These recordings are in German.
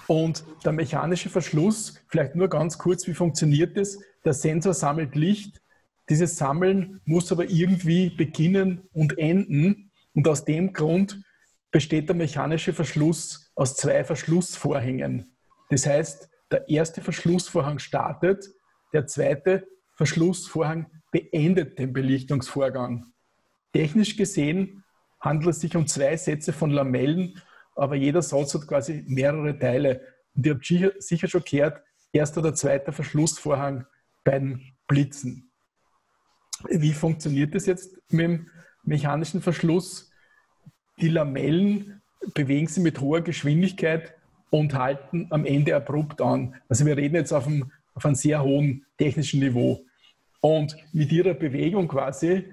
Und der mechanische Verschluss, vielleicht nur ganz kurz, wie funktioniert das? Der Sensor sammelt Licht. Dieses Sammeln muss aber irgendwie beginnen und enden. Und aus dem Grund besteht der mechanische Verschluss aus zwei Verschlussvorhängen. Das heißt, der erste Verschlussvorhang startet, der zweite Verschlussvorhang beendet den Belichtungsvorgang. Technisch gesehen handelt es sich um zwei Sätze von Lamellen, aber jeder Satz hat quasi mehrere Teile. Und ihr habt sicher schon gehört, erster oder zweiter Verschlussvorhang beim Blitzen. Wie funktioniert das jetzt mit dem mechanischen Verschluss? Die Lamellen bewegen sich mit hoher Geschwindigkeit und halten am Ende abrupt an. Also wir reden jetzt auf einem sehr hohen technischen Niveau. Und mit ihrer Bewegung quasi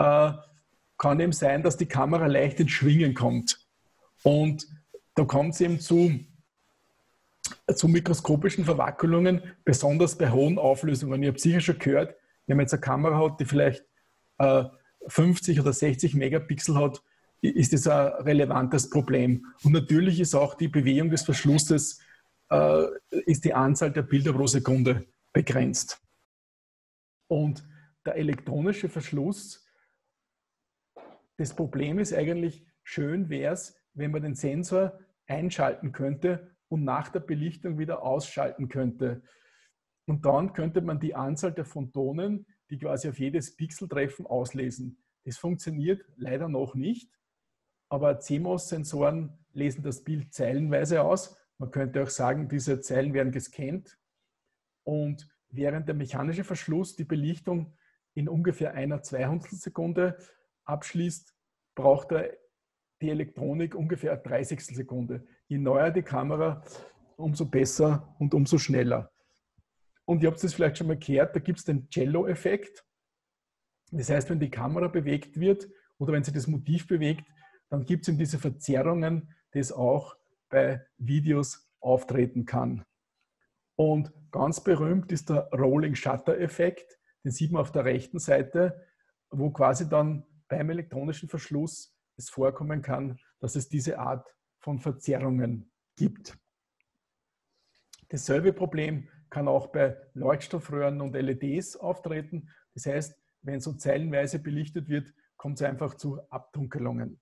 kann eben sein, dass die Kamera leicht ins Schwingen kommt. Und da kommt es eben zu mikroskopischen Verwackelungen, besonders bei hohen Auflösungen. Ihr habt sicher schon gehört, wenn man jetzt eine Kamera hat, die vielleicht 50 oder 60 Megapixel hat, ist das ein relevantes Problem. Und natürlich ist auch die Bewegung des Verschlusses, ist die Anzahl der Bilder pro Sekunde begrenzt. Und der elektronische Verschluss, das Problem ist eigentlich, schön wäre es, wenn man den Sensor einschalten könnte und nach der Belichtung wieder ausschalten könnte. Und dann könnte man die Anzahl der Photonen, die quasi auf jedes Pixel treffen, auslesen. Das funktioniert leider noch nicht, aber CMOS-Sensoren lesen das Bild zeilenweise aus. Man könnte auch sagen, diese Zeilen werden gescannt. Und während der mechanische Verschluss die Belichtung in ungefähr einer 200 Sekunde abschließt, braucht die Elektronik ungefähr eine 30 Sekunde. Je neuer die Kamera, umso besser und umso schneller. Und ihr habt es vielleicht schon mal gehört, da gibt es den Cello-Effekt. Das heißt, wenn die Kamera bewegt wird oder wenn sie das Motiv bewegt, dann gibt es eben diese Verzerrungen, das auch bei Videos auftreten kann. Und ganz berühmt ist der Rolling Shutter Effekt. Den sieht man auf der rechten Seite, wo quasi dann beim elektronischen Verschluss es vorkommen kann, dass es diese Art von Verzerrungen gibt. Dasselbe Problem kann auch bei Leuchtstoffröhren und LEDs auftreten. Das heißt, wenn so zeilenweise belichtet wird, kommt es einfach zu Abdunkelungen.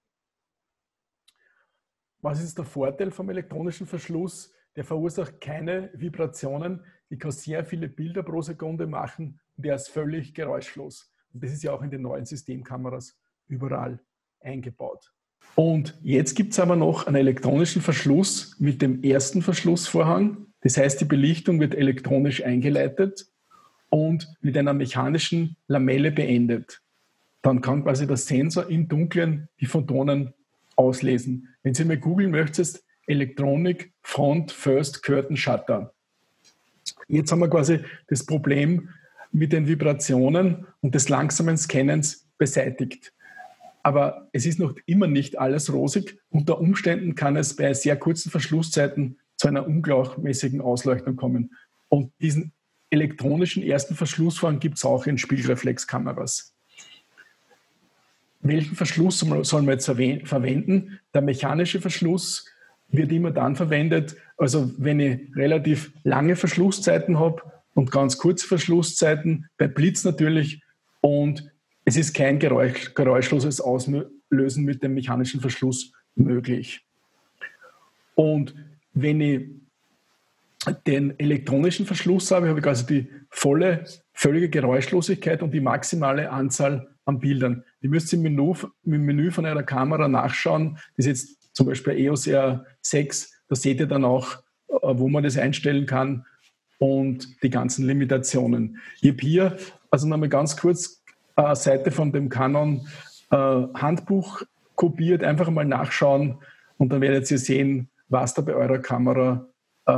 Was ist der Vorteil vom elektronischen Verschluss? Der verursacht keine Vibrationen, die kann sehr viele Bilder pro Sekunde machen und der ist völlig geräuschlos. Und das ist ja auch in den neuen Systemkameras überall eingebaut. Und jetzt gibt es aber noch einen elektronischen Verschluss mit dem ersten Verschlussvorhang. Das heißt, die Belichtung wird elektronisch eingeleitet und mit einer mechanischen Lamelle beendet. Dann kann quasi der Sensor im Dunkeln die Photonen auslesen. Wenn Sie mal googeln möchtest, Electronic Front First Curtain Shutter. Jetzt haben wir quasi das Problem mit den Vibrationen und des langsamen Scannens beseitigt. Aber es ist noch immer nicht alles rosig. Unter Umständen kann es bei sehr kurzen Verschlusszeiten zu einer ungleichmäßigen Ausleuchtung kommen. Und diesen elektronischen ersten Verschlussvorhang gibt es auch in Spiegelreflexkameras. Welchen Verschluss soll man jetzt verwenden? Der mechanische Verschluss wird immer dann verwendet, also wenn ich relativ lange Verschlusszeiten habe und ganz kurze Verschlusszeiten, bei Blitz natürlich, und es ist kein geräuschloses Auslösen mit dem mechanischen Verschluss möglich. Und wenn ich den elektronischen Verschluss habe ich also die völlige Geräuschlosigkeit und die maximale Anzahl an Bildern. Die müsst ihr im Menü von eurer Kamera nachschauen. Das ist jetzt zum Beispiel EOS R6. Da seht ihr dann auch, wo man das einstellen kann und die ganzen Limitationen. Ich habe hier, also nochmal ganz kurz, eine Seite von dem Canon Handbuch kopiert. Einfach mal nachschauen und dann werdet ihr sehen, was da bei eurer Kamera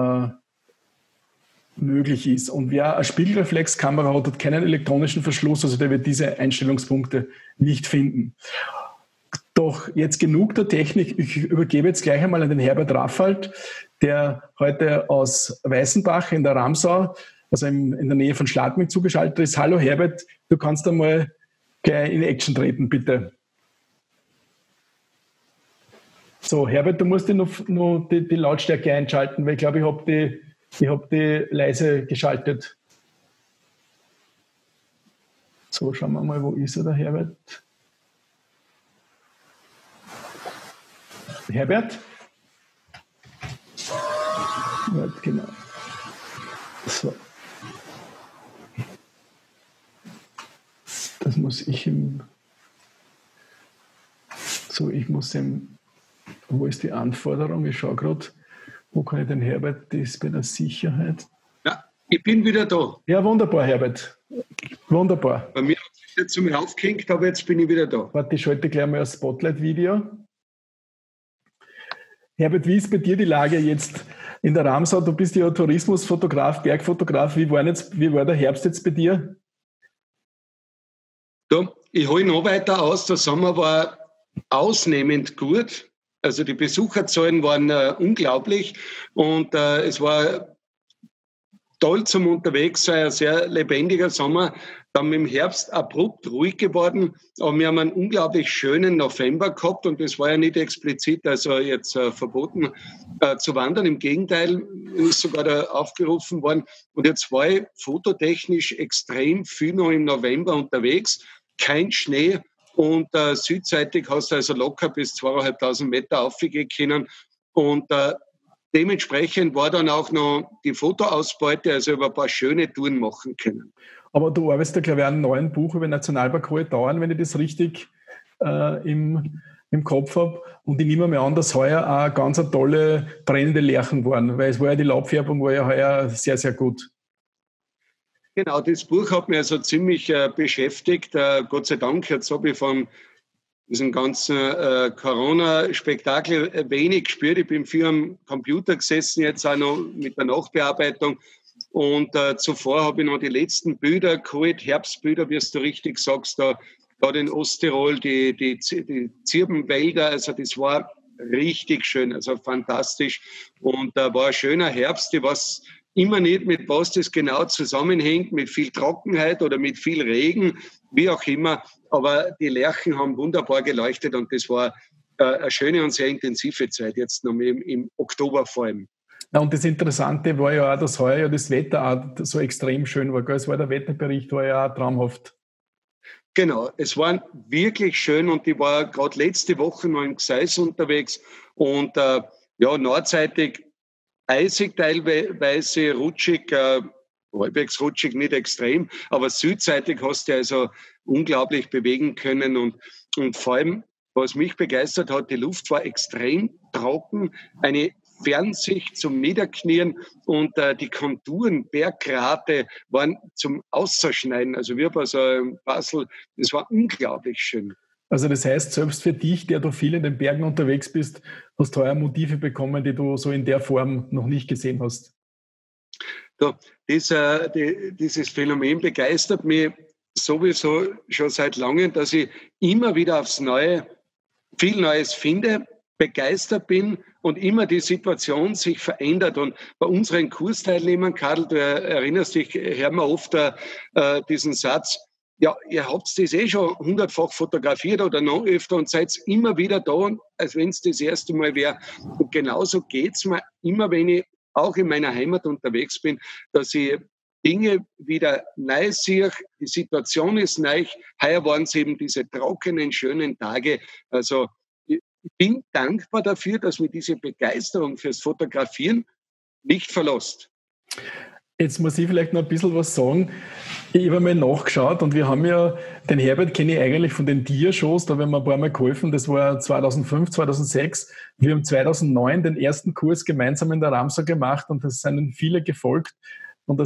möglich ist. Und wer eine Spiegelreflexkamera hat, hat keinen elektronischen Verschluss, also der wird diese Einstellungspunkte nicht finden. Doch jetzt genug der Technik. Ich übergebe jetzt gleich einmal an den Herbert Raffald, der heute aus Weißenbach in der Ramsau, also in der Nähe von Schladming, zugeschaltet ist. Hallo Herbert, du kannst einmal gleich in Action treten, bitte. So, Herbert, du musst dir noch die Lautstärke einschalten, weil ich glaube, ich hab die leise geschaltet. So, schauen wir mal, wo ist er, der Herbert? Herbert? Ja, genau. So. Das muss ich ihm. So, ich muss ihm. Wo ist die Anforderung? Ich schaue gerade, wo kann ich den Herbert, das ist bei der Sicherheit. Ja, ich bin wieder da. Ja, wunderbar, Herbert. Wunderbar. Bei mir hat es jetzt einmal aufgehängt, aber jetzt bin ich wieder da. Warte, ich schalte gleich mal ein Spotlight-Video. Herbert, wie ist bei dir die Lage jetzt in der Ramsau? Du bist ja Tourismusfotograf, Bergfotograf. Wie war der Herbst jetzt bei dir? Da, ich hole noch weiter aus. Der Sommer war ausnehmend gut. Also die Besucherzahlen waren unglaublich und es war toll zum Unterwegssein, ein sehr lebendiger Sommer. Dann im Herbst abrupt ruhig geworden, aber wir haben einen unglaublich schönen November gehabt und das war ja nicht explizit, also jetzt verboten zu wandern. Im Gegenteil, ist sogar da aufgerufen worden. Und jetzt war ich fototechnisch extrem viel noch im November unterwegs, kein Schnee. Und südseitig hast du also locker bis 2.500 Meter aufgehen können. Und dementsprechend war dann auch noch die Fotoausbeute, also über ein paar schöne Touren machen können. Aber du arbeitest ja, glaube ich, an einem neuen Buch über Nationalpark Hohe Tauern, wenn ich das richtig im Kopf habe. Und ich nehme mal an, dass heuer auch ganz eine tolle brennende Lärchen waren, weil es war ja die Laubfärbung war ja heuer sehr, sehr gut. Genau, das Buch hat mich also ziemlich beschäftigt. Gott sei Dank, jetzt habe ich von diesem ganzen Corona-Spektakel wenig gespürt. Ich bin viel am Computer gesessen, jetzt auch noch mit der Nachbearbeitung. Und zuvor habe ich noch die letzten Bilder geholt, Herbstbilder, wie du richtig sagst, da in Osttirol, die Zirbenwälder. Also das war richtig schön, also fantastisch. Und war ein schöner Herbst, ich weiß immer nicht, mit was das genau zusammenhängt, mit viel Trockenheit oder mit viel Regen, wie auch immer. Aber die Lerchen haben wunderbar geleuchtet und das war eine schöne und sehr intensive Zeit, jetzt noch im Oktober vor allem. Ja, und das Interessante war ja auch, dass heuer ja das Wetter auch so extrem schön war. Es war der Wetterbericht, war ja auch traumhaft. Genau, es war wirklich schön und ich war gerade letzte Woche noch im Gseis unterwegs und nordseitig eisig teilweise, rutschig, halbwegs rutschig, nicht extrem, aber südseitig hast du also unglaublich bewegen können und vor allem, was mich begeistert hat, die Luft war extrem trocken, eine Fernsicht zum Niederknien und die Konturen, Berggrate waren zum Ausschneiden. Also wir bei so einem Basel, das war unglaublich schön. Also das heißt, selbst für dich, der du viel in den Bergen unterwegs bist, hast du heuer Motive bekommen, die du so in der Form noch nicht gesehen hast. Dieses Phänomen begeistert mich sowieso schon seit langem, dass ich immer wieder aufs Neue viel Neues finde, begeistert bin und immer die Situation sich verändert. Und bei unseren Kursteilnehmern, Karl, du erinnerst dich, hören wir oft diesen Satz, ja, ihr habt das schon 100-fach fotografiert oder noch öfter und seid immer wieder da, als wenn es das erste Mal wäre. Und genauso geht es mir immer, wenn ich auch in meiner Heimat unterwegs bin, dass ich Dinge wieder neu sehe. Die Situation ist neu. Heuer waren es eben diese trockenen, schönen Tage. Also ich bin dankbar dafür, dass mir diese Begeisterung fürs Fotografieren nicht verlässt. Jetzt muss ich vielleicht noch ein bisschen was sagen. Ich habe mal nachgeschaut und wir haben ja, den Herbert kenne ich eigentlich von den Dia-Shows, da haben wir ein paar Mal geholfen, das war 2005, 2006. Wir haben 2009 den ersten Kurs gemeinsam in der Ramsau gemacht und es sind viele gefolgt und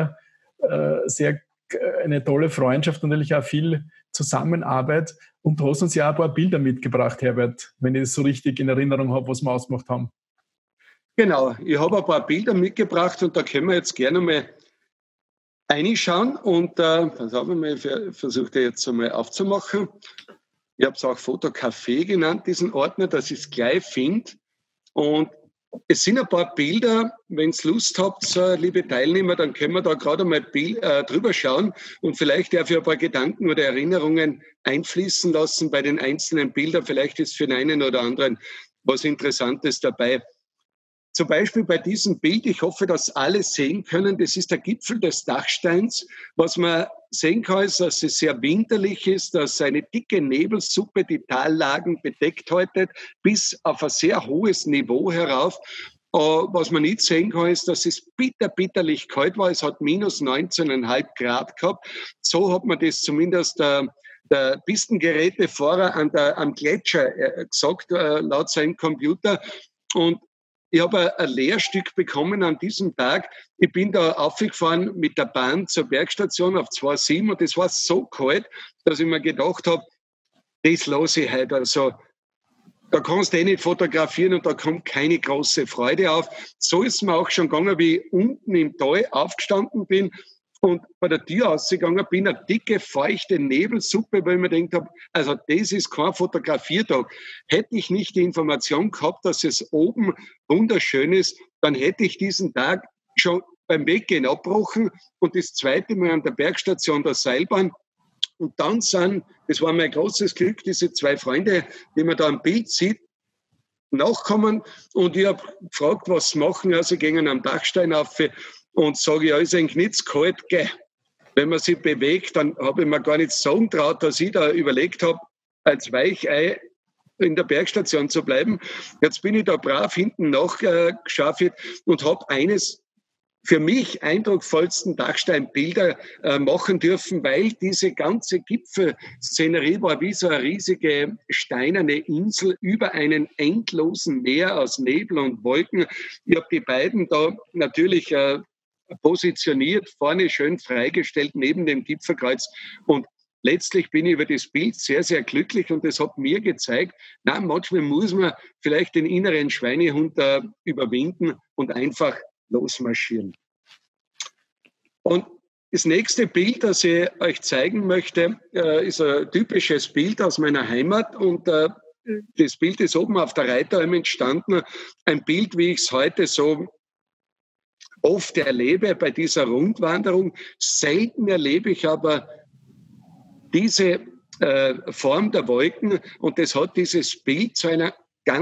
eine tolle Freundschaft und natürlich auch viel Zusammenarbeit. Und du hast uns ja auch ein paar Bilder mitgebracht, Herbert, wenn ich das so richtig in Erinnerung habe, was wir ausgemacht haben. Genau, ich habe ein paar Bilder mitgebracht und da können wir jetzt gerne mal reinschauen. Und ich versuche jetzt einmal aufzumachen. Ich habe es auch Fotocafé genannt, diesen Ordner, dass ich es gleich finde. Und es sind ein paar Bilder, wenn ihr Lust habt, liebe Teilnehmer, dann können wir da gerade mal drüber schauen und vielleicht darf ich ein paar Gedanken oder Erinnerungen einfließen lassen bei den einzelnen Bildern. Vielleicht ist für den einen oder anderen was Interessantes dabei. Zum Beispiel bei diesem Bild, ich hoffe, dass alle sehen können, das ist der Gipfel des Dachsteins. Was man sehen kann, ist, dass es sehr winterlich ist, dass eine dicke Nebelsuppe die Tallagen bedeckt haltet, bis auf ein sehr hohes Niveau herauf. Was man nicht sehen kann, ist, dass es bitterlich kalt war. Es hat minus 19,5 Grad gehabt. So hat man das zumindest der Pistengerätefahrer am Gletscher gesagt, laut seinem Computer. Und ich habe ein Lehrstück bekommen an diesem Tag. Ich bin da aufgefahren mit der Bahn zur Bergstation auf 2,7 und es war so kalt, dass ich mir gedacht habe, das lasse ich heute. Also da kannst du nicht fotografieren und da kommt keine große Freude auf. So ist es mir auch schon gegangen, wie ich unten im Tal aufgestanden bin und bei der Tür ausgegangen bin, eine dicke, feuchte Nebelsuppe, weil ich mir gedacht habe, also das ist kein Fotografiertag. Hätte ich nicht die Information gehabt, dass es oben wunderschön ist, dann hätte ich diesen Tag schon beim Weggehen abbrochen und das zweite Mal an der Bergstation der Seilbahn. Und dann das war mein großes Glück, diese zwei Freunde, die man da am Bild sieht, nachkommen. Und ich habe gefragt, was sie machen. Also sie gehen am Dachstein auf und sage, ja, ist eigentlich nicht zu kalt, gell? Wenn man sich bewegt, dann habe ich mir gar nicht sagen traut, dass ich da überlegt habe, als Weichei in der Bergstation zu bleiben. Jetzt bin ich da brav hinten nachgeschaut und habe eines für mich eindrucksvollsten Dachsteinbilder machen dürfen, weil diese ganze Gipfelszenerie war wie so eine riesige steinerne Insel über einen endlosen Meer aus Nebel und Wolken. Ich habe die beiden da natürlich positioniert, vorne schön freigestellt neben dem Gipfelkreuz und letztlich bin ich über das Bild sehr, sehr glücklich und das hat mir gezeigt, manchmal muss man vielleicht den inneren Schweinehund überwinden und einfach losmarschieren. Und das nächste Bild, das ich euch zeigen möchte, ist ein typisches Bild aus meiner Heimat und das Bild ist oben auf der Reiteralm entstanden. Ein Bild, wie ich es heute so oft erlebe bei dieser Rundwanderung. Selten erlebe ich aber diese Form der Wolken und das hat dieses Bild zu einem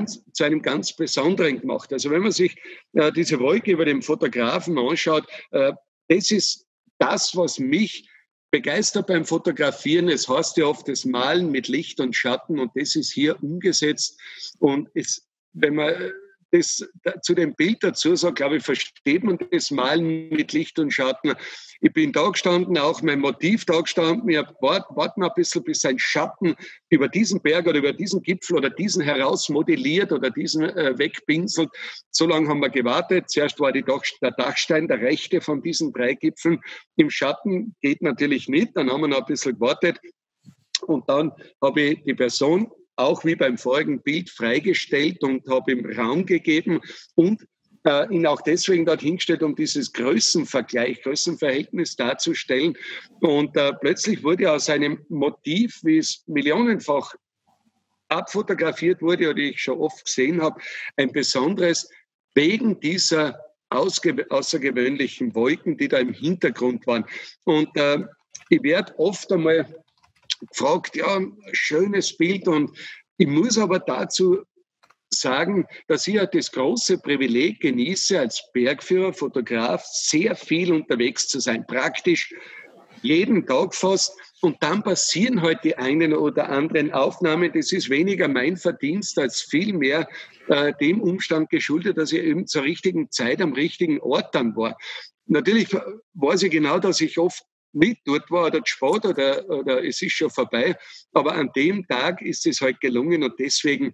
ganz besonderen gemacht. Also wenn man sich diese Wolke über den Fotografen anschaut, das ist das, was mich begeistert beim Fotografieren. Es heißt ja oft das Malen mit Licht und Schatten und das ist hier umgesetzt. Und wenn man das zu dem Bild dazu sagt, glaube ich, versteht man das Malen mit Licht und Schatten. Ich bin da gestanden, auch mein Motiv da gestanden. Ich habe warten ein bisschen, bis ein Schatten über diesen Berg oder über diesen Gipfel oder diesen herausmodelliert oder diesen wegpinselt. So lange haben wir gewartet. Zuerst war der Dachstein, der rechte von diesen 3 Gipfeln. Im Schatten geht natürlich nicht. Dann haben wir noch ein bisschen gewartet. Und dann habe ich die Person auch wie beim vorigen Bild freigestellt und habe ihm Raum gegeben und ihn auch deswegen dort hingestellt, um dieses Größenverhältnis darzustellen. Und plötzlich wurde aus einem Motiv, wie es millionenfach abfotografiert wurde oder ich schon oft gesehen habe, ein besonderes wegen dieser außergewöhnlichen Wolken, die da im Hintergrund waren. Und ich werde oft einmal gefragt, ja, ein schönes Bild und ich muss aber dazu sagen, dass ich ja das große Privileg genieße, als Bergführer, Fotograf, sehr viel unterwegs zu sein, praktisch jeden Tag fast. Und dann passieren halt die einen oder anderen Aufnahmen. Das ist weniger mein Verdienst als vielmehr dem Umstand geschuldet, dass ich eben zur richtigen Zeit am richtigen Ort dann war. Natürlich weiß ich genau, dass ich oft nicht dort war oder spät oder es ist schon vorbei. Aber an dem Tag ist es halt gelungen und deswegen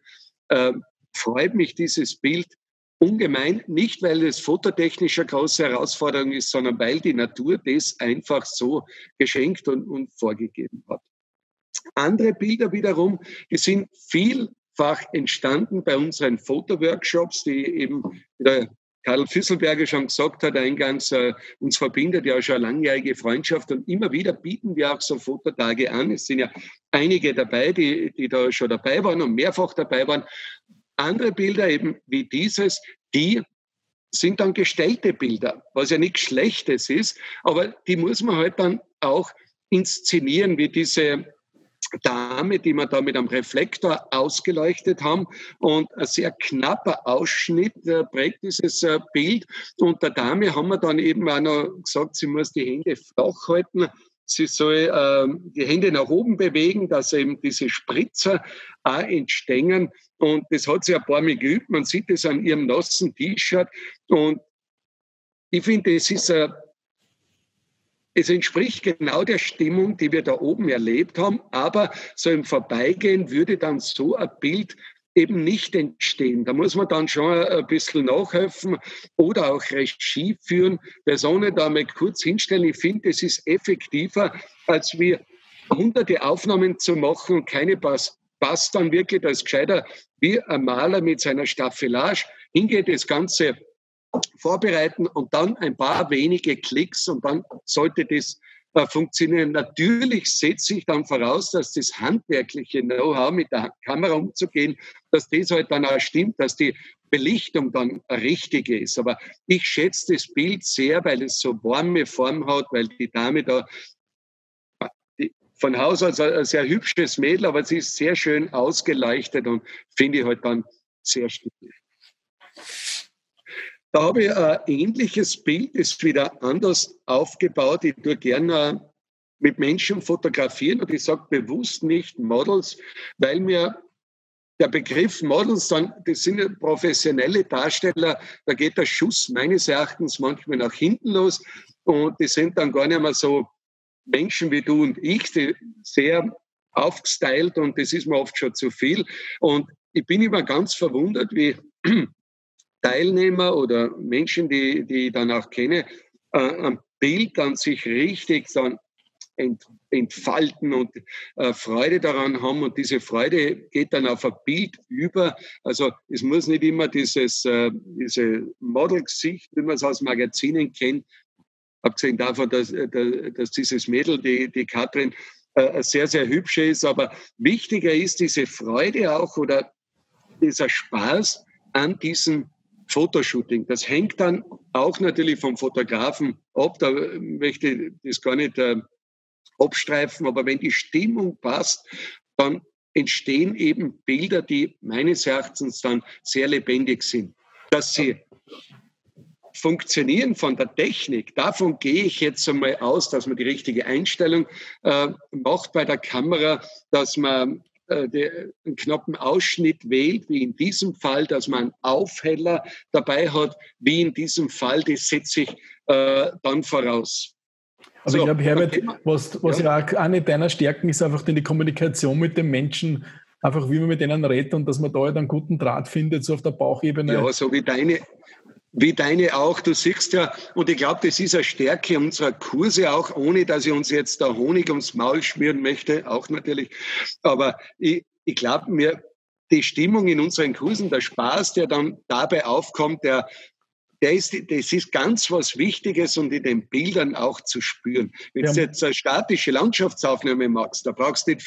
freut mich dieses Bild ungemein. Nicht, weil es fototechnisch eine große Herausforderung ist, sondern weil die Natur das einfach so geschenkt und vorgegeben hat. Andere Bilder wiederum, die sind vielfach entstanden bei unseren Fotoworkshops, die eben der Karl Füsselberger schon gesagt hat, eingangs, uns verbindet ja schon eine langjährige Freundschaft und immer wieder bieten wir auch so Fototage an. Es sind ja einige dabei, die da schon dabei waren und mehrfach dabei waren. Andere Bilder eben wie dieses, die sind dann gestellte Bilder, was ja nichts Schlechtes ist, aber die muss man halt dann auch inszenieren, wie diese Dame, die wir da mit einem Reflektor ausgeleuchtet haben. Und ein sehr knapper Ausschnitt prägt dieses Bild. Und der Dame haben wir dann eben auch noch gesagt, sie muss die Hände flach halten. Sie soll die Hände nach oben bewegen, dass eben diese Spritzer auch entstehen. Und das hat sie ein paar Mal geübt. Man sieht es an ihrem nassen T-Shirt. Und ich finde, es entspricht genau der Stimmung, die wir da oben erlebt haben, aber so im Vorbeigehen würde dann so ein Bild eben nicht entstehen. Da muss man dann schon ein bisschen nachhelfen oder auch Regie führen, Personen da mal kurz hinstellen. Ich finde, es ist effektiver, als wir hunderte Aufnahmen zu machen und keine passt dann wirklich als gescheiter wie ein Maler mit seiner Staffelage hingeht, das Ganze vorbereiten und dann ein paar wenige Klicks und dann sollte das funktionieren. Natürlich setze ich dann voraus, dass das handwerkliche Know-how mit der Kamera umzugehen, dass das halt dann auch stimmt, dass die Belichtung dann richtige ist. Aber ich schätze das Bild sehr, weil es so warme Form hat, weil die Dame da von Haus aus ein sehr hübsches Mädel, aber sie ist sehr schön ausgeleuchtet und finde ich halt dann sehr stimmig. Da habe ich ein ähnliches Bild, ist wieder anders aufgebaut. Ich tue gerne mit Menschen fotografieren und ich sage bewusst nicht Models, weil mir der Begriff Models dann, das sind professionelle Darsteller, da geht der Schuss meines Erachtens manchmal nach hinten los und die sind dann gar nicht mehr so Menschen wie du und ich, die sehr aufgestylt und das ist mir oft schon zu viel. Und ich bin immer ganz verwundert, wie Teilnehmer oder Menschen, die ich dann auch kenne, ein Bild dann sich richtig dann entfalten und Freude daran haben. Und diese Freude geht dann auf ein Bild über. Also es muss nicht immer diese Modelgesicht, wie man es aus Magazinen kennt, abgesehen davon, dass dieses Mädel, die Katrin, sehr, sehr hübsch ist. Aber wichtiger ist diese Freude auch oder dieser Spaß an diesem Fotoshooting. Das hängt dann auch natürlich vom Fotografen ab. Da möchte ich das gar nicht abstreifen. Aber wenn die Stimmung passt, dann entstehen eben Bilder, die meines Erachtens dann sehr lebendig sind. Dass sie funktionieren von der Technik, davon gehe ich jetzt einmal aus, dass man die richtige Einstellung macht bei der Kamera, dass man einen knappen Ausschnitt wählt, wie in diesem Fall, dass man einen Aufheller dabei hat, wie in diesem Fall, das setze ich dann voraus. Aber so, ich glaube, Herbert, was ja auch eine deiner Stärken ist, einfach die Kommunikation mit den Menschen, einfach wie man mit denen redet und dass man da halt einen guten Draht findet, so auf der Bauchebene. Ja, so wie deine auch. Du siehst ja, und ich glaube, das ist eine Stärke unserer Kurse auch, ohne dass ich uns jetzt da Honig ums Maul schmieren möchte, auch natürlich. Aber ich glaube mir, die Stimmung in unseren Kursen, der Spaß, der dann dabei aufkommt, das ist ganz was Wichtiges und in den Bildern auch zu spüren. Wenn du jetzt eine statische Landschaftsaufnahme machst, da brauchst du nicht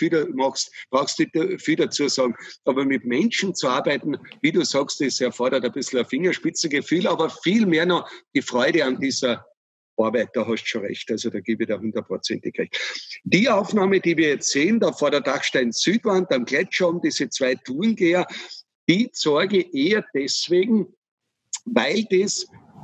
viel dazu sagen. Aber mit Menschen zu arbeiten, wie du sagst, das erfordert ein bisschen ein Fingerspitzengefühl, aber viel mehr noch die Freude an dieser Arbeit. Da hast du schon recht, also da gebe ich dir 100% recht. Die Aufnahme, die wir jetzt sehen, da vor der Dachstein-Südwand, am Gletscher, diese 2 Tourengeher, die zeige ich eher deswegen, weil das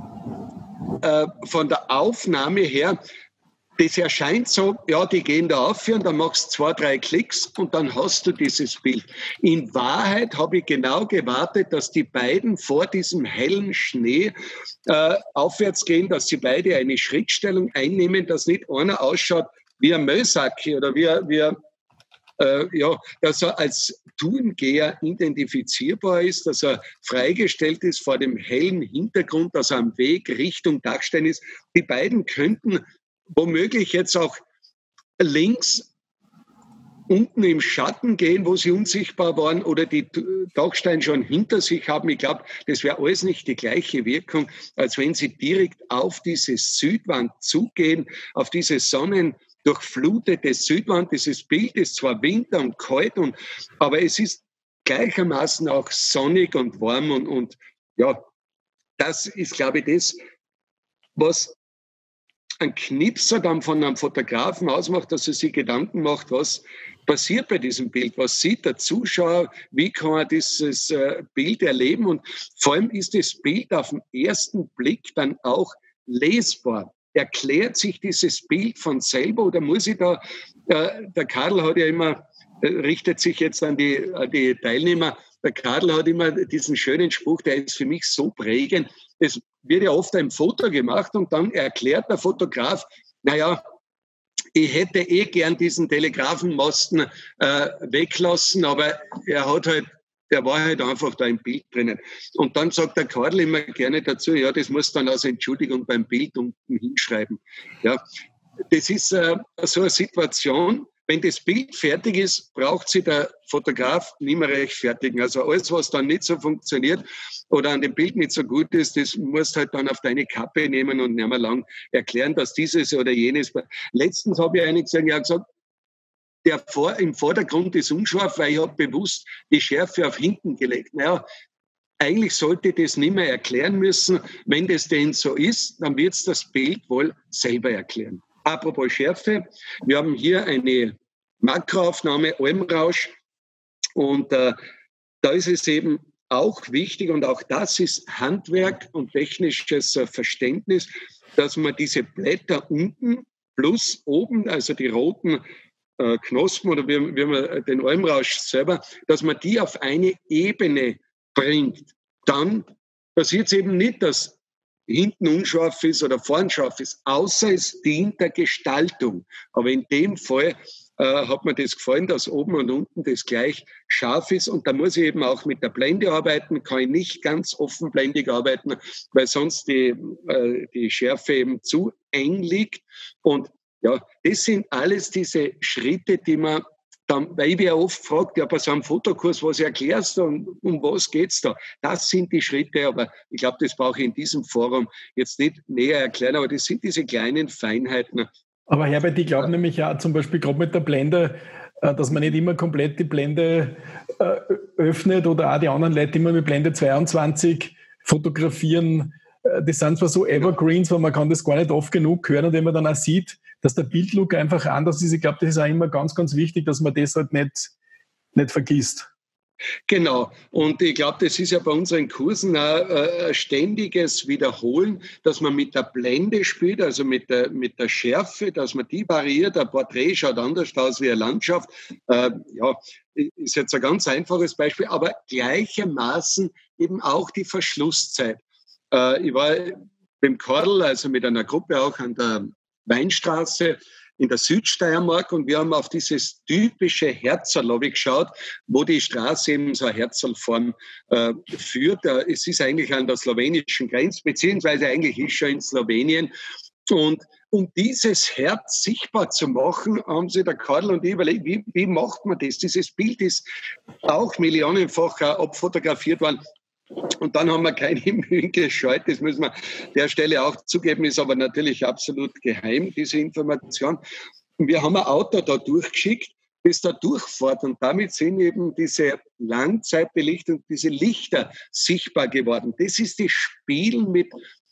von der Aufnahme her, das erscheint so, ja, die gehen da auf und dann machst du 2, 3 Klicks und dann hast du dieses Bild. In Wahrheit habe ich genau gewartet, dass die beiden vor diesem hellen Schnee aufwärts gehen, dass sie beide eine Schrittstellung einnehmen, dass nicht einer ausschaut wie ein Müllsacki oder dass er als Tourengeher identifizierbar ist, dass er freigestellt ist vor dem hellen Hintergrund, dass er am Weg Richtung Dachstein ist. Die beiden könnten womöglich jetzt auch links unten im Schatten gehen, wo sie unsichtbar waren oder die Dachstein schon hinter sich haben. Ich glaube, das wäre alles nicht die gleiche Wirkung, als wenn sie direkt auf diese Südwand zugehen, auf diese sonnendurchflutete Südwand. Dieses Bild ist zwar Winter und kalt, aber es ist gleichermaßen auch sonnig und warm und ja, das ist, glaube ich, das, was einen Knipser dann von einem Fotografen ausmacht, dass er sich Gedanken macht, was passiert bei diesem Bild, was sieht der Zuschauer, wie kann er dieses Bild erleben und vor allem ist das Bild auf den ersten Blick dann auch lesbar. Erklärt sich dieses Bild von selber oder muss ich da, der Karl hat ja immer, richtet sich jetzt an die Teilnehmer, der Karl hat immer diesen schönen Spruch, der ist für mich so prägend. Es wird ja oft ein Foto gemacht und dann erklärt der Fotograf, naja, ich hätte gern diesen Telegrafenmasten weglassen, aber der war halt einfach da im Bild drinnen. Und dann sagt der Karl immer gerne dazu, ja, das muss dann als Entschuldigung beim Bild unten hinschreiben. Ja, das ist so eine Situation, wenn das Bild fertig ist, braucht sich der Fotograf nicht mehr rechtfertigen. Also alles, was dann nicht so funktioniert oder an dem Bild nicht so gut ist, das musst du halt dann auf deine Kappe nehmen und nicht mehr lang erklären, dass dieses oder jenes. Letztens habe ich einen gesagt, im Vordergrund ist unscharf, weil ich habe bewusst die Schärfe auf hinten gelegt. Naja, eigentlich sollte ich das nicht mehr erklären müssen. Wenn das denn so ist, dann wird es das Bild wohl selber erklären. Apropos Schärfe, wir haben hier eine Makroaufnahme, Almrausch, und da ist es eben auch wichtig, und auch das ist Handwerk und technisches Verständnis, dass man diese Blätter unten plus oben, also die roten Knospen oder wie man den Almrausch selber, dass man die auf eine Ebene bringt. Dann passiert es eben nicht, dass hinten unscharf ist oder vorn scharf ist, außer es dient der Gestaltung. Aber in dem Fall hat mir das gefallen, dass oben und unten das gleich scharf ist. Und da muss ich eben auch mit der Blende arbeiten, kann ich nicht ganz offenblendig arbeiten, weil sonst die Schärfe eben zu eng liegt. Und ja, das sind alles diese Schritte, die man dann, weil ich mich ja oft fragt, ja, bei so einem Fotokurs, was erklärst du und um was geht's da? Das sind die Schritte, aber ich glaube, das brauche ich in diesem Forum jetzt nicht näher erklären, aber das sind diese kleinen Feinheiten. Aber Herbert, ich glaube nämlich ja zum Beispiel gerade mit der Blende, dass man nicht immer komplett die Blende öffnet oder auch die anderen Leute immer mit Blende 22 fotografieren. Das sind zwar so Evergreens, weil man kann das gar nicht oft genug hören und wenn man dann auch sieht, dass der Bildlook einfach anders ist. Ich glaube, das ist auch immer ganz, ganz wichtig, dass man das halt nicht vergisst. Genau. Und ich glaube, das ist ja bei unseren Kursen ein ständiges Wiederholen, dass man mit der Blende spielt, also mit der Schärfe, dass man die variiert. Ein Porträt schaut anders aus wie eine Landschaft. Ja, ist jetzt ein ganz einfaches Beispiel, aber gleichermaßen eben auch die Verschlusszeit. Ich war mit dem Karl, also mit einer Gruppe auch an der Weinstraße in der Südsteiermark und wir haben auf dieses typische Herzl geschaut, wo die Straße eben so eine Herzlform führt. Es ist eigentlich an der slowenischen Grenze, beziehungsweise eigentlich ist schon in Slowenien. Und um dieses Herz sichtbar zu machen, haben sich der Karl und ich überlegt, wie macht man das? Dieses Bild ist auch millionenfach abfotografiert worden. Und dann haben wir keine Mühen gescheut, das müssen wir der Stelle auch zugeben, ist aber natürlich absolut geheim, diese Information. Und wir haben ein Auto da durchgeschickt, das da durchfährt und damit sind eben diese Langzeitbelichtung, diese Lichter sichtbar geworden. Das ist das Spielen mit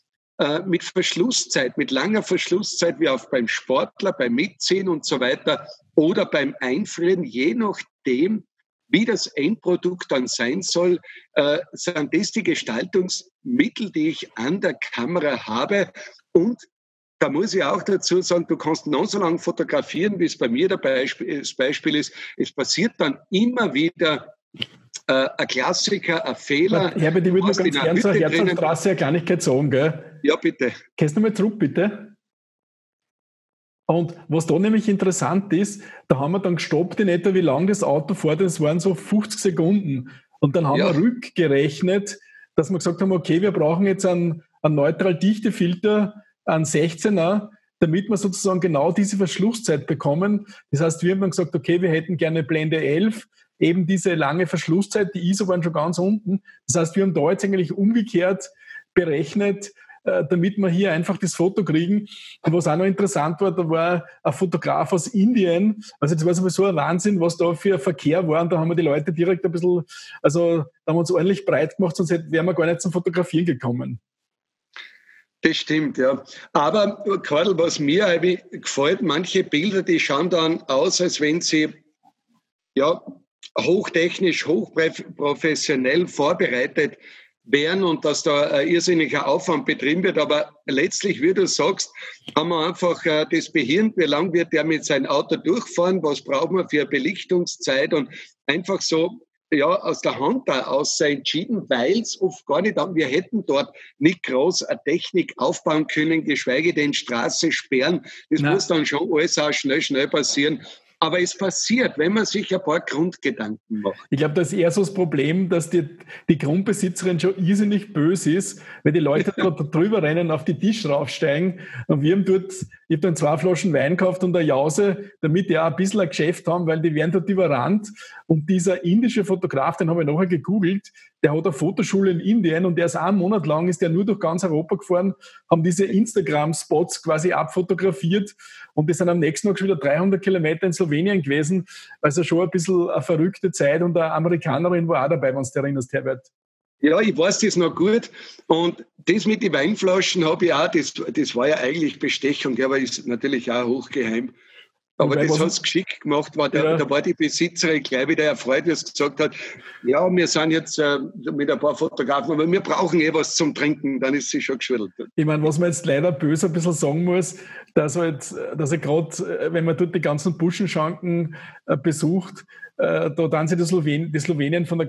Verschlusszeit, mit langer Verschlusszeit, wie auch beim Sportler, beim Mitziehen und so weiter oder beim Einfrieren, je nachdem, wie das Endprodukt dann sein soll, sind das die Gestaltungsmittel, die ich an der Kamera habe. Und da muss ich auch dazu sagen, du kannst noch so lange fotografieren, wie es bei mir das Beispiel ist. Es passiert dann immer wieder ein Klassiker, ein Fehler. Herbert, ich würde nur ganz gerne zur Herzlstraße eine Kleinigkeit sagen, gell? Ja, bitte. Kannst du mal zurück, bitte? Und was da nämlich interessant ist, da haben wir dann gestoppt in etwa, wie lang das Auto fährt, das waren so 50 Sekunden. Und dann haben wir rückgerechnet, dass wir gesagt haben, okay, wir brauchen jetzt einen Neutral-Dichte-Filter, einen 16er, damit wir sozusagen genau diese Verschlusszeit bekommen. Das heißt, wir haben dann gesagt, okay, wir hätten gerne Blende 11, eben diese lange Verschlusszeit, die ISO waren schon ganz unten. Das heißt, wir haben da jetzt eigentlich umgekehrt berechnet, damit wir hier einfach das Foto kriegen. Und was auch noch interessant war, da war ein Fotograf aus Indien. Also das war sowieso ein Wahnsinn, was da für ein Verkehr war. Und da haben wir die Leute direkt ein bisschen, also da haben wir uns ordentlich breit gemacht, sonst wären wir gar nicht zum Fotografieren gekommen. Das stimmt, ja. Aber Karl, was mir eigentlich gefällt, manche Bilder, die schauen dann aus, als wenn sie ja hochtechnisch, hochprofessionell vorbereitet wären und dass da ein irrsinniger Aufwand betrieben wird. Aber letztlich, wie du sagst, haben wir einfach das behirnt, wie lange wird der mit seinem Auto durchfahren, was brauchen wir für eine Belichtungszeit und einfach so ja, aus der Hand da aus entschieden, weil es oft gar nicht, wir hätten dort nicht groß eine Technik aufbauen können, geschweige denn Straße sperren. Das muss dann schon alles auch schnell passieren. Aber es passiert, wenn man sich ein paar Grundgedanken macht. Ich glaube, das ist eher so das Problem, dass die Grundbesitzerin schon irrsinnig böse ist, weil die Leute da drüber rennen, auf die Tisch raufsteigen. Und wir haben ich habe dann 2 Flaschen Wein gekauft und eine Jause, damit die auch ein bisschen ein Geschäft haben, weil die werden dort überrannt. Und dieser indische Fotograf, den habe ich nachher gegoogelt, der hat eine Fotoschule in Indien und der ist 1 Monat lang, ist der nur durch ganz Europa gefahren, haben diese Instagram-Spots quasi abfotografiert und die sind am nächsten Tag schon wieder 300 Kilometer in Slowenien gewesen. Also schon ein bisschen eine verrückte Zeit und eine Amerikanerin war auch dabei, wenn du dich erinnerst, Herbert. Ja, ich weiß das noch gut. Und das mit den Weinflaschen habe ich auch, das war ja eigentlich Bestechung, aber ist natürlich auch hochgeheim. Aber das hat es geschickt gemacht, da war die Besitzerin gleich wieder erfreut, wie es gesagt hat, ja, wir sind jetzt mit ein paar Fotografen, aber wir brauchen was zum Trinken, dann ist sie schon geschüttelt. Ich meine, was man jetzt leider böse ein bisschen sagen muss, dass er gerade, wenn man dort die ganzen Buschenschanken besucht, da dann sie die Slowenien von der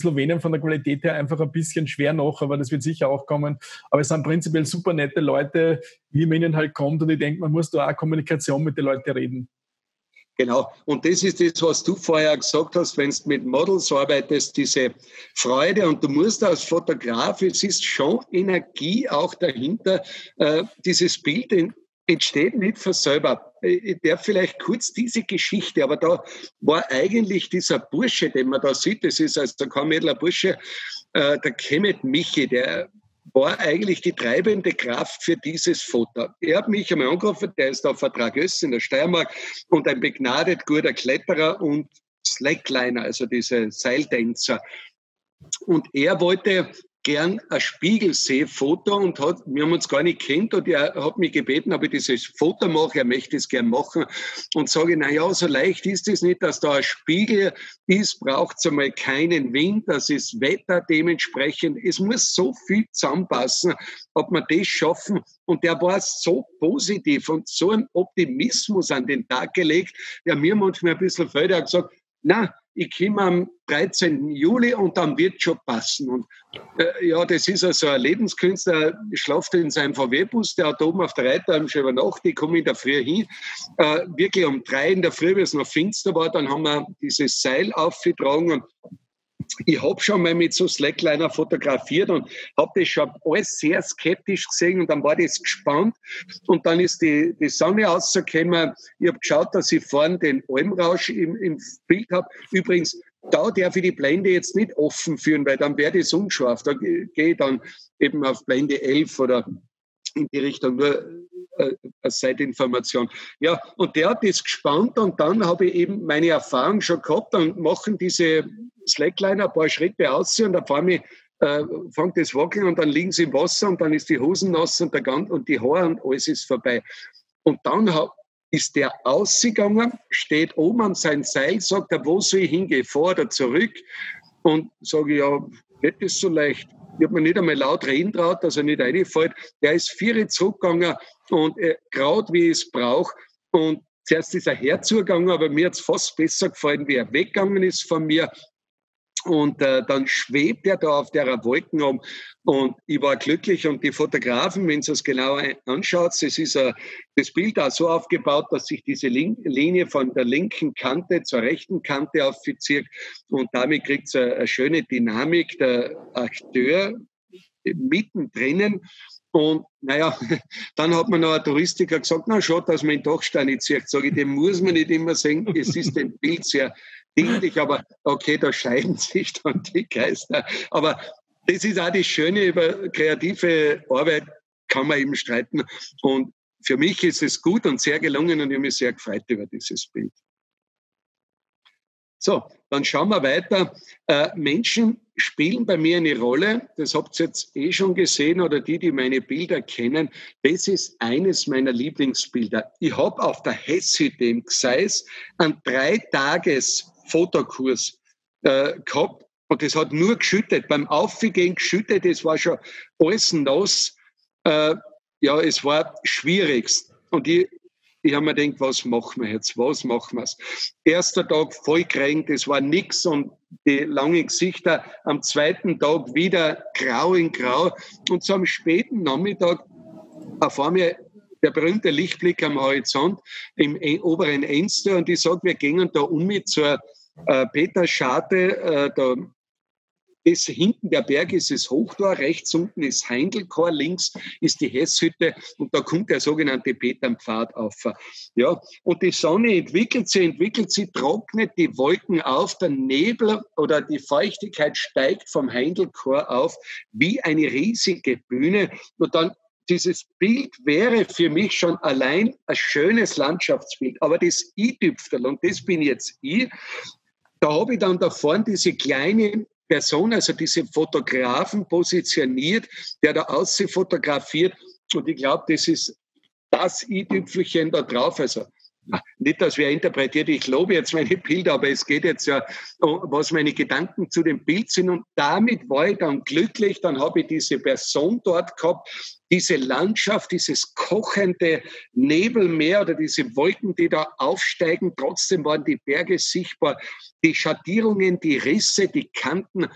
Qualität her einfach ein bisschen schwer nach, aber das wird sicher auch kommen. Aber es sind prinzipiell super nette Leute, wie man ihnen halt kommt und ich denke, man muss da auch Kommunikation mit den Leuten reden. Genau. Und das ist das, was du vorher gesagt hast, wenn du mit Models arbeitest, diese Freude. Und du musst als Fotograf, es ist schon Energie auch dahinter, dieses Bild entsteht nicht von selber. Ich darf vielleicht kurz diese Geschichte, aber da war eigentlich dieser Bursche, den man da sieht, das ist also kein Mädler Bursche, der Kemet Michi, der war eigentlich die treibende Kraft für dieses Foto. Er hat mich einmal angerufen, der ist auf Vertragöss in der Steiermark und ein begnadet guter Kletterer und Slackliner, also diese Seiltänzer. Und er wollte gern ein Spiegelsee-Foto und wir haben uns gar nicht kennt und er hat mich gebeten, ob ich dieses Foto mache, er möchte es gern machen und sage, naja, so leicht ist es nicht, dass da ein Spiegel ist, braucht es einmal keinen Wind, das ist Wetter dementsprechend, es muss so viel zusammenpassen, ob wir das schaffen und der war so positiv und so ein Optimismus an den Tag gelegt, der mir manchmal ein bisschen fällt, er hat gesagt, na, ich komme am 13. Juli und dann wird schon passen. Und ja, das ist also ein Lebenskünstler, schlaft in seinem VW-Bus, der hat oben auf der Reiteralm schon übernachtet, ich komme in der Früh hin, wirklich um 3 in der Früh, wie es noch finster war, dann haben wir dieses Seil aufgetragen und ich habe schon mal mit so Slackliner fotografiert und habe das schon alles sehr skeptisch gesehen und dann war das gespannt und dann ist die Sonne rausgekommen. Ich habe geschaut, dass ich vorne den Almrausch im Bild habe. Übrigens, da darf ich die Blende jetzt nicht offen führen, weil dann wäre das unscharf. Da gehe ich dann eben auf Blende 11 oder in die Richtung, nur als Seitinformation. Ja, und der hat das gespannt und dann habe ich eben meine Erfahrung schon gehabt und machen diese Slackliner ein paar Schritte aus und auf einmal fängt das wackeln und dann liegen sie im Wasser und dann ist die Hosen nass und die Haare und alles ist vorbei. Und dann ist der ausgegangen, steht oben an sein Seil, sagt er, wo soll ich hingehen, vor oder zurück? Und sage ich, ja, geht das so leicht? Ich habe mir nicht einmal laut reden traut, dass er nicht reinfällt. Der ist 4 zurückgegangen und gerade wie ich es brauche. Und zuerst ist er herzugegangen, aber mir hat es fast besser gefallen, wie er weggegangen ist von mir. Und dann schwebt er da auf der Wolken um und ich war glücklich und die Fotografen, wenn Sie es genau anschaut, das ist das Bild auch so aufgebaut, dass sich diese Linie von der linken Kante zur rechten Kante aufzieht und damit kriegt es eine schöne Dynamik, der Akteur mittendrin. Und naja, dann hat mir noch ein Touristiker gesagt, na schaut, dass man ihn doch nicht sieht. Sage ich, dem muss man nicht immer sehen, es ist dem Bild sehr dienlich, aber okay, da scheiden sich dann die Geister. Aber das ist auch das Schöne, über kreative Arbeit kann man eben streiten. Und für mich ist es gut und sehr gelungen und ich habe mich sehr gefreut über dieses Bild. So, dann schauen wir weiter. Menschen spielen bei mir eine Rolle. Das habt ihr jetzt schon gesehen oder die meine Bilder kennen. Das ist eines meiner Lieblingsbilder. Ich habe auf der Hesshütte im Gseis einen 3-Tages-Fotokurs gehabt und das hat nur geschüttet. Beim Aufgehen geschüttet, das war schon alles nass. Es war schwierigst. Und ich habe mir gedacht, was machen wir jetzt? Was machen wir? Erster Tag voll geregnet, das war nix und die langen Gesichter. Am zweiten Tag wieder grau in grau. Und so am späten Nachmittag auf einmal der berühmte Lichtblick am Horizont im oberen Enster. Und ich sage, wir gehen da mit zur Peterscharte, das hinten der Berg ist das Hochtor, rechts unten ist Heindelchor, links ist die Hesshütte und da kommt der sogenannte Peternpfad auf. Ja, und die Sonne entwickelt sie, trocknet die Wolken auf, der Nebel oder die Feuchtigkeit steigt vom Heindelchor auf wie eine riesige Bühne und dann dieses Bild wäre für mich schon allein ein schönes Landschaftsbild, aber das i-Tüpfeln, und das bin jetzt ich, da habe ich dann da vorne diese kleine Person, also diese Fotografen positioniert, der da außen fotografiert. Und ich glaube, das ist das i-Tüpfelchen da drauf. Also nicht, dass wer interpretiert, ich lobe jetzt meine Bilder, aber es geht jetzt ja, was meine Gedanken zu dem Bild sind. Und damit war ich dann glücklich. Dann habe ich diese Person dort gehabt, diese Landschaft, dieses kochende Nebelmeer oder diese Wolken, die da aufsteigen. Trotzdem waren die Berge sichtbar. Die Schattierungen, die Risse, die Kanten,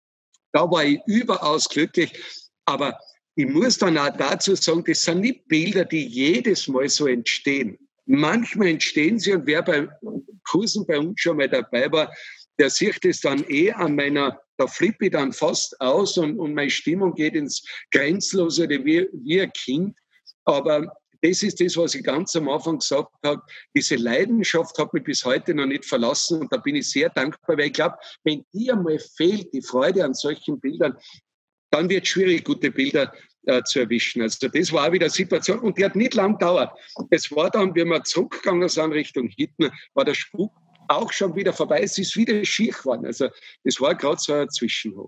da war ich überaus glücklich. Aber ich muss dann auch dazu sagen, das sind nicht Bilder, die jedes Mal so entstehen. Manchmal entstehen sie und wer bei Kursen bei uns schon mal dabei war, der sieht es dann an meiner, da flippe ich dann fast aus und meine Stimmung geht ins Grenzlose wie ein Kind. Aber das ist das, was ich ganz am Anfang gesagt habe. Diese Leidenschaft hat mich bis heute noch nicht verlassen und da bin ich sehr dankbar, weil ich glaube, wenn die einmal fehlt, die Freude an solchen Bildern, dann wird es schwierig, gute Bilder zu erwischen. Also das war auch wieder eine Situation und die hat nicht lang gedauert. Es war dann, wie wir zurückgegangen sind Richtung Hittner, war der Spuk auch schon wieder vorbei. Es ist wieder schier geworden. Also es war gerade so ein Zwischenhoch.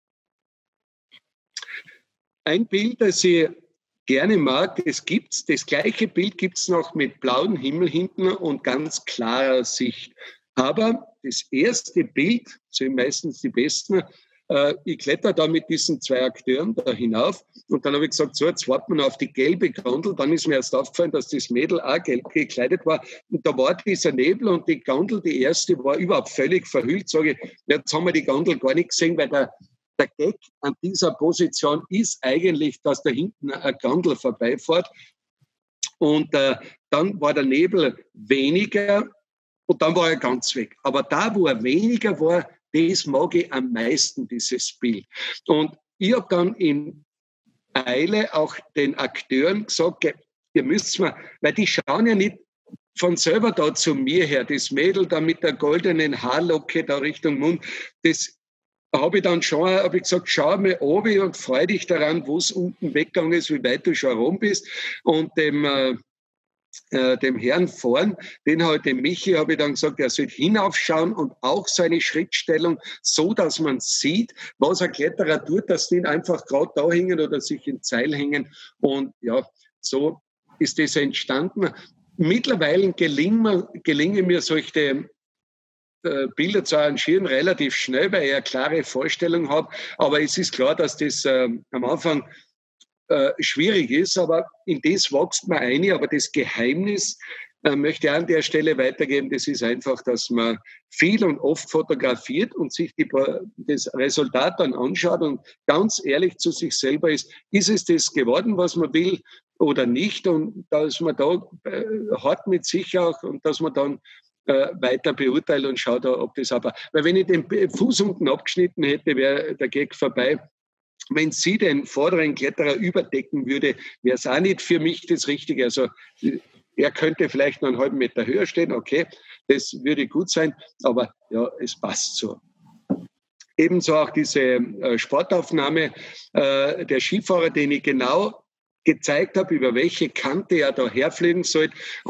Ein Bild, das ich gerne mag, das gleiche Bild gibt es noch mit blauem Himmel hinten und ganz klarer Sicht. Aber das erste Bild, sind meistens die besten, ich kletter da mit diesen 2 Akteuren da hinauf und dann habe ich gesagt, so, jetzt warten wir auf die gelbe Gondel. Dann ist mir erst aufgefallen, dass das Mädel auch gelb gekleidet war und da war dieser Nebel und die Gondel, die erste, war überhaupt völlig verhüllt. Sage ich, jetzt haben wir die Gondel gar nicht gesehen, weil der Gag an dieser Position ist eigentlich, dass da hinten eine Gondel vorbeifährt und dann war der Nebel weniger und dann war er ganz weg. Aber da, wo er weniger war, das mag ich am meisten, dieses Bild. Und ich habe dann in Eile auch den Akteuren gesagt, ihr müsst mal, weil die schauen ja nicht von selber da zu mir her, das Mädel da mit der goldenen Haarlocke da Richtung Mund, das habe ich dann schon, habe ich gesagt, schau mal oben und freu dich daran, wo es unten weggegangen ist, wie weit du schon rum bist. Und dem Herrn vorn, dem Michi, habe ich dann gesagt, er soll hinaufschauen und auch seine Schrittstellung, so dass man sieht, was ein Kletterer tut, dass die einfach gerade da hängen oder sich in Zeil hängen. Und ja, so ist das entstanden. Mittlerweile gelingen mir solche Bilder zu arrangieren relativ schnell, weil ich eine klare Vorstellung habe. Aber es ist klar, dass das am Anfang schwierig ist, aber in das wächst man ein. Aber das Geheimnis möchte ich an der Stelle weitergeben, das ist einfach, dass man viel und oft fotografiert und sich das Resultat dann anschaut und ganz ehrlich zu sich selber ist es das geworden, was man will oder nicht, und dass man da hart mit sich auch und dass man dann weiter beurteilt und schaut, ob das aber, weil wenn ich den Fuß unten abgeschnitten hätte, wäre der Gag vorbei. Wenn sie den vorderen Kletterer überdecken würde, wäre es auch nicht für mich das Richtige. Also er könnte vielleicht noch einen halben Meter höher stehen, okay, das würde gut sein, aber ja, es passt so. Ebenso auch diese Sportaufnahme der Skifahrer, den ich genau gezeigt habe, über welche Kante er da herfliegen soll. Und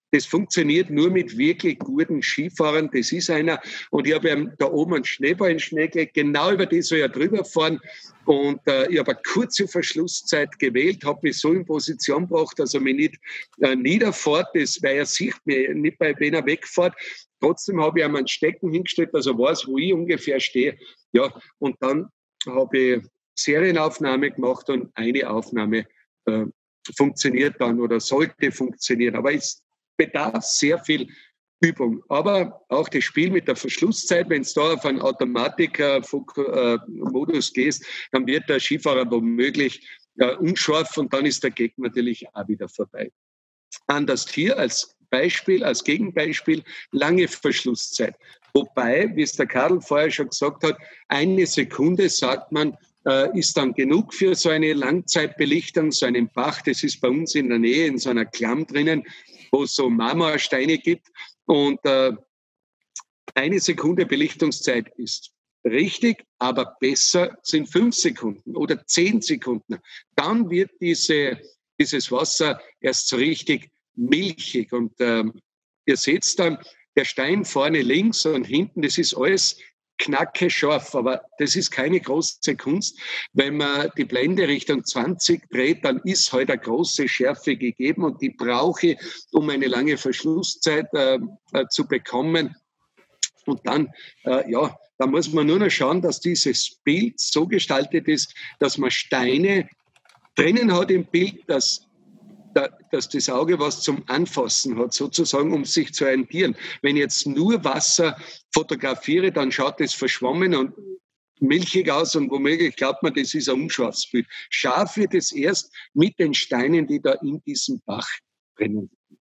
Das funktioniert nur mit wirklich guten Skifahrern. Das ist einer. Und ich habe ihm da oben einen Schneeball in den Schnee gelegt. Genau über das soll er drüber fahren. Und ich habe eine kurze Verschlusszeit gewählt, habe mich so in Position gebracht, dass er mich nicht niederfährt. Das, weil er sieht mir nicht, wenn er wegfährt. Trotzdem habe ich ihm einen Stecken hingestellt, dass er weiß, wo ich ungefähr stehe. Ja, und dann habe ich Serienaufnahme gemacht und eine Aufnahme funktioniert dann oder sollte funktionieren. Aber es bedarf sehr viel Übung. Aber auch das Spiel mit der Verschlusszeit, wenn es da auf einen Automatik-Modus gehst, dann wird der Skifahrer womöglich unscharf und dann ist der Gegner natürlich auch wieder vorbei. Anders hier als Beispiel, als Gegenbeispiel, lange Verschlusszeit. Wobei, wie es der Karl vorher schon gesagt hat, 1 Sekunde, sagt man, ist dann genug für so eine Langzeitbelichtung, so einen Bach. Das ist bei uns in der Nähe in so einer Klamm drinnen, wo es so Marmorsteine gibt. Und 1 Sekunde Belichtungszeit ist richtig, aber besser sind 5 Sekunden oder 10 Sekunden. Dann wird dieses Wasser erst so richtig milchig. Und ihr seht dann, der Stein vorne links und hinten, das ist alles knacke scharf, aber das ist keine große Kunst. Wenn man die Blende Richtung 20 dreht, dann ist halt eine große Schärfe gegeben und die brauche ich, um eine lange Verschlusszeit zu bekommen. Und dann, da muss man nur noch schauen, dass dieses Bild so gestaltet ist, dass man Steine drinnen hat im Bild, dass das Auge was zum Anfassen hat, sozusagen, um sich zu orientieren. Wenn ich jetzt nur Wasser fotografiere, dann schaut es verschwommen und milchig aus und womöglich glaubt man, das ist ein unscharfes Bild. Scharf wird es erst mit den Steinen, die da in diesem Bach drinnen sind.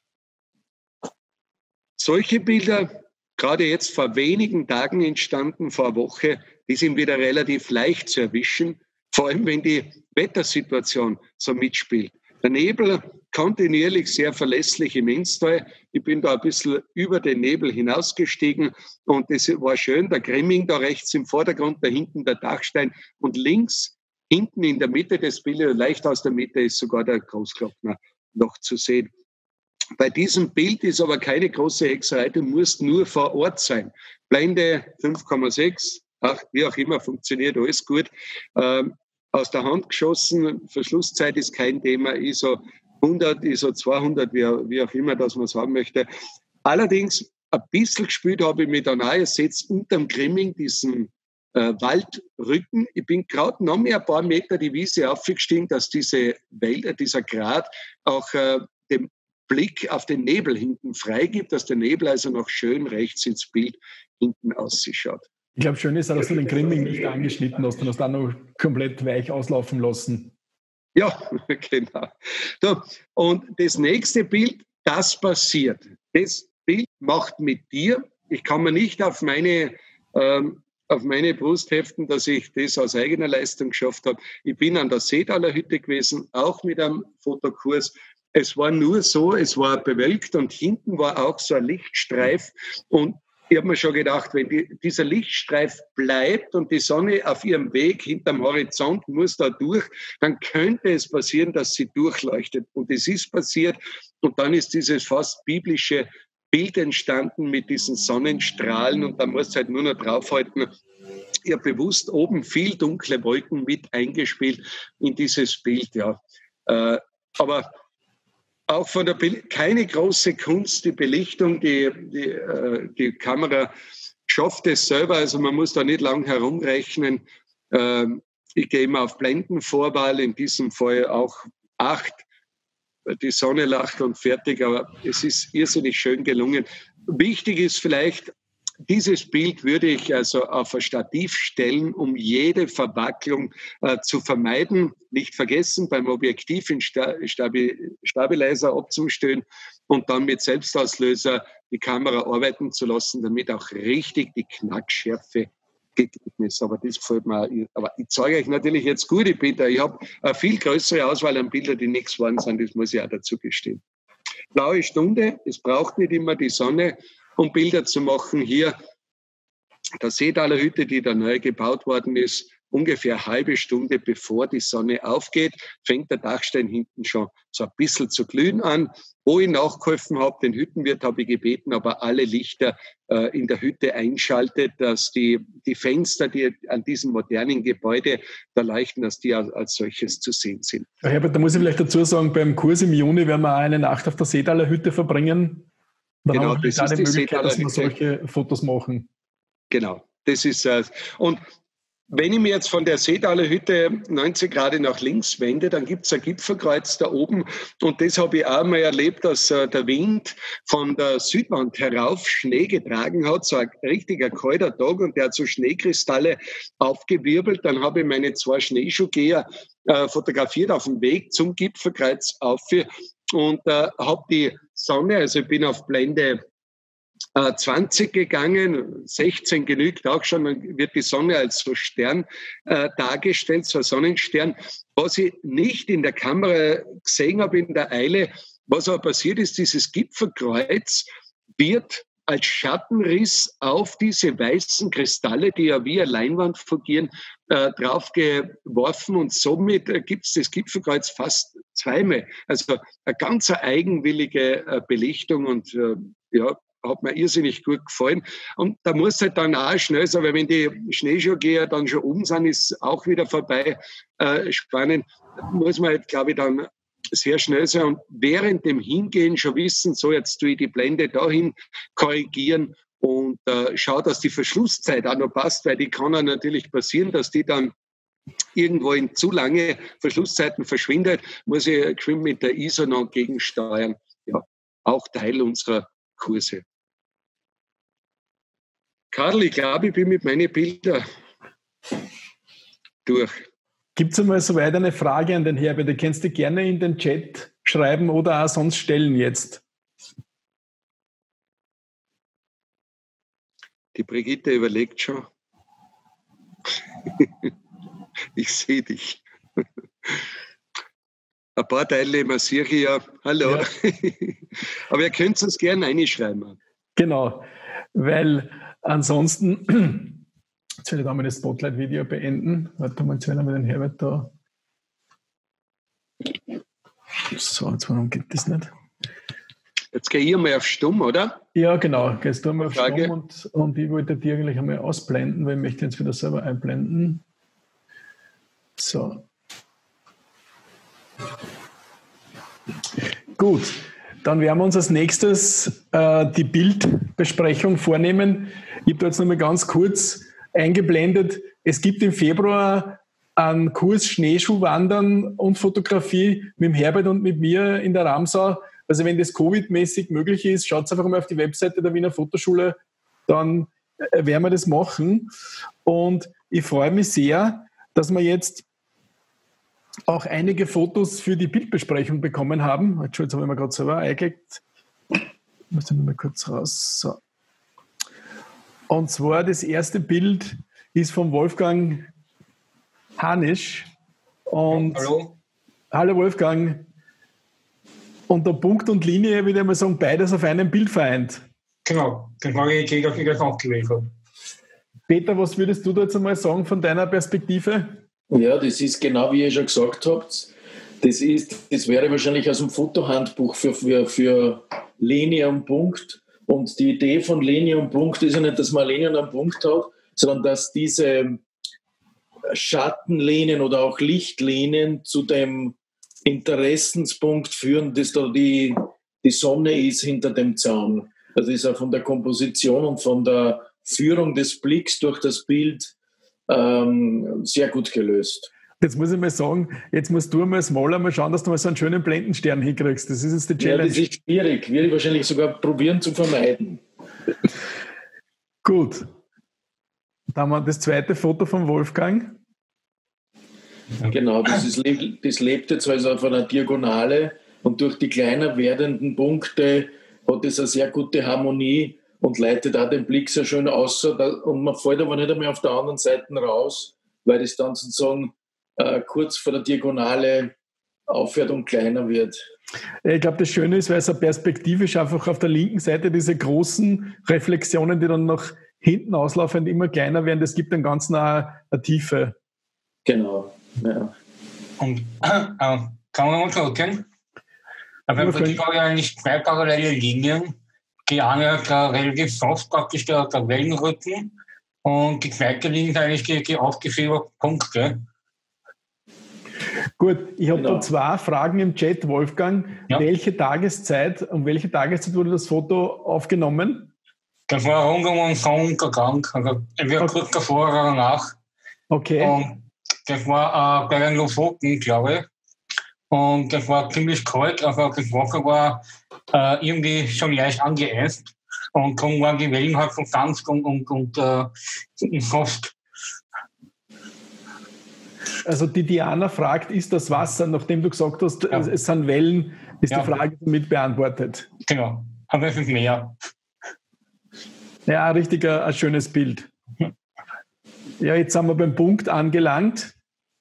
Solche Bilder, gerade jetzt vor wenigen Tagen entstanden, vor einer Woche, die sind wieder relativ leicht zu erwischen, vor allem wenn die Wettersituation so mitspielt. Der Nebel kontinuierlich sehr verlässlich im Enstal. Ich bin da ein bisschen über den Nebel hinausgestiegen und es war schön. Der Grimming da rechts im Vordergrund, da hinten der Dachstein und links, hinten in der Mitte des Bildes, leicht aus der Mitte, ist sogar der Großglockner noch zu sehen. Bei diesem Bild ist aber keine große Hexerei, du musst nur vor Ort sein. Blende 5,6, wie auch immer, funktioniert alles gut. Aus der Hand geschossen, Verschlusszeit ist kein Thema, ISO 100, ISO 200, wie auch immer, dass man es haben möchte. Allerdings, ein bisschen gespielt habe ich mich dann auch, ihr seht unterm Grimming diesen Waldrücken. Ich bin gerade noch mehr ein paar Meter die Wiese aufgestiegen, dass diese Wälder, dieser Grat auch den Blick auf den Nebel hinten freigibt, dass der Nebel also noch schön rechts ins Bild hinten ausschaut. Ich glaube, schön ist, dass du den Grimming nicht angeschnitten hast und hast dann noch komplett weich auslaufen lassen. Ja, genau. So, und das nächste Bild, das passiert. Das Bild macht mit dir, ich kann mir nicht auf meine Brust heften, dass ich das aus eigener Leistung geschafft habe. Ich bin an der Seedaler Hütte gewesen, auch mit einem Fotokurs. Es war nur so, es war bewölkt und hinten war auch so ein Lichtstreif und ich habe mir schon gedacht, wenn dieser Lichtstreif bleibt und die Sonne auf ihrem Weg hinterm Horizont muss da durch, dann könnte es passieren, dass sie durchleuchtet. Und es ist passiert. Und dann ist dieses fast biblische Bild entstanden mit diesen Sonnenstrahlen. Und da musst du halt nur noch draufhalten. Ich habe bewusst oben viel dunkle Wolken mit eingespielt in dieses Bild. Ja. Aber auch von der keine große Kunst, die Belichtung, die Kamera schafft es selber, also man muss da nicht lang herumrechnen. Ich gehe immer auf Blendenvorwahl, in diesem Fall auch 8. Die Sonne lacht und fertig, aber es ist irrsinnig schön gelungen. Wichtig ist vielleicht, dieses Bild würde ich also auf ein Stativ stellen, um jede Verwacklung zu vermeiden. Nicht vergessen, beim Objektiv in Stabilizer abzustellen und dann mit Selbstauslöser die Kamera arbeiten zu lassen, damit auch richtig die Knackschärfe gegeben ist. Aber das gefällt mir auch. Aber ich zeige euch natürlich jetzt gute Bilder. Ich habe eine viel größere Auswahl an Bildern, die nichts geworden sind. Das muss ich auch dazu gestehen. Blaue Stunde, es braucht nicht immer die Sonne, um Bilder zu machen. Hier der Seedaler Hütte, die da neu gebaut worden ist, ungefähr eine halbe Stunde bevor die Sonne aufgeht, fängt der Dachstein hinten schon so ein bisschen zu glühen an. Wo ich nachgeholfen habe, den Hüttenwirt habe ich gebeten, aber alle Lichter in der Hütte einschaltet, dass die Fenster, die an diesem modernen Gebäude da leuchten, dass die als solches zu sehen sind. Herr Herbert, da muss ich vielleicht dazu sagen, beim Kurs im Juni werden wir auch eine Nacht auf der Seedaler Hütte verbringen. Da genau, haben wir das ist die Möglichkeit, dass wir Hütte. solche Fotos machen. Genau, das ist und wenn ich mir jetzt von der Seedaler Hütte 90 Grad nach links wende, dann gibt es ein Gipfelkreuz da oben. Und das habe ich auch mal erlebt, dass der Wind von der Südwand herauf Schnee getragen hat. So ein richtiger kalter Tag und der hat so Schneekristalle aufgewirbelt. Dann habe ich meine 2 Schneeschuhgeher fotografiert auf dem Weg zum Gipfelkreuz auf und habe die Sonne, also ich bin auf Blende 20 gegangen, 16 genügt auch schon, dann wird die Sonne als so Stern dargestellt, so ein Sonnenstern. Was ich nicht in der Kamera gesehen habe in der Eile, was aber passiert ist, dieses Gipfelkreuz wird als Schattenriss auf diese weißen Kristalle, die ja wie eine Leinwand fungieren, draufgeworfen und somit gibt es das Gipfelkreuz fast zweimal. Also eine ganz eigenwillige Belichtung und ja, hat mir irrsinnig gut gefallen. Und da muss halt dann auch schnell sein, weil wenn die Schneeschuhgeher dann schon um sind, ist auch wieder vorbei spannend. Muss man halt, glaube ich, dann sehr schnell sein und während dem Hingehen schon wissen, so jetzt tue ich die Blende dahin korrigieren und schau, dass die Verschlusszeit auch noch passt, weil die kann ja natürlich passieren, dass die dann irgendwo in zu lange Verschlusszeiten verschwindet, muss ich geschwind mit der ISO noch gegensteuern. Ja, auch Teil unserer Kurse. Karl, ich glaube, ich bin mit meinen Bildern durch. Gibt es einmal soweit eine Frage an den Herbert? Du kannst die gerne in den Chat schreiben oder auch sonst stellen jetzt. Die Brigitte überlegt schon. Ich sehe dich. Ein paar Teilnehmer sehe ich ja. Hallo. Ja. Aber ihr könnt es gerne reinschreiben. Genau, weil ansonsten, jetzt werde ich da mal das Spotlight-Video beenden. Warte mal, jetzt werden wir den Herbert da. So, jetzt warum geht das nicht? Jetzt gehe ich mal auf Stumm, oder? Ja, genau. Gehst du mal auf Stumm und ich wollte die eigentlich einmal ausblenden, weil ich möchte jetzt wieder selber einblenden. So. Gut, dann werden wir uns als nächstes die Bildbesprechung vornehmen. Ich habe da jetzt nochmal ganz kurz eingeblendet. Es gibt im Februar einen Kurs Schneeschuhwandern und Fotografie mit dem Herbert und mit mir in der Ramsau. Also wenn das Covid-mäßig möglich ist, schaut einfach mal auf die Webseite der Wiener Fotoschule, dann werden wir das machen. Und ich freue mich sehr, dass wir jetzt auch einige Fotos für die Bildbesprechung bekommen haben. Jetzt habe ich mir gerade selber eingelegt. Ich muss mal kurz raus. So. Und zwar das erste Bild ist von Wolfgang Hanisch. Und hallo. Hallo Wolfgang. Und der Punkt und Linie, würde ich mal sagen, beides auf einem Bild vereint. Genau, den habe ich gleich angeliefert. Peter, was würdest du da jetzt einmal sagen von deiner Perspektive? Ja, das ist genau wie ihr schon gesagt habt. Das wäre wahrscheinlich aus dem Fotohandbuch für Linie und Punkt. Und die Idee von Linie und Punkt ist ja nicht, dass man eine Linie und einen Punkt hat, sondern dass diese Schattenlinien oder auch Lichtlinien zu dem Interessenspunkt führen, dass da die Sonne ist hinter dem Zaun. Das ist auch von der Komposition und von der Führung des Blicks durch das Bild sehr gut gelöst. Jetzt muss ich mal sagen, jetzt musst du mal als Maler mal schauen, dass du mal so einen schönen Blendenstern hinkriegst. Das ist jetzt die Challenge. Ja, das ist schwierig. Werde ich wahrscheinlich sogar probieren zu vermeiden. Gut. Dann haben wir das zweite Foto von Wolfgang. Genau, das lebt jetzt also auf einer Diagonale und durch die kleiner werdenden Punkte hat es eine sehr gute Harmonie und leitet auch den Blick sehr schön aus. Und man fällt aber nicht einmal auf der anderen Seite raus, weil es dann sozusagen kurz vor der Diagonale aufhört und kleiner wird. Ich glaube, das Schöne ist, weil es perspektivisch einfach auf der linken Seite diese großen Reflexionen, die dann nach hinten auslaufend immer kleiner werden, das gibt dem Ganzen auch eine Tiefe. Genau, ja. Und kann man mal zurückgehen? Aber im Prinzip habe ich eigentlich 2 parallele Linien. Die eine hat relativ soft praktisch der Wellenrücken und die zweite Linie ist eigentlich die aufgeführten Punkte. Gut, ich habe Genau. da 2 Fragen im Chat, Wolfgang. Ja. Um welche Tageszeit wurde das Foto aufgenommen? Das war rund um den Sonnenuntergang, also entweder kurz davor oder danach. Okay. Und das war bei den Lofoten, glaube ich. Und das war ziemlich kalt, also das Wasser war irgendwie schon leicht angeeist. Und darum waren die Wellen halt so sanft und soft. Also die Diana fragt, ist das Wasser, nachdem du gesagt hast, es sind Wellen, ist die Frage mit beantwortet. Genau, aber es ist Meer. Ja, richtig ein schönes Bild. Ja, jetzt sind wir beim Punkt angelangt.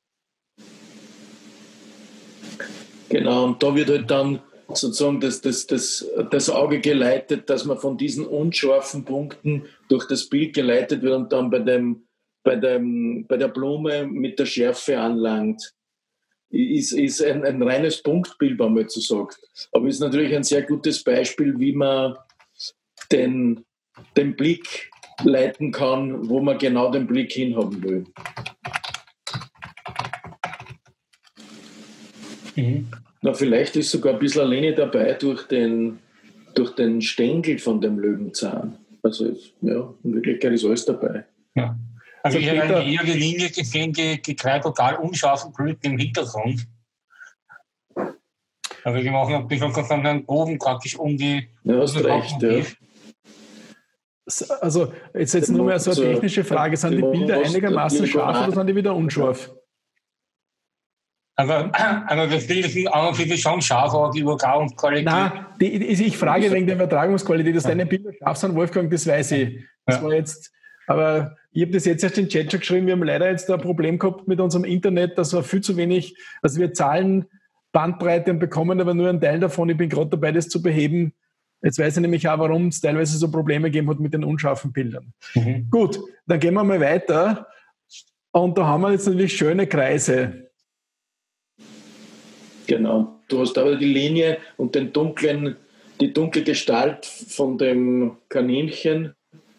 Genau, und da wird halt dann sozusagen das Auge geleitet, dass man von diesen unscharfen Punkten durch das Bild geleitet wird und dann bei der Blume mit der Schärfe anlangt. Ist ein reines Punktbild, wenn man jetzt so sagt. Aber ist natürlich ein sehr gutes Beispiel, wie man den Blick leiten kann, wo man genau den Blick hinhaben will. Na, vielleicht ist sogar ein bisschen Lehne dabei durch den Stängel von dem Löwenzahn. Also ja, in Wirklichkeit ist alles dabei. Ja. Also ich habe eine eher Linie gesehen, die 3 total unscharfen Blüten im Hintergrund. Also die machen ein bisschen von den Boden praktisch um die... Ja, hast recht, ja. Also jetzt nur mehr so eine technische Frage, sind die Bilder einigermaßen scharf oder sind die wieder unscharf? Also das Bild ist an und für sich schon scharf, aber die Übertragungsqualität... Nein, ich frage wegen der Übertragungsqualität, dass deine Bilder scharf sind, Wolfgang, das weiß ich. Das war jetzt, aber ich habe das jetzt erst in den Chat schon geschrieben, wir haben leider jetzt ein Problem gehabt mit unserem Internet, dass wir viel zu wenig, also wir zahlen Bandbreite und bekommen aber nur einen Teil davon. Ich bin gerade dabei, das zu beheben. Jetzt weiß ich nämlich auch, warum es teilweise so Probleme gegeben hat mit den unscharfen Bildern. Gut, dann gehen wir mal weiter. Und da haben wir jetzt natürlich schöne Kreise. Genau. Du hast aber die Linie und die dunkle Gestalt von dem Kaninchen.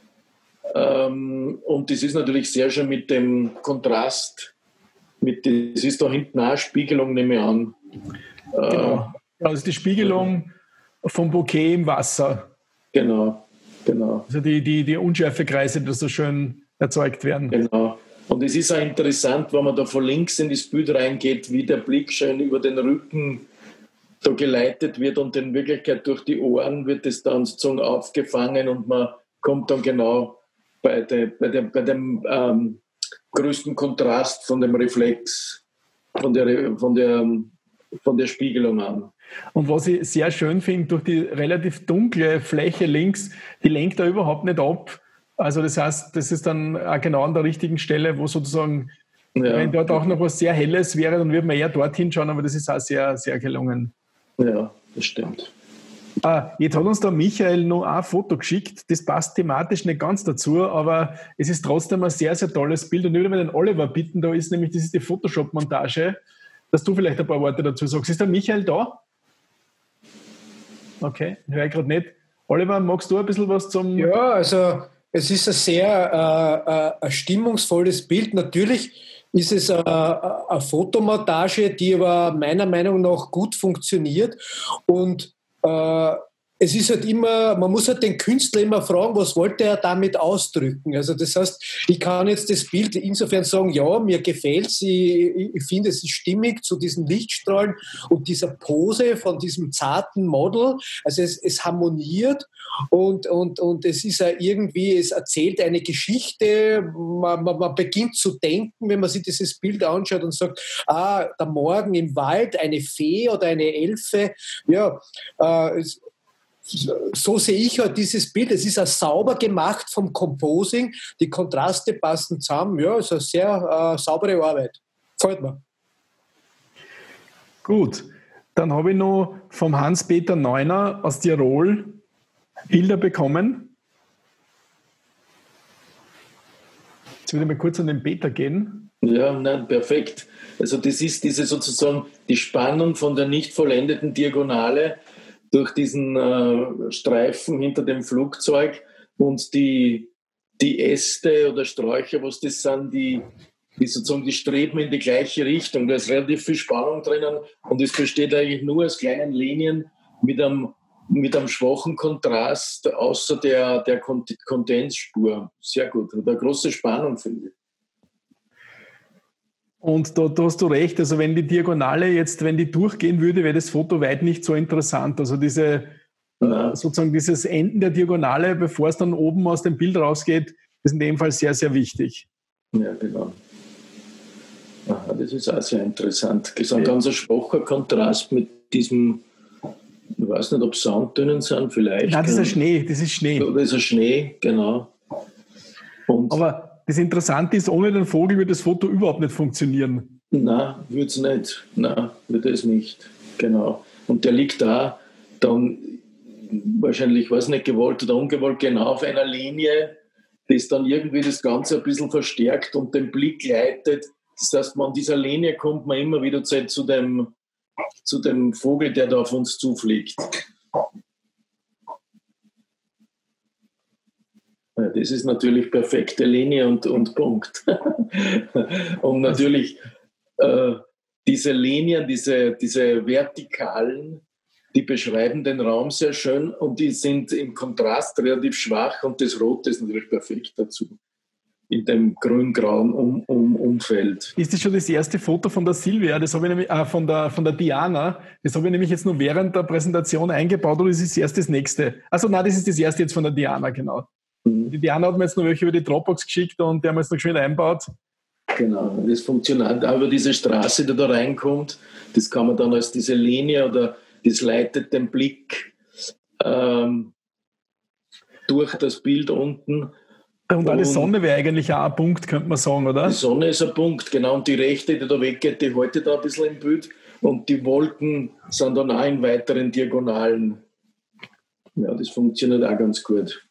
Und das ist natürlich sehr schön mit dem Kontrast. Das ist da hinten auch eine Spiegelung, nehme ich an. Genau. Also die Spiegelung vom Bouquet im Wasser. Genau. Also die Unschärfekreise, die so schön erzeugt werden. Genau. Und es ist auch interessant, wenn man da von links in das Bild reingeht, wie der Blick schön über den Rücken da geleitet wird und in Wirklichkeit durch die Ohren wird es dann sozusagen aufgefangen und man kommt dann genau bei dem größten Kontrast von dem Reflex, von der Spiegelung an. Und was ich sehr schön finde, durch die relativ dunkle Fläche links, die lenkt da überhaupt nicht ab. Also das heißt, das ist dann auch genau an der richtigen Stelle, wo sozusagen, wenn dort auch noch was sehr Helles wäre, dann würde man eher dorthin schauen, aber das ist auch sehr, sehr gelungen. Ja, das stimmt. Jetzt hat uns der Michael noch ein Foto geschickt, das passt thematisch nicht ganz dazu, aber es ist trotzdem ein sehr, sehr tolles Bild und ich würde den Oliver bitten, das ist die Photoshop-Montage, dass du vielleicht ein paar Worte dazu sagst. Ist der Michael da? Okay, höre ich gerade nicht. Oliver, magst du ein bisschen was zum... Ja, also es ist ein sehr ein stimmungsvolles Bild. Natürlich ist es eine Fotomontage, die aber meiner Meinung nach gut funktioniert. Und es ist halt immer, man muss halt den Künstler immer fragen, was wollte er damit ausdrücken. Also das heißt, ich kann jetzt das Bild insofern sagen, ja, mir gefällt es, ich finde, es ist stimmig zu diesen Lichtstrahlen und dieser Pose von diesem zarten Model. Also es harmoniert und es ist ja irgendwie, es erzählt eine Geschichte, man beginnt zu denken, wenn man sich dieses Bild anschaut und sagt, der Morgen im Wald, eine Fee oder eine Elfe, ja, so sehe ich halt dieses Bild. Es ist auch sauber gemacht vom Composing. Die Kontraste passen zusammen. Ja, es ist eine sehr saubere Arbeit. Gefällt mir. Gut, dann habe ich noch vom Hans-Peter Neuner aus Tirol Bilder bekommen. Jetzt würde ich mal kurz an den Peter gehen. Ja, nein, perfekt. Also das ist diese sozusagen die Spannung von der nicht vollendeten Diagonale durch diesen Streifen hinter dem Flugzeug und die Äste oder Sträucher, was das sind, die sozusagen, die streben in die gleiche Richtung. Da ist relativ viel Spannung drinnen und es besteht eigentlich nur aus kleinen Linien mit einem schwachen Kontrast außer der Kondensspur. Sehr gut. Und eine große Spannung, finde ich. Und da hast du recht, also wenn die Diagonale jetzt, wenn die durchgehen würde, wäre das Foto weit nicht so interessant. Also sozusagen dieses Enden der Diagonale, bevor es dann oben aus dem Bild rausgeht, ist in dem Fall sehr, sehr wichtig. Ja, genau. Aha, das ist auch sehr interessant. Das ist ein ganz schwacher Kontrast mit diesem, ich weiß nicht, ob Sanddynen sind, vielleicht. Nein, das ist Schnee. Das ist ein Schnee, genau. Aber das Interessante ist, ohne den Vogel würde das Foto überhaupt nicht funktionieren. Nein, würde es nicht. Nein, würde es nicht. Genau. Und der liegt da dann wahrscheinlich, weiß nicht, gewollt oder ungewollt, genau auf einer Linie, das dann irgendwie das Ganze ein bisschen verstärkt und den Blick leitet. Das heißt, an dieser Linie kommt man immer wieder zu dem Vogel, der da auf uns zufliegt. Ja, das ist natürlich perfekte Linie und Punkt. Und natürlich diese Linien, diese Vertikalen, die beschreiben den Raum sehr schön und die sind im Kontrast relativ schwach und das Rote ist natürlich perfekt dazu. In dem grün-grauen Umfeld. Ist das schon das erste Foto von der Silvia, das habe ich nämlich, von der Diana, das habe ich nämlich jetzt nur während der Präsentation eingebaut, oder ist es erst das nächste? Also nein, das ist das erste jetzt von der Diana, genau. Die Diana hat mir jetzt noch welche über die Dropbox geschickt und die haben wir jetzt noch schnell eingebaut. Genau, das funktioniert auch über diese Straße, die da reinkommt. Das kann man dann als diese Linie oder das leitet den Blick durch das Bild unten. Und eine Sonne wäre eigentlich auch ein Punkt, könnte man sagen, oder? Die Sonne ist ein Punkt, genau. Und die rechte, die da weggeht, die haltet da ein bisschen im Bild. Und die Wolken sind dann auch in weiteren Diagonalen. Ja, das funktioniert auch ganz gut.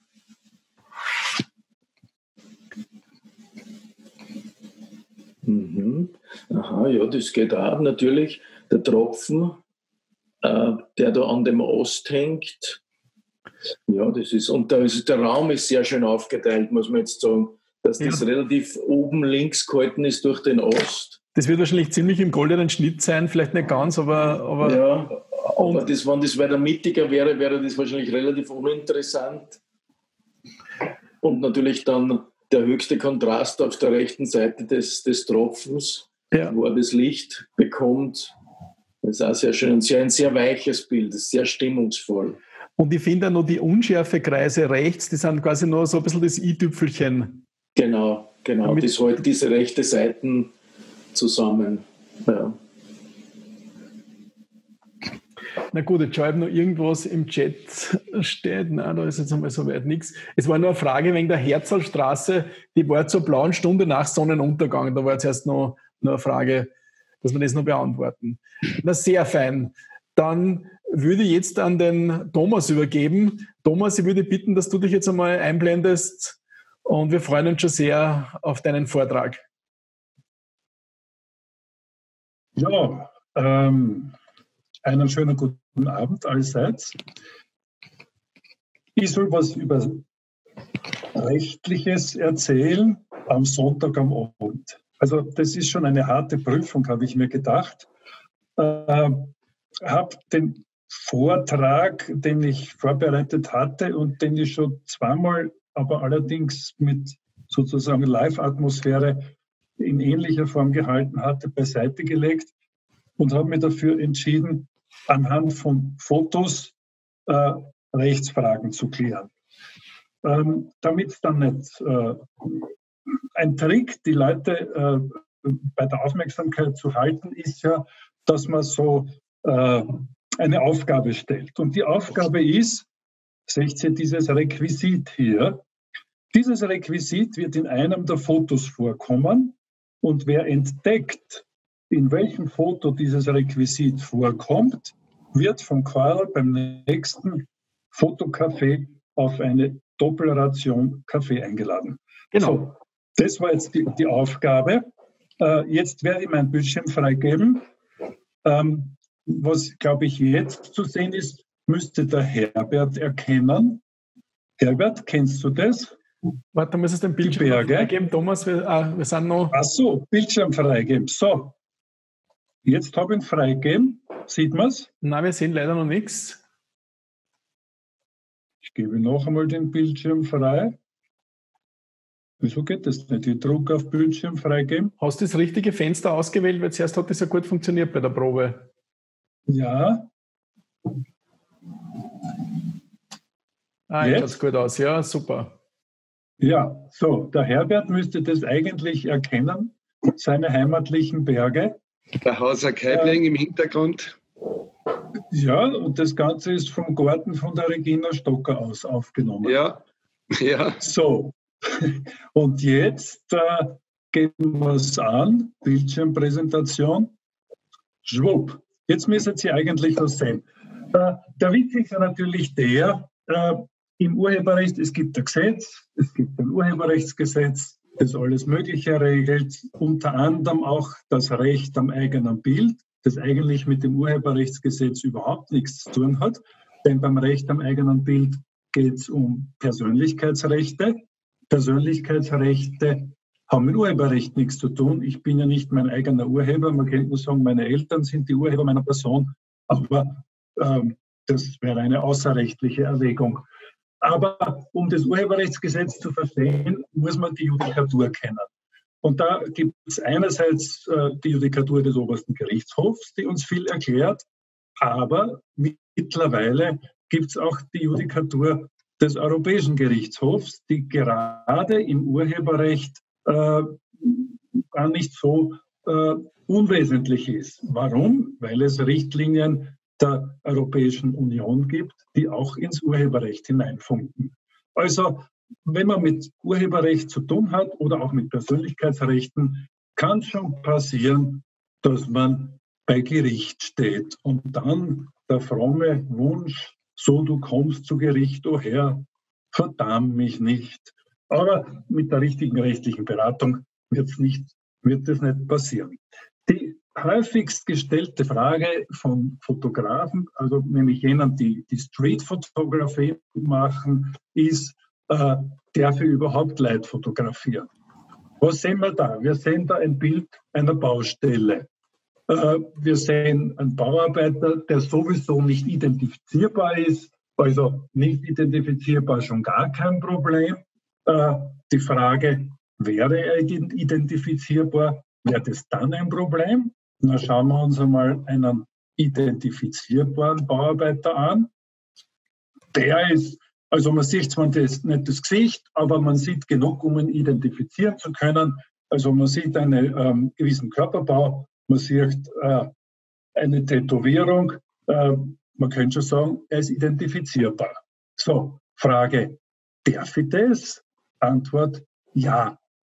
Aha, ja, das geht auch natürlich. Der Tropfen, der da an dem Ast hängt. Ja, das ist, und der Raum ist sehr schön aufgeteilt, muss man jetzt sagen, dass das relativ oben links gehalten ist durch den Ast. Das wird wahrscheinlich ziemlich im goldenen Schnitt sein, vielleicht nicht ganz, aber ja, aber wenn das weiter mittiger wäre, wäre das wahrscheinlich relativ uninteressant. Und natürlich dann der höchste Kontrast auf der rechten Seite des Tropfens, wo er das Licht bekommt. Das ist auch sehr schön und ein sehr weiches Bild, das ist sehr stimmungsvoll. Und ich finde auch noch die Unschärfekreise rechts, die sind quasi nur so ein bisschen das i-Tüpfelchen. Genau. Das hält diese rechte Seiten zusammen. Ja. Na gut, jetzt schaue ich noch irgendwas im Chat steht. Nein, da ist jetzt einmal soweit nichts. Es war nur eine Frage wegen der Herzalstraße, die war zur blauen Stunde nach Sonnenuntergang. Da war jetzt erst noch eine Frage, dass wir das noch beantworten. Na, sehr fein. Dann würde ich jetzt an den Thomas übergeben. Thomas, ich würde bitten, dass du dich jetzt einmal einblendest und wir freuen uns schon sehr auf deinen Vortrag. Ja, einen schönen guten Abend allerseits. Ich soll was über Rechtliches erzählen am Sonntag am Abend. Also das ist schon eine harte Prüfung, habe ich mir gedacht. Habe den Vortrag, den ich vorbereitet hatte und den ich schon zweimal, aber allerdings mit sozusagen Live-Atmosphäre in ähnlicher Form gehalten hatte, beiseite gelegt und habe mich dafür entschieden, anhand von Fotos Rechtsfragen zu klären. Damit dann nicht ein Trick, die Leute bei der Aufmerksamkeit zu halten, ist ja, dass man so eine Aufgabe stellt. Und die Aufgabe ist, seht ihr dieses Requisit hier. Dieses Requisit wird in einem der Fotos vorkommen und wer entdeckt, in welchem Foto dieses Requisit vorkommt, wird von Karl beim nächsten Fotocafé auf eine Doppelration Kaffee eingeladen. Genau. So, Das war jetzt die Aufgabe. Jetzt werde ich meinen Bildschirm freigeben. Was, glaube ich, jetzt zu sehen ist, müsste der Herbert erkennen. Herbert, kennst du das? Warte, muss es den Bildschirm freigeben, Thomas? Wir sind noch. Ach so, Bildschirm freigeben. So, jetzt habe ich ihn freigegeben. Sieht man es? Nein, wir sehen leider noch nichts. Ich gebe noch einmal den Bildschirm frei. Wieso geht das nicht? Ich drücke auf Bildschirm freigeben. Hast du das richtige Fenster ausgewählt? Weil zuerst hat das ja gut funktioniert bei der Probe. Ja. Jetzt schaut es gut aus. Ja, super. Ja, so, der Herbert müsste das eigentlich erkennen, seine heimatlichen Berge. Der Hauser Keibling im Hintergrund. Ja, und das Ganze ist vom Garten von der Regina Stocker aus aufgenommen. Ja, ja. So, und jetzt gehen wir es an, Bildschirmpräsentation. Schwupp, jetzt müssen Sie eigentlich was sehen. Der Witz ist ja natürlich der, im Urheberrecht, es gibt ein Gesetz, es gibt ein Urheberrechtsgesetz, das alles Mögliche regelt, unter anderem auch das Recht am eigenen Bild, das eigentlich mit dem Urheberrechtsgesetz überhaupt nichts zu tun hat, denn beim Recht am eigenen Bild geht es um Persönlichkeitsrechte. Persönlichkeitsrechte haben mit Urheberrecht nichts zu tun. Ich bin ja nicht mein eigener Urheber, man könnte nur sagen, meine Eltern sind die Urheber meiner Person, aber das wäre eine außerrechtliche Erwägung. Aber um das Urheberrechtsgesetz zu verstehen, muss man die Judikatur kennen. Und da gibt es einerseits die Judikatur des Obersten Gerichtshofs, die uns viel erklärt, aber mittlerweile gibt es auch die Judikatur des Europäischen Gerichtshofs, die gerade im Urheberrecht gar nicht so unwesentlich ist. Warum? Weil es Richtlinien der Europäischen Union gibt, die auch ins Urheberrecht hineinfunken. Also, wenn man mit Urheberrecht zu tun hat oder auch mit Persönlichkeitsrechten, kann schon passieren, dass man bei Gericht steht und dann der fromme Wunsch, so du kommst zu Gericht, o Herr, verdamm mich nicht. Aber mit der richtigen rechtlichen Beratung wird das nicht passieren. Die häufigst gestellte Frage von Fotografen, also nämlich jenen, die Street Photography machen, ist, darf ich überhaupt Leute fotografieren? Was sehen wir da? Wir sehen da ein Bild einer Baustelle. Wir sehen einen Bauarbeiter, der sowieso nicht identifizierbar ist, also nicht identifizierbar schon gar kein Problem. Die Frage, wäre er identifizierbar, wäre das dann ein Problem? Na, schauen wir uns einmal einen identifizierbaren Bauarbeiter an. Der ist, also man sieht zwar nicht das Gesicht, aber man sieht genug, um ihn identifizieren zu können. Also man sieht einen gewissen Körperbau, man sieht eine Tätowierung. Man könnte schon sagen, er ist identifizierbar. So, Frage, darf ich das? Antwort, ja.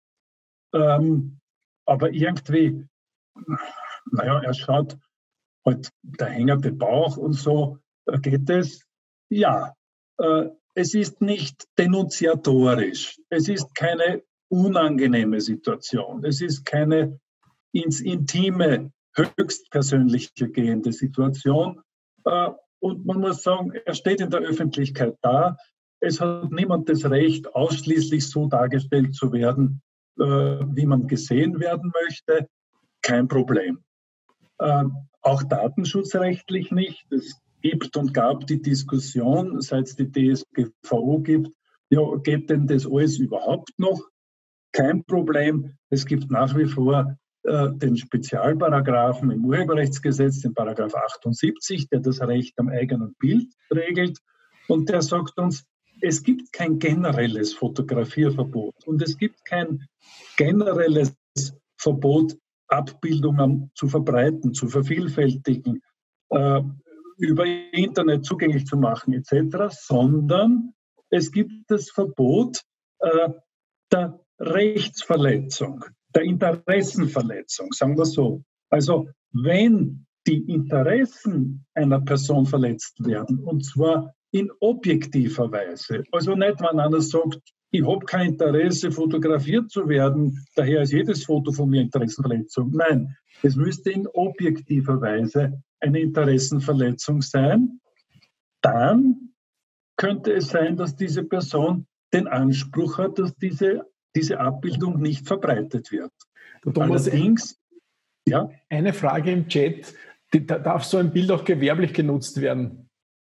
Aber irgendwie, naja, er schaut halt der hängende Bauch und so, geht es? Ja. Es ist nicht denunziatorisch. Es ist keine unangenehme Situation. Es ist keine ins Intime, höchstpersönliche gehende Situation. Und man muss sagen, er steht in der Öffentlichkeit da. Es hat niemand das Recht, ausschließlich so dargestellt zu werden, wie man gesehen werden möchte. Kein Problem. Auch datenschutzrechtlich nicht. Es gibt und gab die Diskussion, seit es die DSGVO gibt, ja, geht denn das alles überhaupt noch? Kein Problem. Es gibt nach wie vor den Spezialparagraphen im Urheberrechtsgesetz, den Paragraph 78, der das Recht am eigenen Bild regelt. Und der sagt uns, es gibt kein generelles Fotografierverbot und es gibt kein generelles Verbot, Abbildungen zu verbreiten, zu vervielfältigen, über Internet zugänglich zu machen etc., sondern es gibt das Verbot der Rechtsverletzung, der Interessenverletzung, sagen wir so. Also wenn die Interessen einer Person verletzt werden, und zwar in objektiver Weise, also nicht, wenn einer sagt, ich habe kein Interesse, fotografiert zu werden, daher ist jedes Foto von mir Interessenverletzung. Nein, es müsste in objektiver Weise eine Interessenverletzung sein. Dann könnte es sein, dass diese Person den Anspruch hat, dass diese Abbildung nicht verbreitet wird. Thomas, allerdings, ja? Eine Frage im Chat, darf so ein Bild auch gewerblich genutzt werden?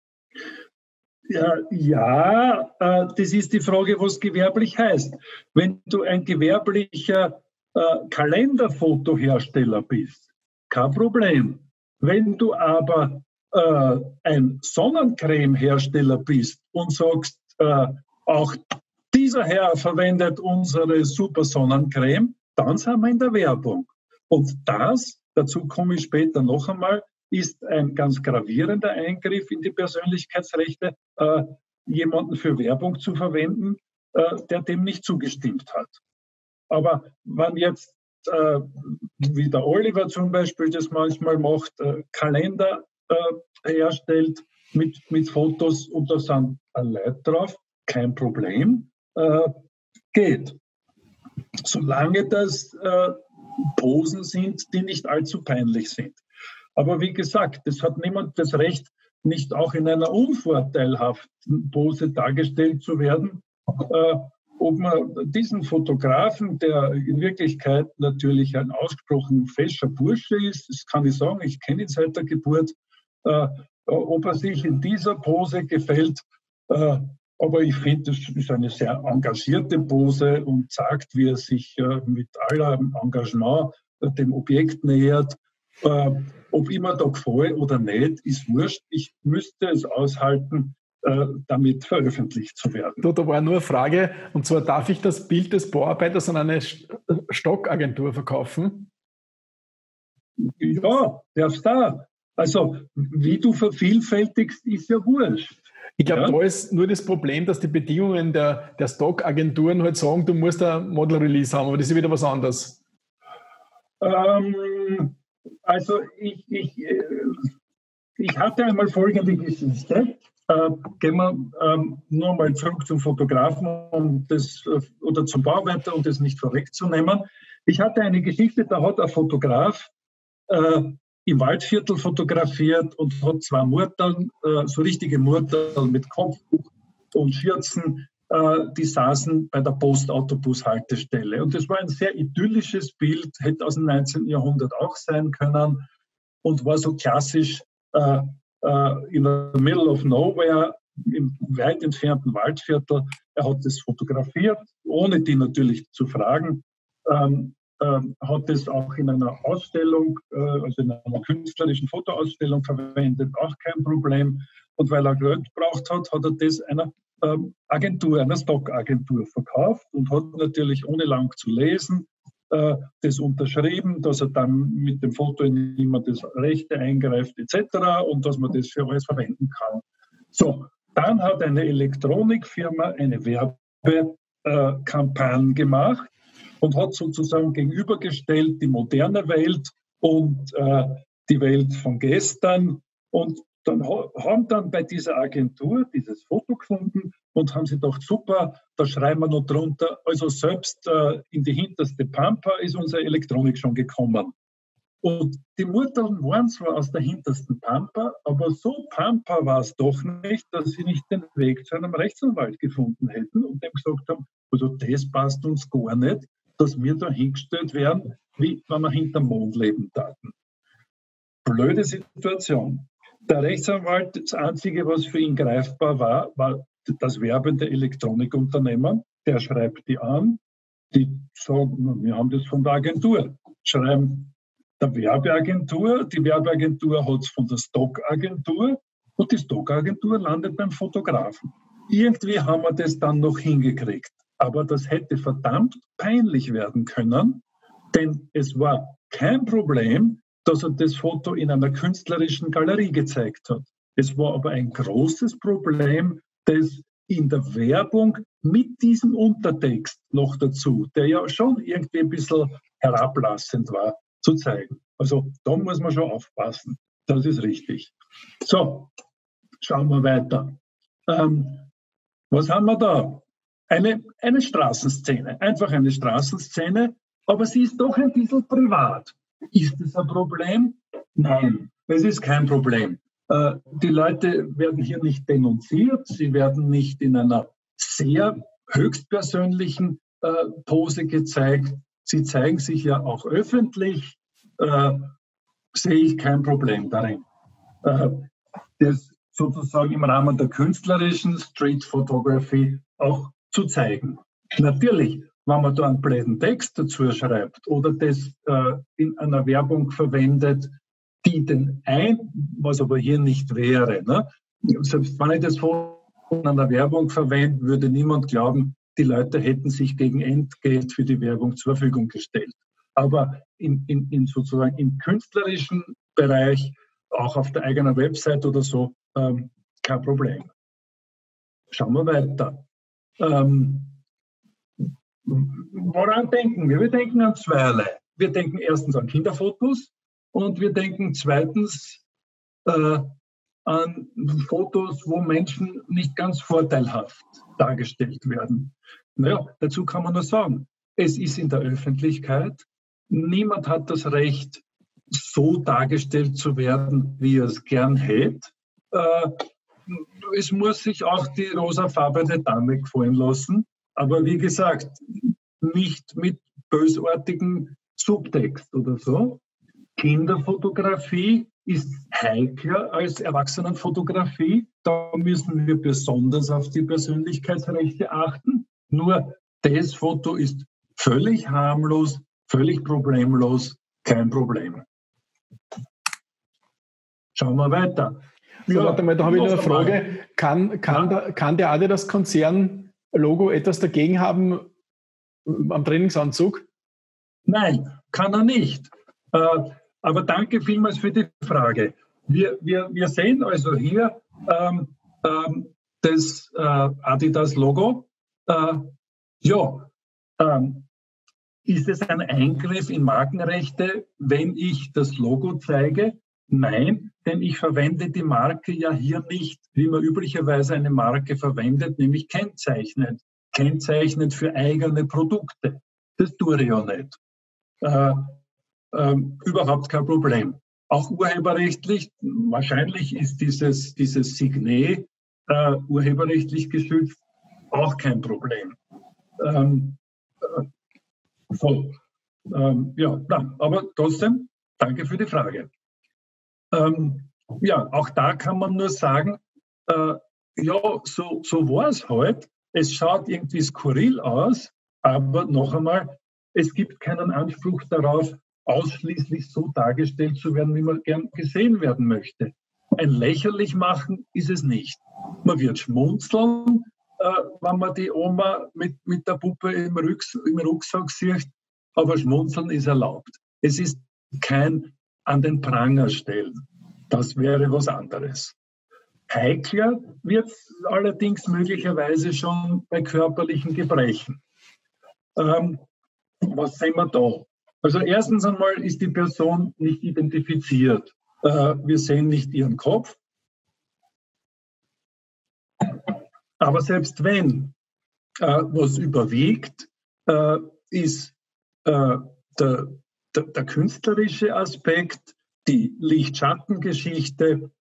Ja, das ist die Frage, was gewerblich heißt. Wenn du ein gewerblicher Kalenderfotohersteller bist, kein Problem. Wenn du aber ein Sonnencremehersteller bist und sagst, auch dieser Herr verwendet unsere super Sonnencreme, dann sind wir in der Werbung. Und dazu komme ich später noch einmal, ist ein ganz gravierender Eingriff in die Persönlichkeitsrechte, jemanden für Werbung zu verwenden, der dem nicht zugestimmt hat. Aber wenn jetzt, wie der Oliver zum Beispiel das manchmal macht, Kalender herstellt mit Fotos und da sind Leute drauf, kein Problem, geht. Solange das Posen sind, die nicht allzu peinlich sind. Aber wie gesagt, es hat niemand das Recht, nicht auch in einer unvorteilhaften Pose dargestellt zu werden. Ob man diesen Fotografen, der in Wirklichkeit natürlich ein ausgesprochen fescher Bursche ist, das kann ich sagen, ich kenne ihn seit der Geburt, ob er sich in dieser Pose gefällt, aber ich finde, das ist eine sehr engagierte Pose und zeigt, wie er sich mit aller Engagement dem Objekt nähert. Ob ich mir da gefällt oder nicht, ist wurscht. Ich müsste es aushalten, damit veröffentlicht zu werden. Da war nur eine Frage, und zwar, darf ich das Bild des Bauarbeiters an eine Stockagentur verkaufen? Ja, darfst du. Also, wie du vervielfältigst, ist ja wurscht. Ich glaube, da ist nur das Problem, dass die Bedingungen der Stockagenturen halt sagen, du musst ein Model-Release haben, aber das ist wieder was anderes. Also ich hatte einmal folgende Geschichte. Gehen wir nur mal zurück zum Fotografen oder zum Bauarbeiter, um das nicht vorwegzunehmen. Ich hatte eine Geschichte, da hat ein Fotograf im Waldviertel fotografiert und hat zwei Murteln, so richtige Murteln mit Kopftuch und Schürzen, die saßen bei der Postautobushaltestelle. Und das war ein sehr idyllisches Bild, hätte aus dem 19. Jahrhundert auch sein können und war so klassisch in the middle of nowhere, im weit entfernten Waldviertel. Er hat das fotografiert, ohne die natürlich zu fragen. Hat es auch in einer Ausstellung, also in einer künstlerischen Fotoausstellung verwendet, auch kein Problem. Und weil er Geld gebraucht hat, hat er das einer Agentur, einer Stockagentur verkauft und hat natürlich ohne lang zu lesen das unterschrieben, dass er dann mit dem Foto immer das Rechte eingreift etc. und dass man das für alles verwenden kann. So, dann hat eine Elektronikfirma eine Werbekampagne gemacht und hat sozusagen gegenübergestellt die moderne Welt und die Welt von gestern. Und dann haben dann bei dieser Agentur dieses Foto gefunden und haben sie gedacht, super, da schreiben wir noch drunter. Also selbst in die hinterste Pampa ist unsere Elektronik schon gekommen. Und die Murteln waren zwar aus der hintersten Pampa, aber so Pampa war es doch nicht, dass sie nicht den Weg zu einem Rechtsanwalt gefunden hätten und dem gesagt haben, also das passt uns gar nicht, dass wir da hingestellt werden, wie wenn wir hinterm Mond leben taten. Blöde Situation. Der Rechtsanwalt, das Einzige, was für ihn greifbar war, war das werbende Elektronikunternehmen. Der schreibt die an, die sagen, wir haben das von der Agentur. Schreiben der Werbeagentur, die Werbeagentur hat es von der Stockagentur und die Stockagentur landet beim Fotografen. Irgendwie haben wir das dann noch hingekriegt. Aber das hätte verdammt peinlich werden können, denn es war kein Problem, dass er das Foto in einer künstlerischen Galerie gezeigt hat. Es war aber ein großes Problem, das in der Werbung mit diesem Untertext noch dazu, der ja schon irgendwie ein bisschen herablassend war, zu zeigen. Also da muss man schon aufpassen. Das ist richtig. So, schauen wir weiter. Was haben wir da? eine Straßenszene, einfach eine Straßenszene, aber sie ist doch ein bisschen privat. Ist das ein Problem? Nein, es ist kein Problem. Die Leute werden hier nicht denunziert, sie werden nicht in einer sehr höchstpersönlichen Pose gezeigt. Sie zeigen sich ja auch öffentlich, sehe ich kein Problem darin. Das sozusagen im Rahmen der künstlerischen Street Photography auch zu zeigen. Natürlich, wenn man da einen blöden Text dazu schreibt oder das in einer Werbung verwendet, die was aber hier nicht wäre. Ne? Selbst wenn ich das von einer Werbung verwende, würde niemand glauben, die Leute hätten sich gegen Entgelt für die Werbung zur Verfügung gestellt. Aber sozusagen im künstlerischen Bereich, auch auf der eigenen Website oder so, kein Problem. Schauen wir weiter. Woran denken wir? Wir denken an zweierlei. Wir denken erstens an Kinderfotos und wir denken zweitens an Fotos, wo Menschen nicht ganz vorteilhaft dargestellt werden. Naja, dazu kann man nur sagen, es ist in der Öffentlichkeit. Niemand hat das Recht, so dargestellt zu werden, wie er es gern hätte. Es muss sich auch die rosafarbene Dame gefallen lassen. Aber wie gesagt, nicht mit bösartigem Subtext oder so. Kinderfotografie ist heikler als Erwachsenenfotografie. Da müssen wir besonders auf die Persönlichkeitsrechte achten. Nur das Foto ist völlig harmlos, völlig problemlos, kein Problem. Schauen wir weiter. So, ja, warte mal, da habe ich noch eine Frage. Kann der Adidas-Konzern-Logo etwas dagegen haben am Trainingsanzug? Nein, kann er nicht. Aber danke vielmals für die Frage. Wir sehen also hier das Adidas-Logo. Ist es ein Eingriff in Markenrechte, wenn ich das Logo zeige? Nein, denn ich verwende die Marke ja hier nicht, wie man üblicherweise eine Marke verwendet, nämlich kennzeichnend für eigene Produkte. Das tue ich ja nicht. Überhaupt kein Problem. Auch urheberrechtlich, wahrscheinlich ist dieses Signet urheberrechtlich geschützt, auch kein Problem. Aber trotzdem, danke für die Frage. Auch da kann man nur sagen, so war es halt. Es schaut irgendwie skurril aus, aber noch einmal, es gibt keinen Anspruch darauf, ausschließlich so dargestellt zu werden, wie man gern gesehen werden möchte. Ein lächerlich machen ist es nicht. Man wird schmunzeln, wenn man die Oma mit der Puppe im Rucksack sieht, aber schmunzeln ist erlaubt. Es ist kein an den Pranger stellen. Das wäre was anderes. Heikler wird es allerdings möglicherweise schon bei körperlichen Gebrechen. Was sehen wir da? Also erstens einmal ist die Person nicht identifiziert. Wir sehen nicht ihren Kopf. Aber selbst wenn was überwiegt, ist der künstlerische Aspekt, die Licht-Schatten-Geschichte,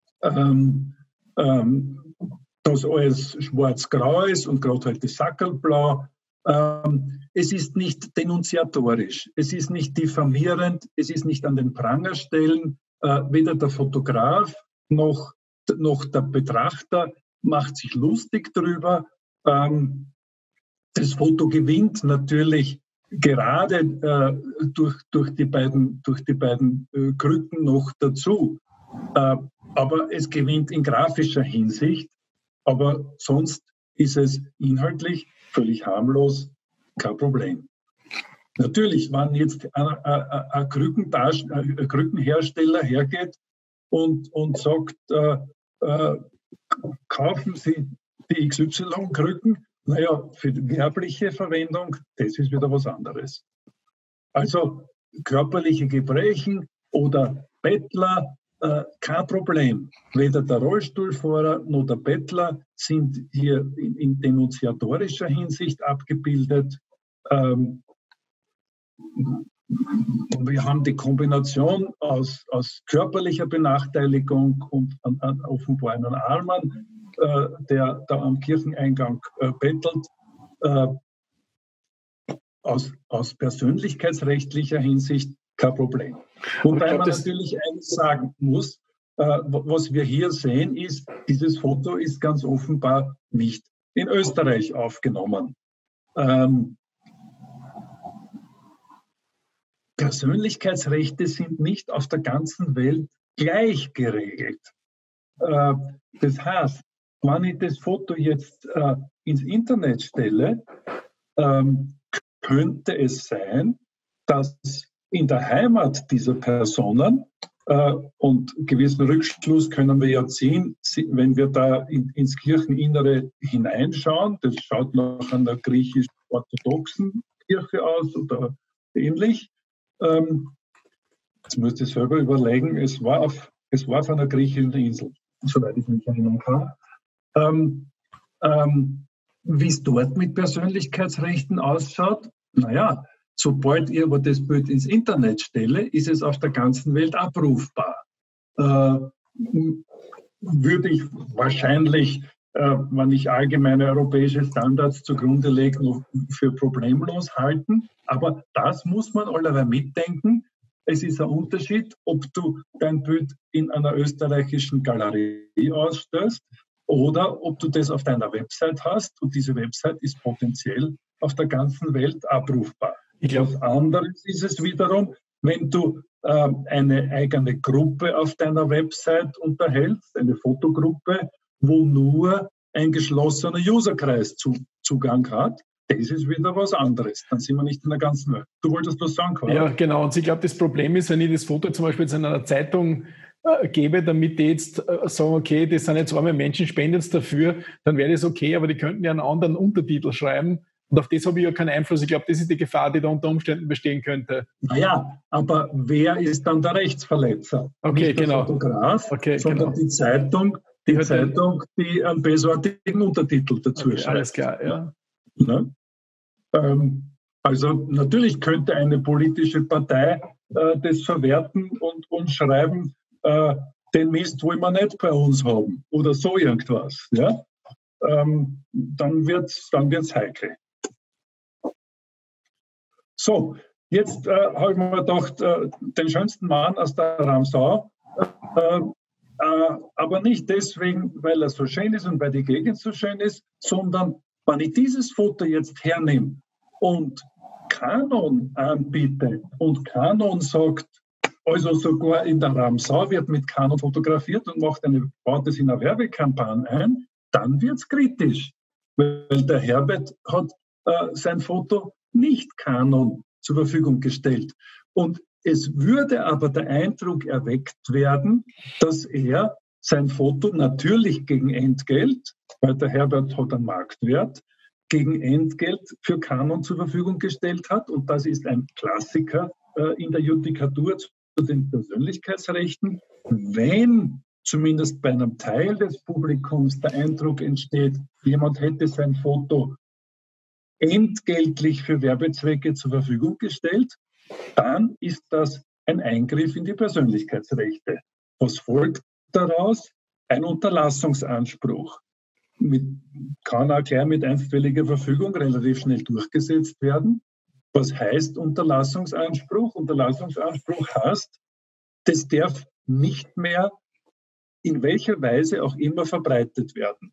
dass alles schwarz-grau ist und gerade halt das Sackerlblau. Es ist nicht denunziatorisch, es ist nicht diffamierend, es ist nicht an den Pranger stellen. Weder der Fotograf noch der Betrachter macht sich lustig drüber. Das Foto gewinnt natürlich gerade durch die beiden Krücken noch dazu. Aber es gewinnt in grafischer Hinsicht. Aber sonst ist es inhaltlich völlig harmlos, kein Problem. Natürlich, wenn jetzt ein Krückenhersteller hergeht und sagt, kaufen Sie die XY-Krücken, naja, für die werbliche Verwendung, das ist wieder was anderes. Also körperliche Gebrechen oder Bettler kein Problem. Weder der Rollstuhlfahrer noch der Bettler sind hier in denunziatorischer Hinsicht abgebildet. Wir haben die Kombination aus körperlicher Benachteiligung und offenbar einen Armen, der da am Kircheneingang bettelt. Aus persönlichkeitsrechtlicher Hinsicht kein Problem. Wobei man natürlich eines sagen muss, was wir hier sehen, ist, dieses Foto ist ganz offenbar nicht in Österreich aufgenommen. Persönlichkeitsrechte sind nicht auf der ganzen Welt gleich geregelt. Das heißt, wenn ich das Foto jetzt ins Internet stelle, könnte es sein, dass in der Heimat dieser Personen, und gewissen Rückschluss können wir ja ziehen, wenn wir da ins Kircheninnere hineinschauen, das schaut nach einer griechisch-orthodoxen Kirche aus oder ähnlich. Jetzt müsst ihr selber überlegen, es war auf einer griechischen Insel, soweit ich mich erinnern kann. Wie es dort mit Persönlichkeitsrechten ausschaut, naja, sobald ich aber das Bild ins Internet stelle, ist es auf der ganzen Welt abrufbar. Würde ich wahrscheinlich, wenn ich allgemeine europäische Standards zugrunde lege, noch für problemlos halten. Aber das muss man allerweil mitdenken. Es ist ein Unterschied, ob du dein Bild in einer österreichischen Galerie ausstellst oder ob du das auf deiner Website hast und diese Website ist potenziell auf der ganzen Welt abrufbar. Was anderes ist es wiederum, wenn du eine eigene Gruppe auf deiner Website unterhältst, eine Fotogruppe, wo nur ein geschlossener Userkreis Zugang hat. Das ist wieder was anderes. Dann sind wir nicht in der ganzen Welt. Du wolltest was sagen, Karl? Ja, genau. Und ich glaube, das Problem ist, wenn ich das Foto zum Beispiel jetzt in einer Zeitung gebe, damit die jetzt sagen, okay, das sind jetzt arme Menschen, spenden jetzt dafür, dann wäre das okay, aber die könnten ja einen anderen Untertitel schreiben. Und auf das habe ich ja keinen Einfluss. Ich glaube, das ist die Gefahr, die da unter Umständen bestehen könnte. Naja, aber wer ist dann der Rechtsverletzer? Okay, nicht der genau. Fotograf, okay, sondern genau. die Zeitung, die einen bösartigen Untertitel dazu schreibt. Alles klar, ja. Ne? Also natürlich könnte eine politische Partei das verwerten und schreiben, den Mist wollen wir nicht bei uns haben oder so irgendwas. Ja? Dann wird's heikel. So, jetzt habe ich mir gedacht, den schönsten Mann aus der Ramsau, aber nicht deswegen, weil er so schön ist und weil die Gegend so schön ist, sondern wenn ich dieses Foto jetzt hernehme und Canon anbiete und Canon sagt, also sogar in der Ramsau wird mit Canon fotografiert und baut es in eine Werbekampagne ein, dann wird es kritisch, weil der Herbert hat sein Foto nicht Canon zur Verfügung gestellt. Und es würde aber der Eindruck erweckt werden, dass er sein Foto natürlich gegen Entgelt, weil der Herbert hat einen Marktwert, gegen Entgelt für Canon zur Verfügung gestellt hat. Und das ist ein Klassiker in der Judikatur zu den Persönlichkeitsrechten. Wenn zumindest bei einem Teil des Publikums der Eindruck entsteht, jemand hätte sein Foto entgeltlich für Werbezwecke zur Verfügung gestellt, dann ist das ein Eingriff in die Persönlichkeitsrechte. Was folgt daraus? Ein Unterlassungsanspruch. Kann auch gleich mit einstweiliger Verfügung relativ schnell durchgesetzt werden. Was heißt Unterlassungsanspruch? Unterlassungsanspruch heißt, das darf nicht mehr in welcher Weise auch immer verbreitet werden.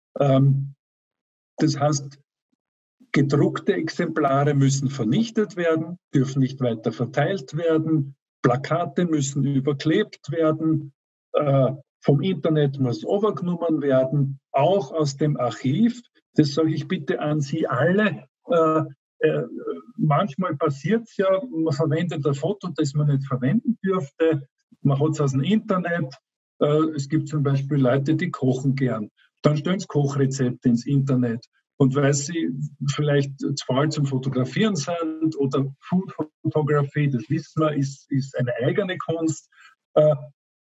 Das heißt, gedruckte Exemplare müssen vernichtet werden, dürfen nicht weiter verteilt werden, Plakate müssen überklebt werden, vom Internet muss overgenommen werden, auch aus dem Archiv. Das sage ich bitte an Sie alle. Manchmal passiert es ja, man verwendet ein Foto, das man nicht verwenden dürfte. Man hat es aus dem Internet. Es gibt zum Beispiel Leute, die kochen gern. Dann stellen sie Kochrezepte ins Internet. Und weil sie vielleicht zu faul zum Fotografieren sind oder Food Photography, das wissen wir, ist eine eigene Kunst.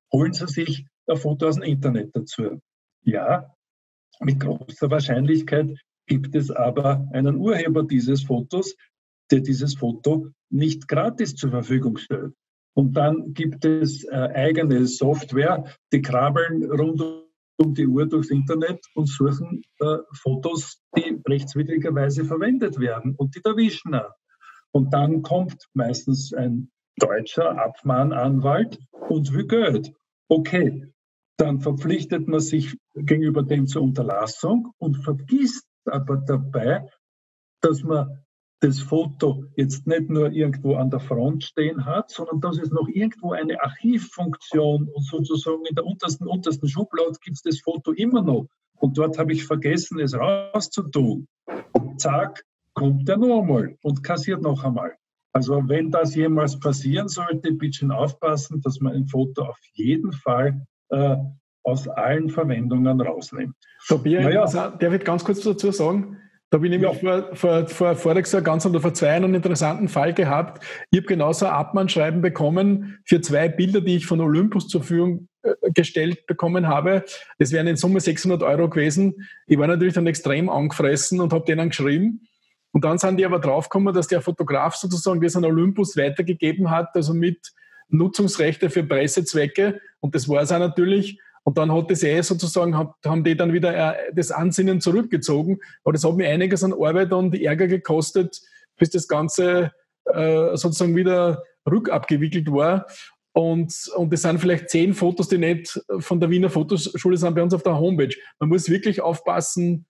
holen Sie sich ein Foto aus dem Internet dazu. Ja, mit großer Wahrscheinlichkeit gibt es aber einen Urheber dieses Fotos, der dieses Foto nicht gratis zur Verfügung stellt. Und dann gibt es eigene Software, die krabbeln rund um die Uhr durchs Internet und suchen Fotos, die rechtswidrigerweise verwendet werden und die erwischen auch. Und dann kommt meistens ein deutscher Abmahnanwalt und will Geld. Okay, dann verpflichtet man sich gegenüber dem zur Unterlassung und vergisst aber dabei, dass man das Foto jetzt nicht nur irgendwo an der Front stehen hat, sondern dass es noch irgendwo eine Archivfunktion und sozusagen in der untersten Schublade gibt es das Foto immer noch. Und dort habe ich vergessen, es rauszutun. Zack, kommt er noch einmal und kassiert noch einmal. Also wenn das jemals passieren sollte, bitte schön aufpassen, dass man ein Foto auf jeden Fall aus allen Verwendungen rausnimmt. Tobias, darf ich ganz kurz dazu sagen? Da habe ich nämlich voriges Jahr vor 2 Jahren einen interessanten Fall gehabt. Ich habe genauso ein Abmahnschreiben bekommen für 2 Bilder, die ich von Olympus zur Verfügung gestellt bekommen habe. Das wären in Summe 600 € gewesen. Ich war natürlich dann extrem angefressen und habe denen geschrieben. Und dann sind die aber draufgekommen, dass der Fotograf sozusagen das an Olympus weitergegeben hat, also mit Nutzungsrechte für Pressezwecke. Und das war es auch natürlich. Und dann hat das sozusagen, haben die dann wieder das Ansinnen zurückgezogen. Aber das hat mir einiges an Arbeit und Ärger gekostet, bis das Ganze sozusagen wieder rückabgewickelt war. Und das sind vielleicht 10 Fotos, die nicht von der Wiener Fotoschule sind, bei uns auf der Homepage. Man muss wirklich aufpassen.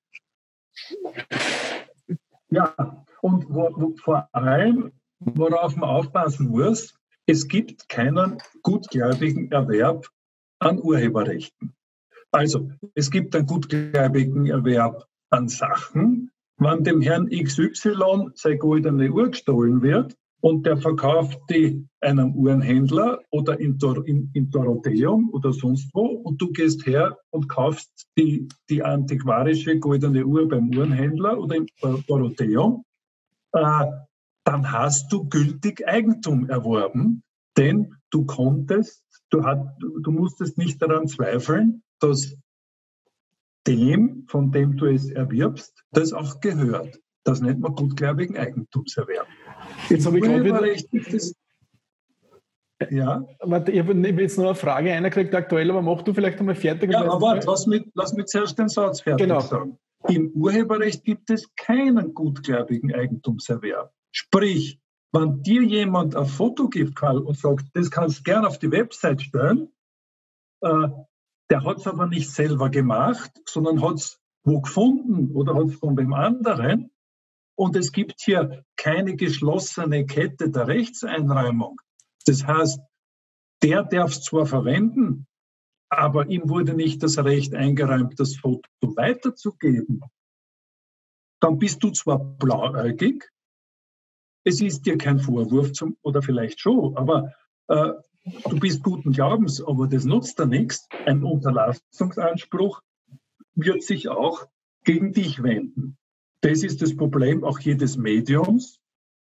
Ja, und vor allem, worauf man aufpassen muss, es gibt keinen gutgläubigen Erwerb an Urheberrechten. Also, es gibt einen gutgläubigen Erwerb an Sachen. Wenn dem Herrn XY seine goldene Uhr gestohlen wird und der verkauft die einem Uhrenhändler oder im Dorotheum oder sonst wo und du gehst her und kaufst die antiquarische goldene Uhr beim Uhrenhändler oder im Dorotheum, dann hast du gültig Eigentum erworben, denn du musstest nicht daran zweifeln, dass dem, von dem du es erwirbst, das auch gehört. Das nennt man gutgläubigen Eigentumserwerb. Jetzt habe ich gerade wieder... Ja. Ich habe jetzt noch eine Frage eingekriegt aktuell, aber mach du vielleicht einmal fertig. Ja, aber lass mich zuerst den Satz fertig sagen. Im Urheberrecht gibt es keinen gutgläubigen Eigentumserwerb. Sprich, wenn dir jemand ein Foto gibt, Karl, und sagt, das kannst du gerne auf die Website stellen, der hat es aber nicht selber gemacht, sondern hat es wo gefunden oder hat es von dem anderen. Und es gibt hier keine geschlossene Kette der Rechtseinräumung. Das heißt, der darf es zwar verwenden, aber ihm wurde nicht das Recht eingeräumt, das Foto weiterzugeben. Dann bist du zwar blauäugig, es ist dir kein Vorwurf oder vielleicht schon, aber du bist guten Glaubens, aber das nutzt dir nichts. Ein Unterlassungsanspruch wird sich auch gegen dich wenden. Das ist das Problem auch jedes Mediums,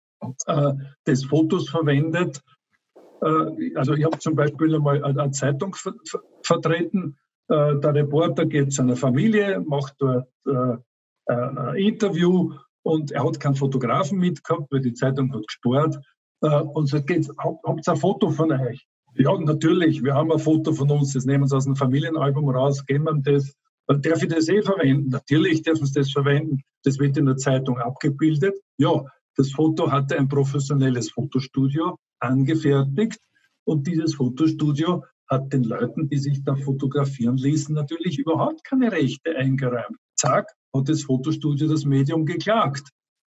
das Fotos verwendet. Also ich habe zum Beispiel einmal eine Zeitung vertreten. Der Reporter geht zu einer Familie, macht dort ein Interview und er hat keinen Fotografen mitgehabt, weil die Zeitung hat gespart. Und sagt, habt ihr ein Foto von euch? Ja, natürlich, wir haben ein Foto von uns, das nehmen sie aus dem Familienalbum raus, geben wir das. Darf ich das verwenden? Natürlich dürfen sie das verwenden. Das wird in der Zeitung abgebildet. Ja, das Foto hatte ein professionelles Fotostudio angefertigt und dieses Fotostudio hat den Leuten, die sich da fotografieren ließen, natürlich überhaupt keine Rechte eingeräumt. Zack, hat das Fotostudio das Medium geklagt.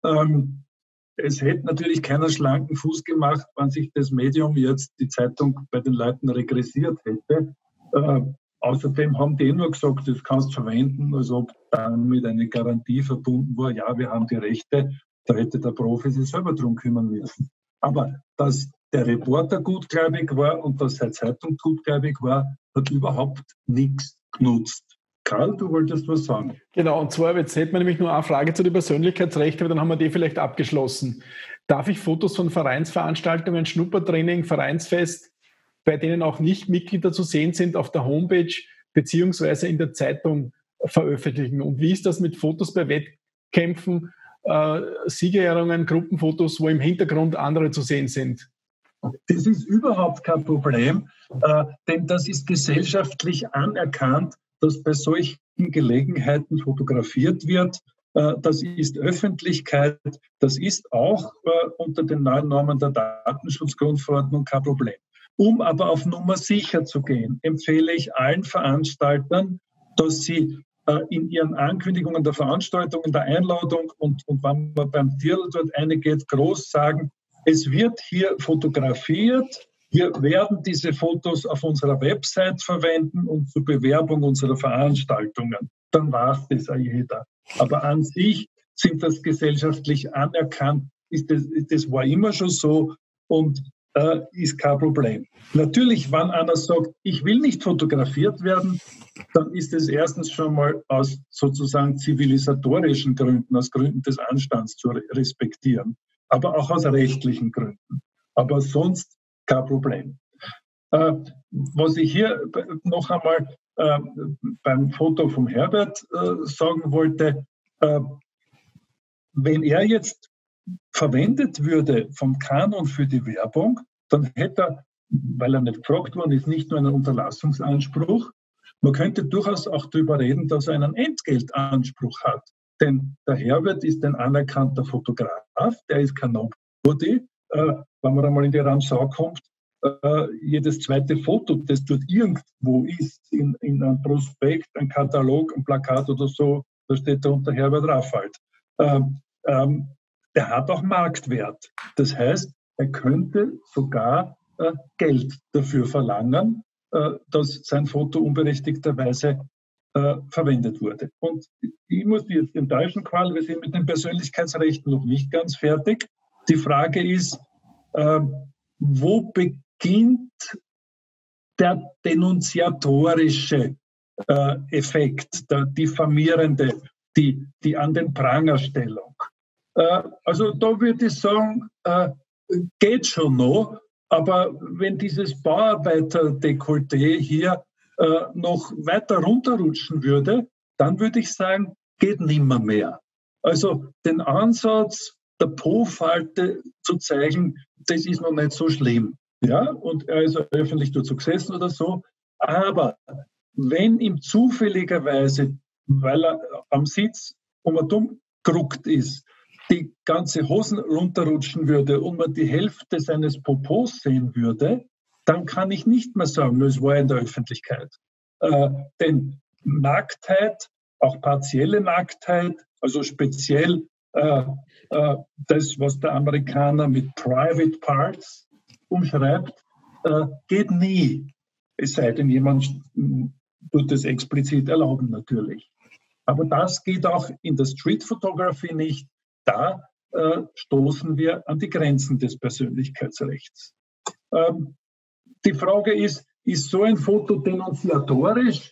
Es hätte natürlich keiner schlanken Fuß gemacht, wenn sich das Medium jetzt die Zeitung bei den Leuten regressiert hätte. Außerdem haben die nur gesagt, das kannst du verwenden, als ob damit eine Garantie verbunden war. Ja, wir haben die Rechte, da hätte der Profi sich selber drum kümmern müssen. Aber dass der Reporter gutgläubig war und dass seine Zeitung gutgläubig war, hat überhaupt nichts genutzt. Karl, du wolltest was sagen. Genau, und zwar, jetzt hätten wir nämlich nur eine Frage zu den Persönlichkeitsrechten, aber dann haben wir die vielleicht abgeschlossen. Darf ich Fotos von Vereinsveranstaltungen, Schnuppertraining, Vereinsfest bei denen auch nicht Mitglieder zu sehen sind, auf der Homepage beziehungsweise in der Zeitung veröffentlichen. Und wie ist das mit Fotos bei Wettkämpfen, Siegerehrungen, Gruppenfotos, wo im Hintergrund andere zu sehen sind? Das ist überhaupt kein Problem, denn das ist gesellschaftlich anerkannt, dass bei solchen Gelegenheiten fotografiert wird. Das ist Öffentlichkeit, das ist auch unter den neuen Normen der Datenschutzgrundverordnung kein Problem. Um aber auf Nummer sicher zu gehen, empfehle ich allen Veranstaltern, dass sie in ihren Ankündigungen der Veranstaltung, in der Einladung und wenn man beim Tierl dort reingeht, groß sagen, es wird hier fotografiert, wir werden diese Fotos auf unserer Website verwenden und zur Bewerbung unserer Veranstaltungen. Dann weiß das auch jeder. Aber an sich sind das gesellschaftlich anerkannt, das war immer schon so und ist kein Problem. Natürlich, wenn einer sagt, ich will nicht fotografiert werden, dann ist es erstens schon mal aus sozusagen zivilisatorischen Gründen, aus Gründen des Anstands zu respektieren, aber auch aus rechtlichen Gründen. Aber sonst kein Problem. Was ich hier noch einmal beim Foto vom Herbert sagen wollte, wenn er jetzt verwendet würde vom Kanon für die Werbung, dann hätte er, weil er nicht gefragt worden ist, nicht nur einen Unterlassungsanspruch, man könnte durchaus auch darüber reden, dass er einen Entgeltanspruch hat. Denn der Herbert ist ein anerkannter Fotograf, der ist kein Nobody. Wenn man einmal in die Ramsau kommt, jedes zweite Foto, das dort irgendwo ist, in einem Prospekt, ein Katalog, ein Plakat oder so, da steht da unter Herbert Raffald. Der hat auch Marktwert. Das heißt, er könnte sogar Geld dafür verlangen, dass sein Foto unberechtigterweise verwendet wurde. Und ich muss die jetzt enttäuschen, Karl, wir sind mit den Persönlichkeitsrechten noch nicht ganz fertig. Die Frage ist, wo beginnt der denunziatorische Effekt, der diffamierende, die an den Prangerstellung? Also da würde ich sagen, geht schon noch, aber wenn dieses Bauarbeiter-Dekolleté hier noch weiter runterrutschen würde, dann würde ich sagen, geht nimmer mehr. Also den Ansatz der Po-Falte zu zeigen, das ist noch nicht so schlimm. Ja, und er ist öffentlich dazu gesessen oder so. Aber wenn ihm zufälligerweise, weil er am Sitz dumm geruckt ist, die ganze Hosen runterrutschen würde und man die Hälfte seines Popos sehen würde, dann kann ich nicht mehr sagen, es war in der Öffentlichkeit. Denn Nacktheit, auch partielle Nacktheit, also speziell das, was der Amerikaner mit Private Parts umschreibt, geht nie. Es sei denn, jemand tut es explizit erlauben natürlich. Aber das geht auch in der Street Photography nicht. Da stoßen wir an die Grenzen des Persönlichkeitsrechts. Die Frage ist so ein Foto denunziatorisch?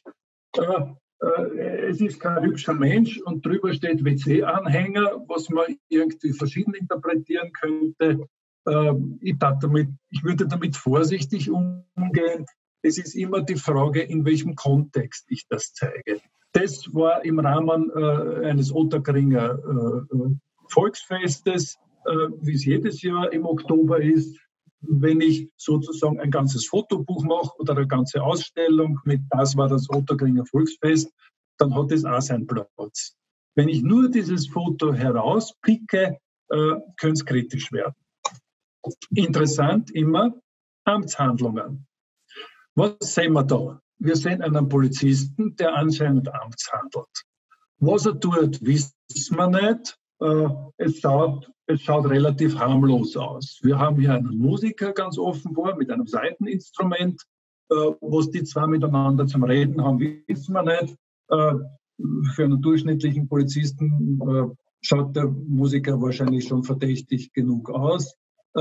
Es ist kein hübscher Mensch und drüber steht WC-Anhänger, was man irgendwie verschieden interpretieren könnte. Ich würde damit vorsichtig umgehen. Es ist immer die Frage, in welchem Kontext ich das zeige. Das war im Rahmen eines Otterkringer Volksfestes, wie es jedes Jahr im Oktober ist. Wenn ich sozusagen ein ganzes Fotobuch mache oder eine ganze Ausstellung mit das war das Otterkringer Volksfest, dann hat es auch seinen Platz. Wenn ich nur dieses Foto herauspicke, könnte es kritisch werden. Interessant immer Amtshandlungen. Was sehen wir da? Wir sehen einen Polizisten, der anscheinend amtshandelt. Was er tut, wissen wir nicht. Es schaut relativ harmlos aus. Wir haben hier einen Musiker ganz offenbar mit einem Saiteninstrument. Was die zwei miteinander zum Reden haben, wissen wir nicht. Für einen durchschnittlichen Polizisten schaut der Musiker wahrscheinlich schon verdächtig genug aus.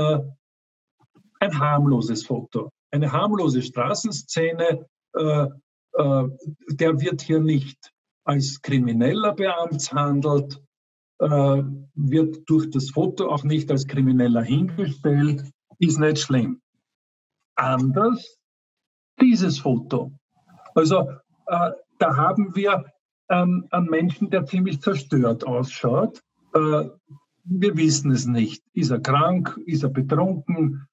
Ein harmloses Foto. Eine harmlose Straßenszene, der wird hier nicht als Krimineller beamtshandelt, wird durch das Foto auch nicht als Krimineller hingestellt, ist nicht schlimm. Anders dieses Foto. Also da haben wir einen Menschen, der ziemlich zerstört ausschaut. Wir wissen es nicht. Ist er krank? Ist er betrunken?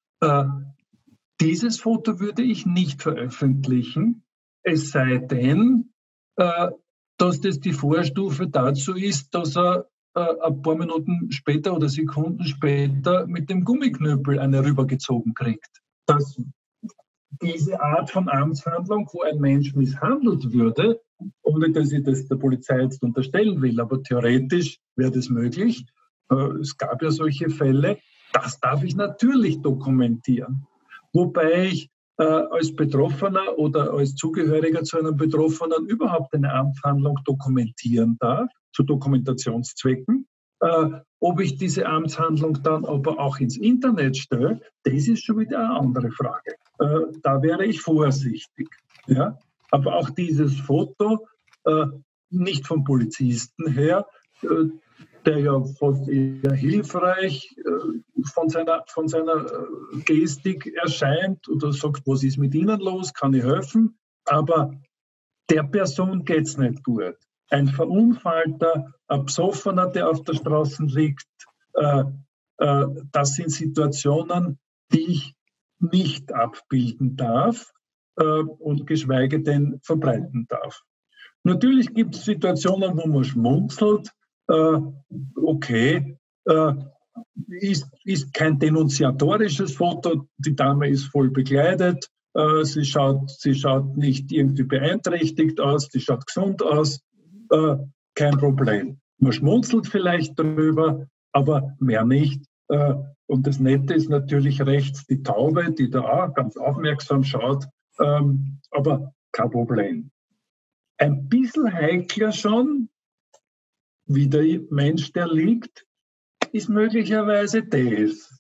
Dieses Foto würde ich nicht veröffentlichen, es sei denn, dass das die Vorstufe dazu ist, dass er ein paar Minuten später oder Sekunden später mit dem Gummiknüppel eine rübergezogen kriegt. Dass diese Art von Amtshandlung, wo ein Mensch misshandelt würde, ohne dass ich das der Polizei jetzt unterstellen will, aber theoretisch wäre das möglich. Es gab ja solche Fälle, das darf ich natürlich dokumentieren. Wobei ich als Betroffener oder als Zugehöriger zu einem Betroffenen überhaupt eine Amtshandlung dokumentieren darf, zu Dokumentationszwecken. Ob ich diese Amtshandlung dann aber auch ins Internet stelle, das ist schon wieder eine andere Frage. Da wäre ich vorsichtig. Ja? Aber auch dieses Foto, nicht vom Polizisten her, der ja fast eher hilfreich von seiner Gestik erscheint oder sagt, was ist mit Ihnen los, kann ich helfen? Aber der Person geht es nicht gut. Ein Verunfallter, ein Besoffener, der auf der Straße liegt, das sind Situationen, die ich nicht abbilden darf und geschweige denn verbreiten darf. Natürlich gibt es Situationen, wo man schmunzelt, okay, ist kein denunziatorisches Foto, die Dame ist voll bekleidet, sie schaut nicht irgendwie beeinträchtigt aus, sie schaut gesund aus, kein Problem. Man schmunzelt vielleicht darüber, aber mehr nicht. Und das Nette ist natürlich rechts die Taube, die da auch ganz aufmerksam schaut, aber kein Problem. Ein bisschen heikler schon, wie der Mensch, der liegt, ist möglicherweise das.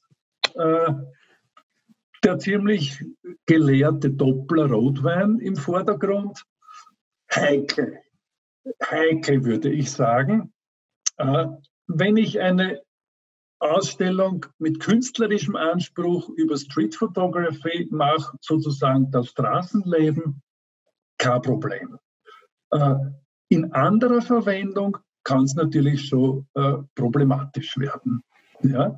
Der ziemlich geleerte Doppler Rotwein im Vordergrund, heikel würde ich sagen. Wenn ich eine Ausstellung mit künstlerischem Anspruch über Street Photography mache, sozusagen das Straßenleben, kein Problem. In anderer Verwendung kann es natürlich schon problematisch werden. Ja?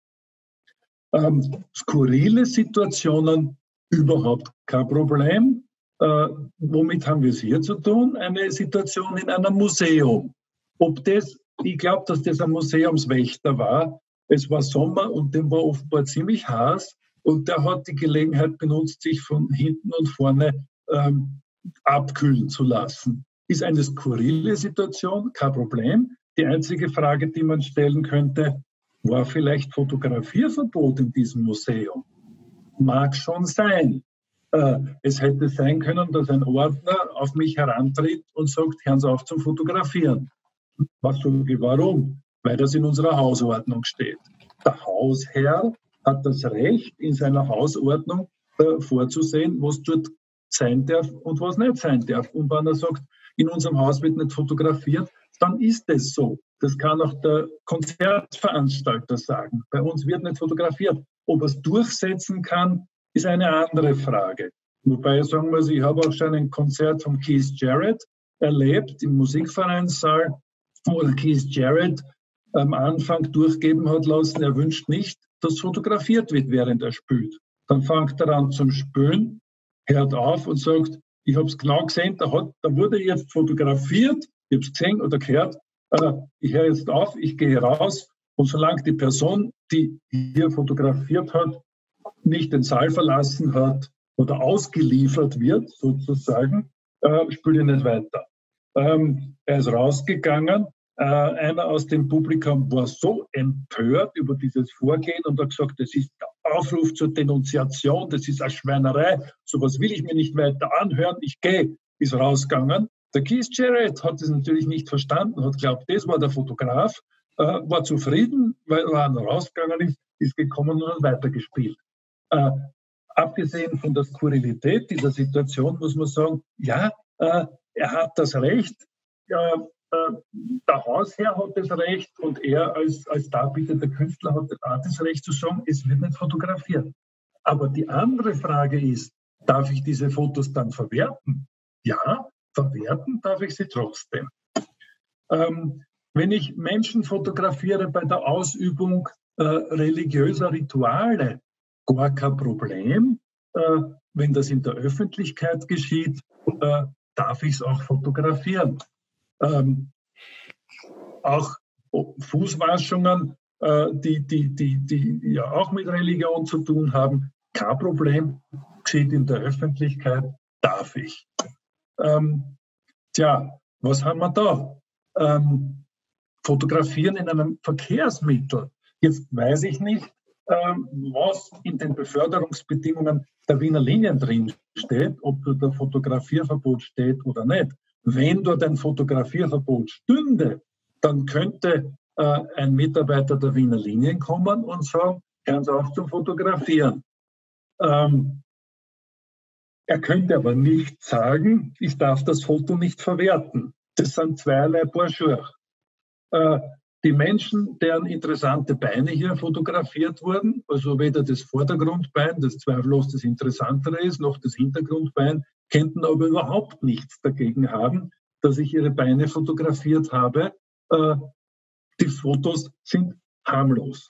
Skurrile Situationen, überhaupt kein Problem. Womit haben wir es hier zu tun? Eine Situation in einem Museum. Ich glaube, dass das ein Museumswächter war. Es war Sommer und dem war offenbar ziemlich heiß und der hat die Gelegenheit benutzt, sich von hinten und vorne abkühlen zu lassen. Ist eine skurrile Situation, kein Problem. Die einzige Frage, die man stellen könnte, war vielleicht Fotografierverbot in diesem Museum? Mag schon sein. Es hätte sein können, dass ein Ordner auf mich herantritt und sagt, hören Sie auf zum Fotografieren. Was sage ich, warum? Weil das in unserer Hausordnung steht. Der Hausherr hat das Recht, in seiner Hausordnung vorzusehen, was dort sein darf und was nicht sein darf. Und wenn er sagt, in unserem Haus wird nicht fotografiert, dann ist es so. Das kann auch der Konzertveranstalter sagen. Bei uns wird nicht fotografiert. Ob er es durchsetzen kann, ist eine andere Frage. Wobei, sagen wir, ich habe auch schon ein Konzert von Keith Jarrett erlebt im Musikvereinssaal, wo Keith Jarrett am Anfang durchgeben hat lassen, er wünscht nicht, dass fotografiert wird, während er spielt. Dann fängt er an zum Spülen, hört auf und sagt, ich habe es genau gesehen, da wurde jetzt fotografiert, ich habe es gesehen oder gehört, ich höre jetzt auf, ich gehe raus und solange die Person, die hier fotografiert hat, nicht den Saal verlassen hat oder ausgeliefert wird, sozusagen, spiele ich nicht weiter. Er ist rausgegangen. Einer aus dem Publikum war so empört über dieses Vorgehen und hat gesagt, das ist der Aufruf zur Denunziation, das ist eine Schweinerei, sowas will ich mir nicht weiter anhören, ich gehe, ist rausgegangen. Der Keith Jarrett hat das natürlich nicht verstanden, hat geglaubt, das war der Fotograf, war zufrieden, weil er rausgegangen ist gekommen und hat weitergespielt. Abgesehen von der Skurrilität dieser Situation muss man sagen, ja, er hat das Recht, der Hausherr hat das Recht und er als darbietender Künstler hat auch das Recht zu sagen, es wird nicht fotografiert. Aber die andere Frage ist, Darf ich diese Fotos dann verwerten? Ja, verwerten darf ich sie trotzdem. Wenn ich Menschen fotografiere bei der Ausübung religiöser Rituale, gar kein Problem. Wenn das in der Öffentlichkeit geschieht, darf ich es auch fotografieren. Auch Fußwaschungen, die ja auch mit Religion zu tun haben, kein Problem, geschieht in der Öffentlichkeit, darf ich. Was haben wir da? Fotografieren in einem Verkehrsmittel. Jetzt weiß ich nicht, was in den Beförderungsbedingungen der Wiener Linien drin steht, ob dort ein Fotografierverbot steht oder nicht. Wenn dort ein Fotografierverbot stünde, dann könnte ein Mitarbeiter der Wiener Linien kommen und sagen, hören Sie auf zum Fotografieren. Er könnte aber nicht sagen, ich darf das Foto nicht verwerten. Das sind zweierlei Paar Schuhe. Die Menschen, deren interessante Beine hier fotografiert wurden, also weder das Vordergrundbein, das zweifellos das Interessantere ist, noch das Hintergrundbein, könnten aber überhaupt nichts dagegen haben, dass ich ihre Beine fotografiert habe. Die Fotos sind harmlos.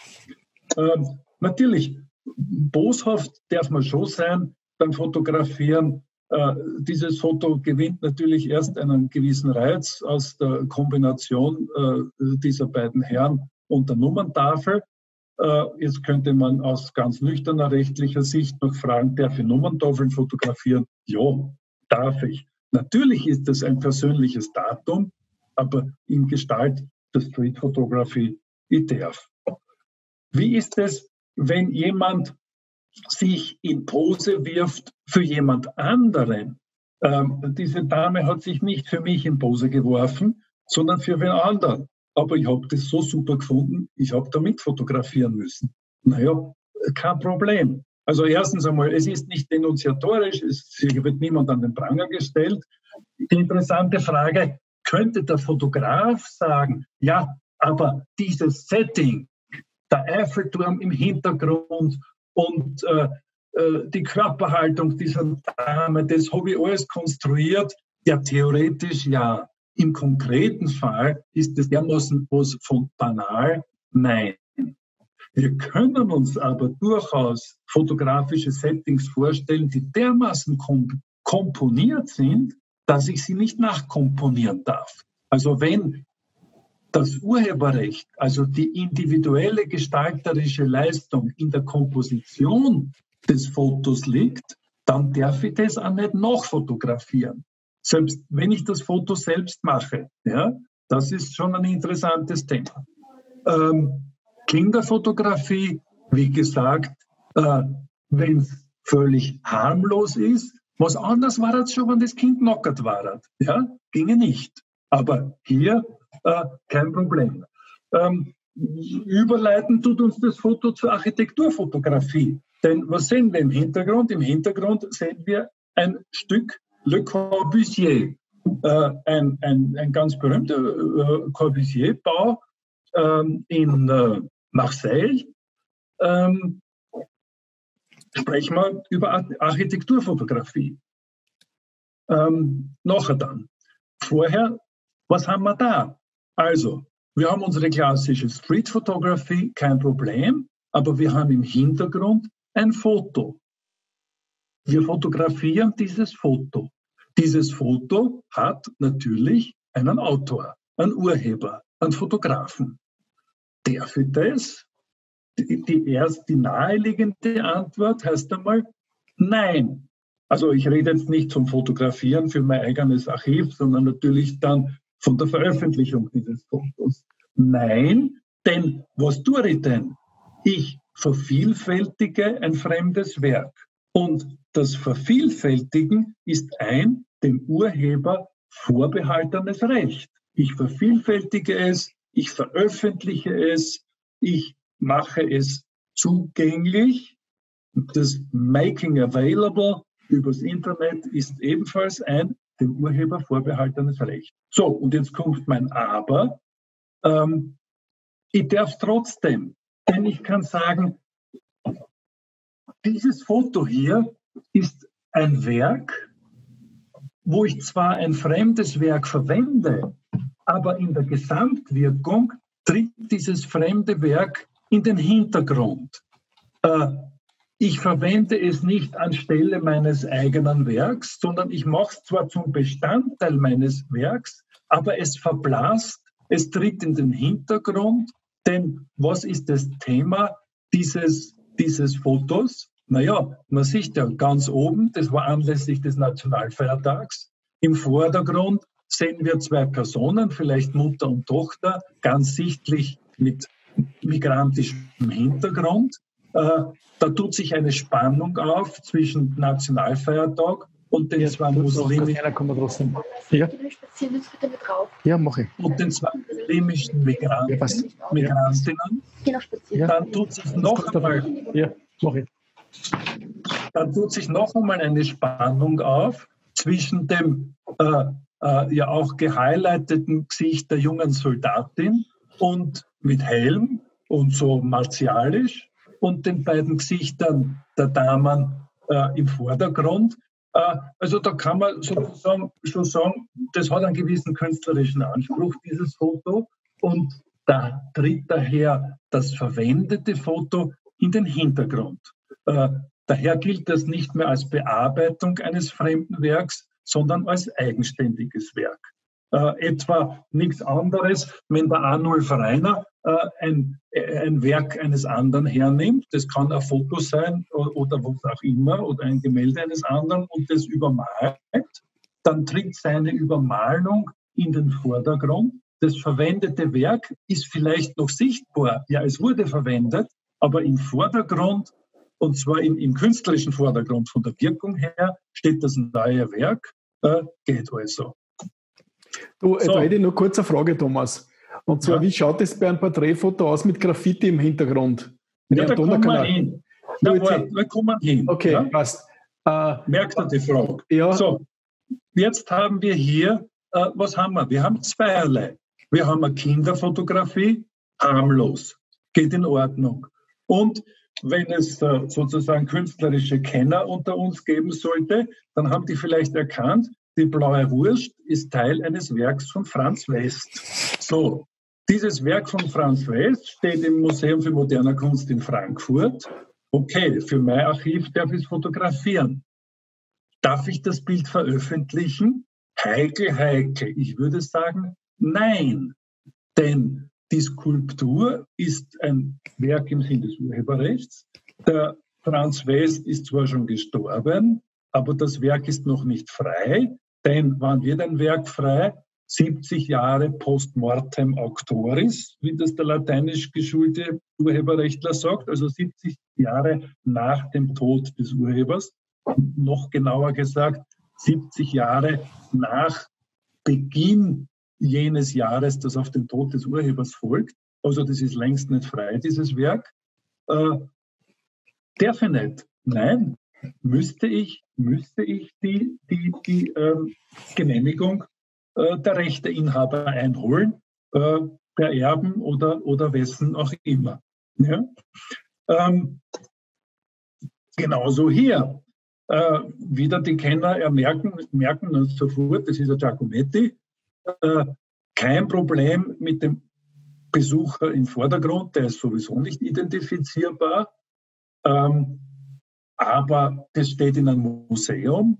Natürlich, boshaft darf man schon sein beim Fotografieren. Dieses Foto gewinnt natürlich erst einen gewissen Reiz aus der Kombination dieser beiden Herren und der Nummerntafel. Jetzt könnte man aus ganz nüchterner rechtlicher Sicht noch fragen, darf ich Nummerntafeln fotografieren? Ja, darf ich. Natürlich ist das ein persönliches Datum, aber in Gestalt der Street Photography, ich darf. Wie ist es, wenn jemand sich in Pose wirft für jemand anderen? Diese Dame hat sich nicht für mich in Pose geworfen, sondern für wen anderen. Aber ich habe das so super gefunden, ich habe damit fotografieren müssen. Naja, kein Problem. Also erstens einmal, es ist nicht denunziatorisch, hier wird niemand an den Pranger gestellt. Die interessante Frage, könnte der Fotograf sagen, ja, aber dieses Setting, der Eiffelturm im Hintergrund und die Körperhaltung dieser Dame, das habe ich alles konstruiert. Ja, theoretisch ja. Im konkreten Fall ist es dermaßen was von banal? Nein. Wir können uns aber durchaus fotografische Settings vorstellen, die dermaßen komponiert sind, dass ich sie nicht nachkomponieren darf. Also wenn das Urheberrecht, also die individuelle gestalterische Leistung in der Komposition des Fotos liegt, dann darf ich das auch nicht nachfotografieren. Selbst wenn ich das Foto selbst mache. Ja, das ist schon ein interessantes Thema. Kinderfotografie, wie gesagt, wenn es völlig harmlos ist, was anders war als schon, wenn das Kind knockert war. Ja, ginge nicht. Aber hier kein Problem. Überleiten tut uns das Foto zur Architekturfotografie. Denn was sehen wir im Hintergrund? Im Hintergrund sehen wir ein Stück Le Corbusier, ein ganz berühmter Corbusier-Bau in Marseille. Sprechen wir über Architekturfotografie. Nachher dann. Vorher, was haben wir da? Also, wir haben unsere klassische Street Photography, kein Problem, aber wir haben im Hintergrund ein Foto. Wir fotografieren dieses Foto. Dieses Foto hat natürlich einen Autor, einen Urheber, einen Fotografen. Darf ich das? Die naheliegende Antwort heißt einmal nein. Also ich rede jetzt nicht vom Fotografieren für mein eigenes Archiv, sondern natürlich dann von der Veröffentlichung dieses Fotos. Nein, denn was tue ich denn? Ich vervielfältige ein fremdes Werk. Und das Vervielfältigen ist ein dem Urheber vorbehaltenes Recht. Ich vervielfältige es, ich veröffentliche es, ich mache es zugänglich. Das Making Available übers Internet ist ebenfalls ein dem Urheber vorbehaltenes Recht. So, und jetzt kommt mein Aber. Ich darf trotzdem, denn ich kann sagen, dieses Foto hier ist ein Werk, wo ich zwar ein fremdes Werk verwende, aber in der Gesamtwirkung tritt dieses fremde Werk in den Hintergrund. Ich verwende es nicht anstelle meines eigenen Werks, sondern ich mache es zwar zum Bestandteil meines Werks, aber es verblasst, es tritt in den Hintergrund, denn was ist das Thema dieses Fotos? Naja, man sieht ja ganz oben, das war anlässlich des Nationalfeiertags, im Vordergrund sehen wir zwei Personen, vielleicht Mutter und Tochter, ganz sichtlich mit migrantischem Hintergrund. Da tut sich eine Spannung auf zwischen Nationalfeiertag und den zwei muslimischen und den zwei muslimischen Migrantinnen. Dann tut sich noch einmal eine Spannung auf zwischen dem ja auch gehighlighteten Gesicht der jungen Soldatin und mit Helm und so martialisch und den beiden Gesichtern der Damen im Vordergrund. Also da kann man sozusagen schon sagen, das hat einen gewissen künstlerischen Anspruch, dieses Foto. Und da tritt daher das verwendete Foto in den Hintergrund. Daher gilt das nicht mehr als Bearbeitung eines fremden Werks, sondern als eigenständiges Werk. Etwa nichts anderes, wenn der Arnulf Rainer ein Werk eines anderen hernimmt, das kann ein Foto sein oder was auch immer, oder ein Gemälde eines anderen und das übermalt, dann tritt seine Übermalung in den Vordergrund. Das verwendete Werk ist vielleicht noch sichtbar, ja, es wurde verwendet, aber im Vordergrund, und zwar im künstlerischen Vordergrund von der Wirkung her, steht das neue Werk, geht also. Du, da hätte ich noch kurz eine Frage, Thomas. Und zwar, wie schaut es bei einem Porträtfoto aus mit Graffiti im Hintergrund? Ja, da kommen wir hin. Da kommen wir hin. Okay, ja? passt. Merkt ihr die Frage? Ja. So, jetzt haben wir hier, was haben wir? Wir haben zweierlei. Wir haben eine Kinderfotografie, harmlos, geht in Ordnung. Und wenn es sozusagen künstlerische Kenner unter uns geben sollte, dann haben die vielleicht erkannt, die blaue Wurst ist Teil eines Werks von Franz West. So, dieses Werk von Franz West steht im Museum für moderne Kunst in Frankfurt. Okay, für mein Archiv darf ich es fotografieren. Darf ich das Bild veröffentlichen? Heikel, heikel. Ich würde sagen, nein. Denn die Skulptur ist ein Werk im Sinne des Urheberrechts. Der Franz West ist zwar schon gestorben, aber das Werk ist noch nicht frei. Denn wann wird ein Werk frei? 70 Jahre post mortem auctoris, wie das der lateinisch geschulte Urheberrechtler sagt, also 70 Jahre nach dem Tod des Urhebers. Noch genauer gesagt, 70 Jahre nach Beginn jenes Jahres, das auf den Tod des Urhebers folgt. Also das ist längst nicht frei, dieses Werk. Darf ich nicht? Nein. Müsste ich die Genehmigung der Rechteinhaber einholen, per Erben oder wessen auch immer. Ja? Genauso hier. Wieder die Kenner merken sofort, das ist ein Giacometti, kein Problem mit dem Besucher im Vordergrund, der ist sowieso nicht identifizierbar. Aber das steht in einem Museum.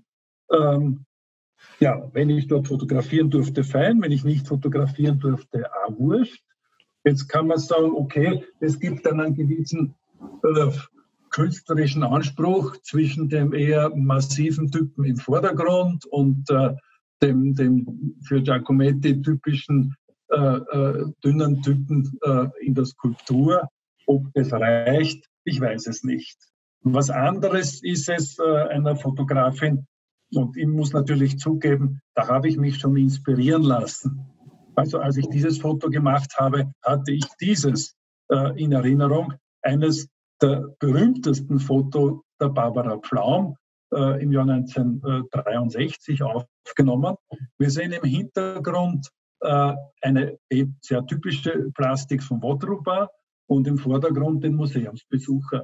Ja, wenn ich dort fotografieren durfte, fein. Wenn ich nicht fotografieren durfte, auch wurscht. Jetzt kann man sagen, okay, es gibt dann einen gewissen künstlerischen Anspruch zwischen dem eher massiven Typen im Vordergrund und dem für Giacometti typischen dünnen Typen in der Skulptur. Ob das reicht, ich weiß es nicht. Was anderes ist es einer Fotografin, und ich muss natürlich zugeben, da habe ich mich schon inspirieren lassen. Also als ich dieses Foto gemacht habe, hatte ich dieses in Erinnerung, eines der berühmtesten Fotos der Barbara Pflaum im Jahr 1963 aufgenommen. Wir sehen im Hintergrund eine sehr typische Plastik von Wotrubah und im Vordergrund den Museumsbesucher.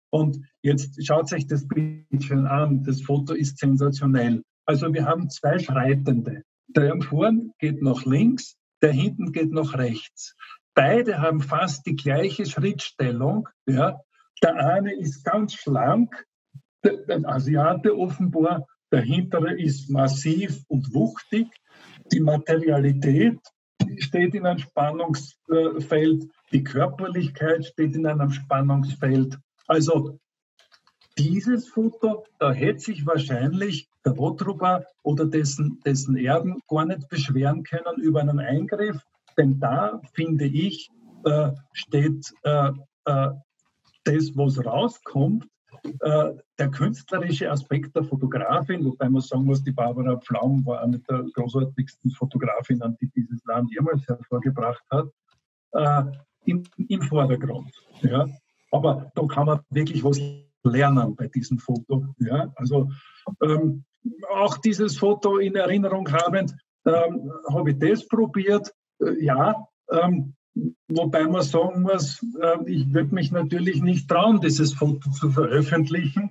Und jetzt schaut euch das Bildchen an. Das Foto ist sensationell. Also wir haben zwei Schreitende. Der vorn geht nach links, der hinten geht nach rechts. Beide haben fast die gleiche Schrittstellung. Ja. Der eine ist ganz schlank, der Asiate offenbar. Der hintere ist massiv und wuchtig. Die Materialität steht in einem Spannungsfeld. Die Körperlichkeit steht in einem Spannungsfeld. Also dieses Foto, da hätte sich wahrscheinlich der Wotruba oder dessen Erben gar nicht beschweren können über einen Eingriff. Denn da, finde ich, steht das, was rauskommt, der künstlerische Aspekt der Fotografin, wobei man sagen muss, die Barbara Pflaum war eine der großartigsten Fotografinnen, die dieses Land jemals hervorgebracht hat, im Vordergrund. Ja. Aber da kann man wirklich was lernen bei diesem Foto. Ja. Also auch dieses Foto in Erinnerung habend, habe ich das probiert. Wobei man sagen muss, ich würde mich natürlich nicht trauen, dieses Foto zu veröffentlichen.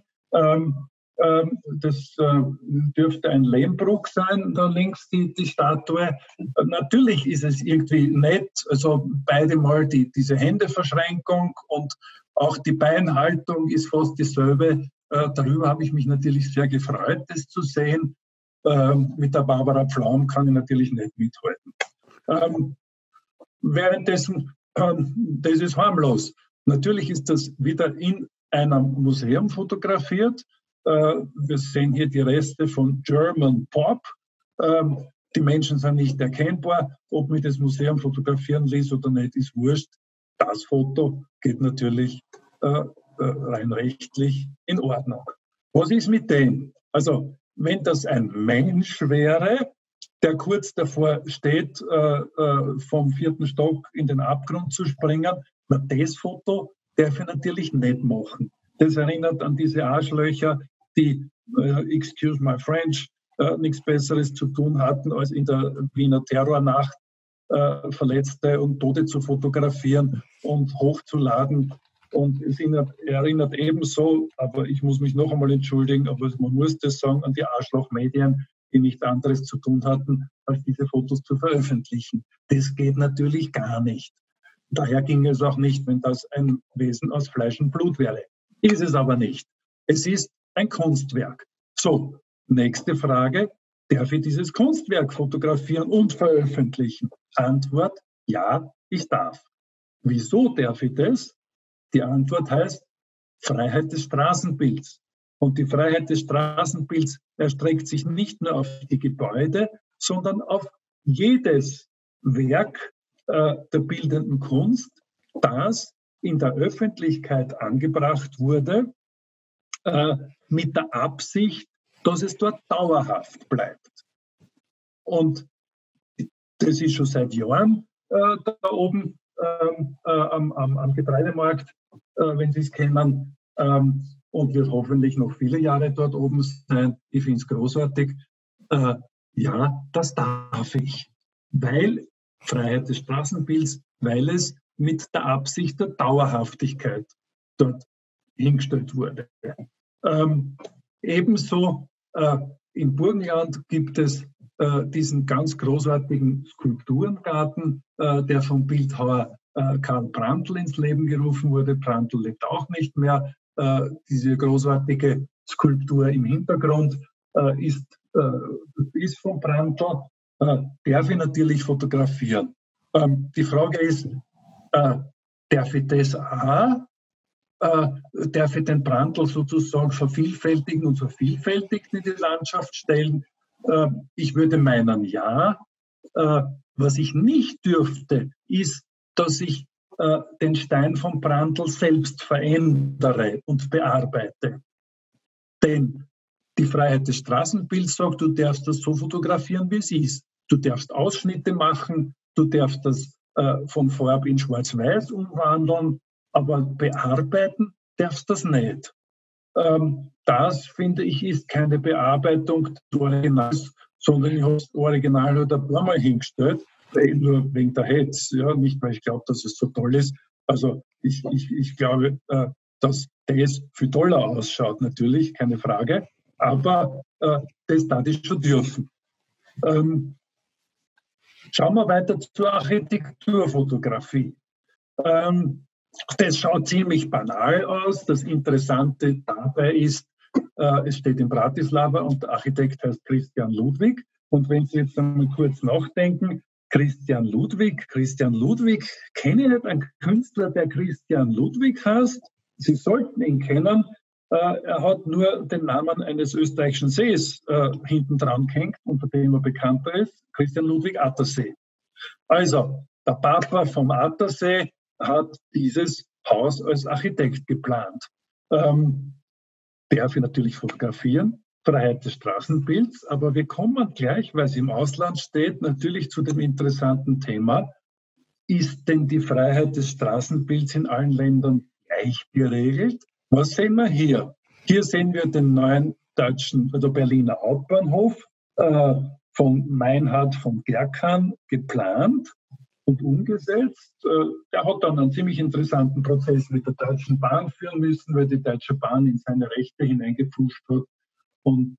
Das dürfte ein Lehmbruch sein, da links die Statue. Natürlich ist es irgendwie nett, also beide mal diese Händeverschränkung und auch die Beinhaltung ist fast dieselbe. Darüber habe ich mich natürlich sehr gefreut, das zu sehen. Mit der Barbara Pflaum kann ich natürlich nicht mithalten. Währenddessen, das ist harmlos. Natürlich ist das wieder in einem Museum fotografiert. Wir sehen hier die Reste von German Pop. Die Menschen sind nicht erkennbar. Ob mir das Museum fotografieren ließ oder nicht, ist wurscht. Das Foto geht natürlich rein rechtlich in Ordnung. Was ist mit dem? Also, wenn das ein Mensch wäre, der kurz davor steht, vom 4. Stock in den Abgrund zu springen, na, das Foto darf ich natürlich nicht machen. Das erinnert an diese Arschlöcher, die, excuse my French, nichts Besseres zu tun hatten, als in der Wiener Terrornacht Verletzte und Tote zu fotografieren und hochzuladen. Und es erinnert ebenso, aber ich muss mich noch einmal entschuldigen, aber man muss das sagen, an die Arschlochmedien, die nichts anderes zu tun hatten, als diese Fotos zu veröffentlichen. Das geht natürlich gar nicht. Daher ging es auch nicht, wenn das ein Wesen aus Fleisch und Blut wäre. Ist es aber nicht. Es ist ein Kunstwerk. So, nächste Frage. Darf ich dieses Kunstwerk fotografieren und veröffentlichen? Antwort, ja, ich darf. Wieso darf ich das? Die Antwort heißt Freiheit des Straßenbilds. Und die Freiheit des Straßenbilds erstreckt sich nicht nur auf die Gebäude, sondern auf jedes Werk der bildenden Kunst, das in der Öffentlichkeit angebracht wurde, mit der Absicht, dass es dort dauerhaft bleibt. Und das ist schon seit Jahren da oben am Getreidemarkt, wenn Sie es kennen, und wird hoffentlich noch viele Jahre dort oben sein. Ich finde es großartig. Ja, das darf ich, weil Freiheit des Straßenbilds, weil es mit der Absicht der Dauerhaftigkeit dort hingestellt wurde. Ebenso im Burgenland gibt es diesen ganz großartigen Skulpturengarten, der vom Bildhauer Karl Prantl ins Leben gerufen wurde. Prantl lebt auch nicht mehr. Diese großartige Skulptur im Hintergrund ist von Prantl. Darf ich natürlich fotografieren. Die Frage ist, darf ich das auch? Darf ich den Prantl sozusagen vervielfältigen und vervielfältigt in die Landschaft stellen? Ich würde meinen, ja. Was ich nicht dürfte, ist, dass ich den Stein vom Prantl selbst verändere und bearbeite. Denn die Freiheit des Straßenbilds sagt, du darfst das so fotografieren, wie es ist. Du darfst Ausschnitte machen, du darfst das von Farbe in Schwarz-Weiß umwandeln, aber bearbeiten darfst du das nicht. Das, finde ich, ist keine Bearbeitung des Originals, sondern ich habe das Original halt ein paar Mal hingestellt, nur wegen der Hetz, ja, nicht weil ich glaube, dass es so toll ist. Also ich glaube, dass der jetzt viel toller ausschaut, natürlich, keine Frage, aber das darf ich schon dürfen. Schauen wir weiter zur Architekturfotografie. Das schaut ziemlich banal aus. Das Interessante dabei ist, es steht in Bratislava und der Architekt heißt Christian Ludwig. Und wenn Sie jetzt einmal kurz nachdenken, Christian Ludwig, kenne ich nicht einen Künstler, der Christian Ludwig heißt? Sie sollten ihn kennen. Er hat nur den Namen eines österreichischen Sees hinten dran gehängt, unter dem er bekannter ist, Christian Ludwig Attersee. Also, der Papa vom Attersee hat dieses Haus als Architekt geplant. Darf ich natürlich fotografieren, Freiheit des Straßenbilds, aber wir kommen gleich, weil es im Ausland steht, natürlich zu dem interessanten Thema, ist denn die Freiheit des Straßenbilds in allen Ländern gleich geregelt? Was sehen wir hier? Hier sehen wir den neuen deutschen, also Berliner Hauptbahnhof von Meinhard von Gerkan geplant und umgesetzt. Der hat dann einen ziemlich interessanten Prozess mit der Deutschen Bahn führen müssen, weil die Deutsche Bahn in seine Rechte hineingepfuscht hat und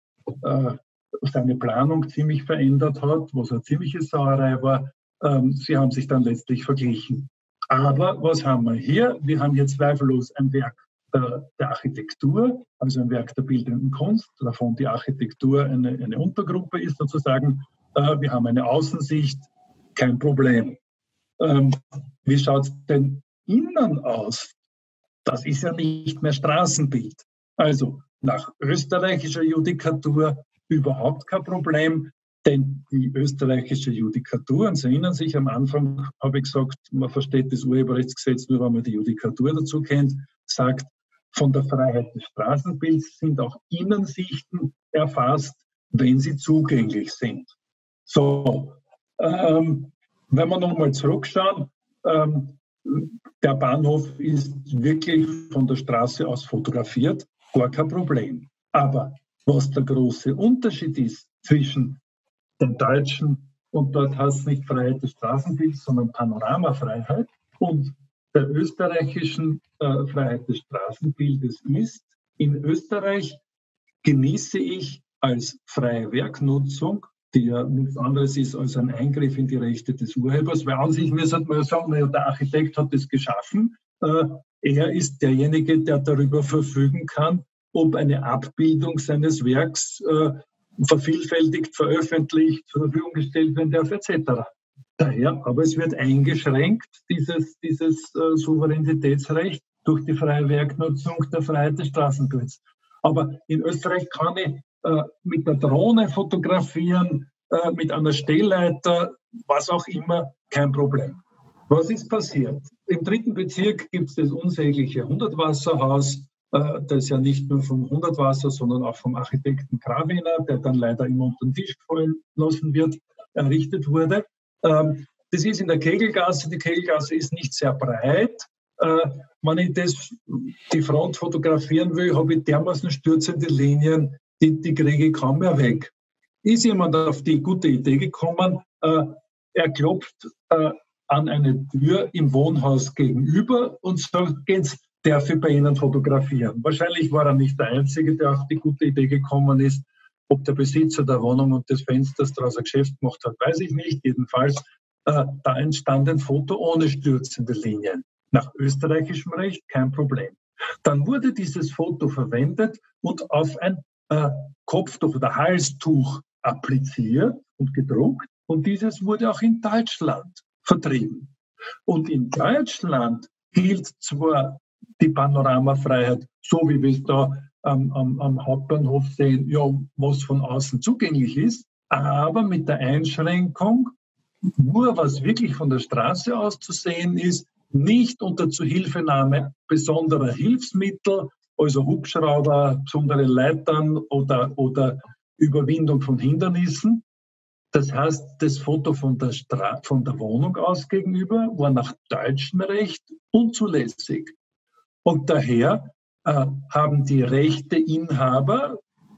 seine Planung ziemlich verändert hat, was eine ziemliche Sauerei war. Sie haben sich dann letztlich verglichen. Aber was haben wir hier? Wir haben hier zweifellos ein Werk der Architektur, also ein Werk der bildenden Kunst, davon die Architektur eine Untergruppe ist sozusagen. Wir haben eine Außensicht, kein Problem. Wie schaut es denn innen aus? Das ist ja nicht mehr Straßenbild. Also nach österreichischer Judikatur überhaupt kein Problem, denn die österreichische Judikatur, und Sie erinnern sich, am Anfang habe ich gesagt, man versteht das Urheberrechtsgesetz nur, wenn man die Judikatur dazu kennt, sagt, von der Freiheit des Straßenbilds sind auch Innensichten erfasst, wenn sie zugänglich sind. So, wenn wir nochmal zurückschauen, der Bahnhof ist wirklich von der Straße aus fotografiert, gar kein Problem. Aber was der große Unterschied ist zwischen den Deutschen, und dort heißt es nicht Freiheit des Straßenbilds, sondern Panoramafreiheit, und der österreichischen Freiheit des Straßenbildes ist, in Österreich genieße ich als freie Werknutzung, die ja nichts anderes ist als ein Eingriff in die Rechte des Urhebers, weil an sich müsste man sagen, naja, der Architekt hat das geschaffen, er ist derjenige, der darüber verfügen kann, ob eine Abbildung seines Werks vervielfältigt, veröffentlicht, zur Verfügung gestellt werden darf, etc. Daher, aber es wird eingeschränkt, dieses Souveränitätsrecht durch die freie Werknutzung der Freiheit des Straßenbilds. Aber in Österreich kann ich mit der Drohne fotografieren, mit einer Stehleiter, was auch immer, kein Problem. Was ist passiert? Im 3. Bezirk gibt es das unsägliche Hundertwasserhaus, das ja nicht nur vom Hundertwasser, sondern auch vom Architekten Krawiner, der dann leider immer unter den Tisch fallen lassen wird, errichtet wurde. Das ist in der Kegelgasse. Die Kegelgasse ist nicht sehr breit. Wenn ich die Front fotografieren will, habe ich dermaßen stürzende Linien, die kriege ich kaum mehr weg. Ist jemand auf die gute Idee gekommen, er klopft an eine Tür im Wohnhaus gegenüber und sagt, darf ich bei Ihnen fotografieren? Wahrscheinlich war er nicht der Einzige, der auf die gute Idee gekommen ist. Ob der Besitzer der Wohnung und des Fensters daraus ein Geschäft gemacht hat, weiß ich nicht. Jedenfalls, da entstand ein Foto ohne stürzende Linien. Nach österreichischem Recht kein Problem. Dann wurde dieses Foto verwendet und auf ein Kopftuch oder Halstuch appliziert und gedruckt. Und dieses wurde auch in Deutschland vertrieben. Und in Deutschland gilt zwar die Panoramafreiheit, so wie wir es da am Hauptbahnhof sehen, ja, was von außen zugänglich ist, aber mit der Einschränkung, nur was wirklich von der Straße aus zu sehen ist, nicht unter Zuhilfenahme besonderer Hilfsmittel, also Hubschrauber, besondere Leitern oder Überwindung von Hindernissen. Das heißt, das Foto von der Wohnung aus gegenüber war nach deutschem Recht unzulässig. Und daher haben die Rechteinhaber,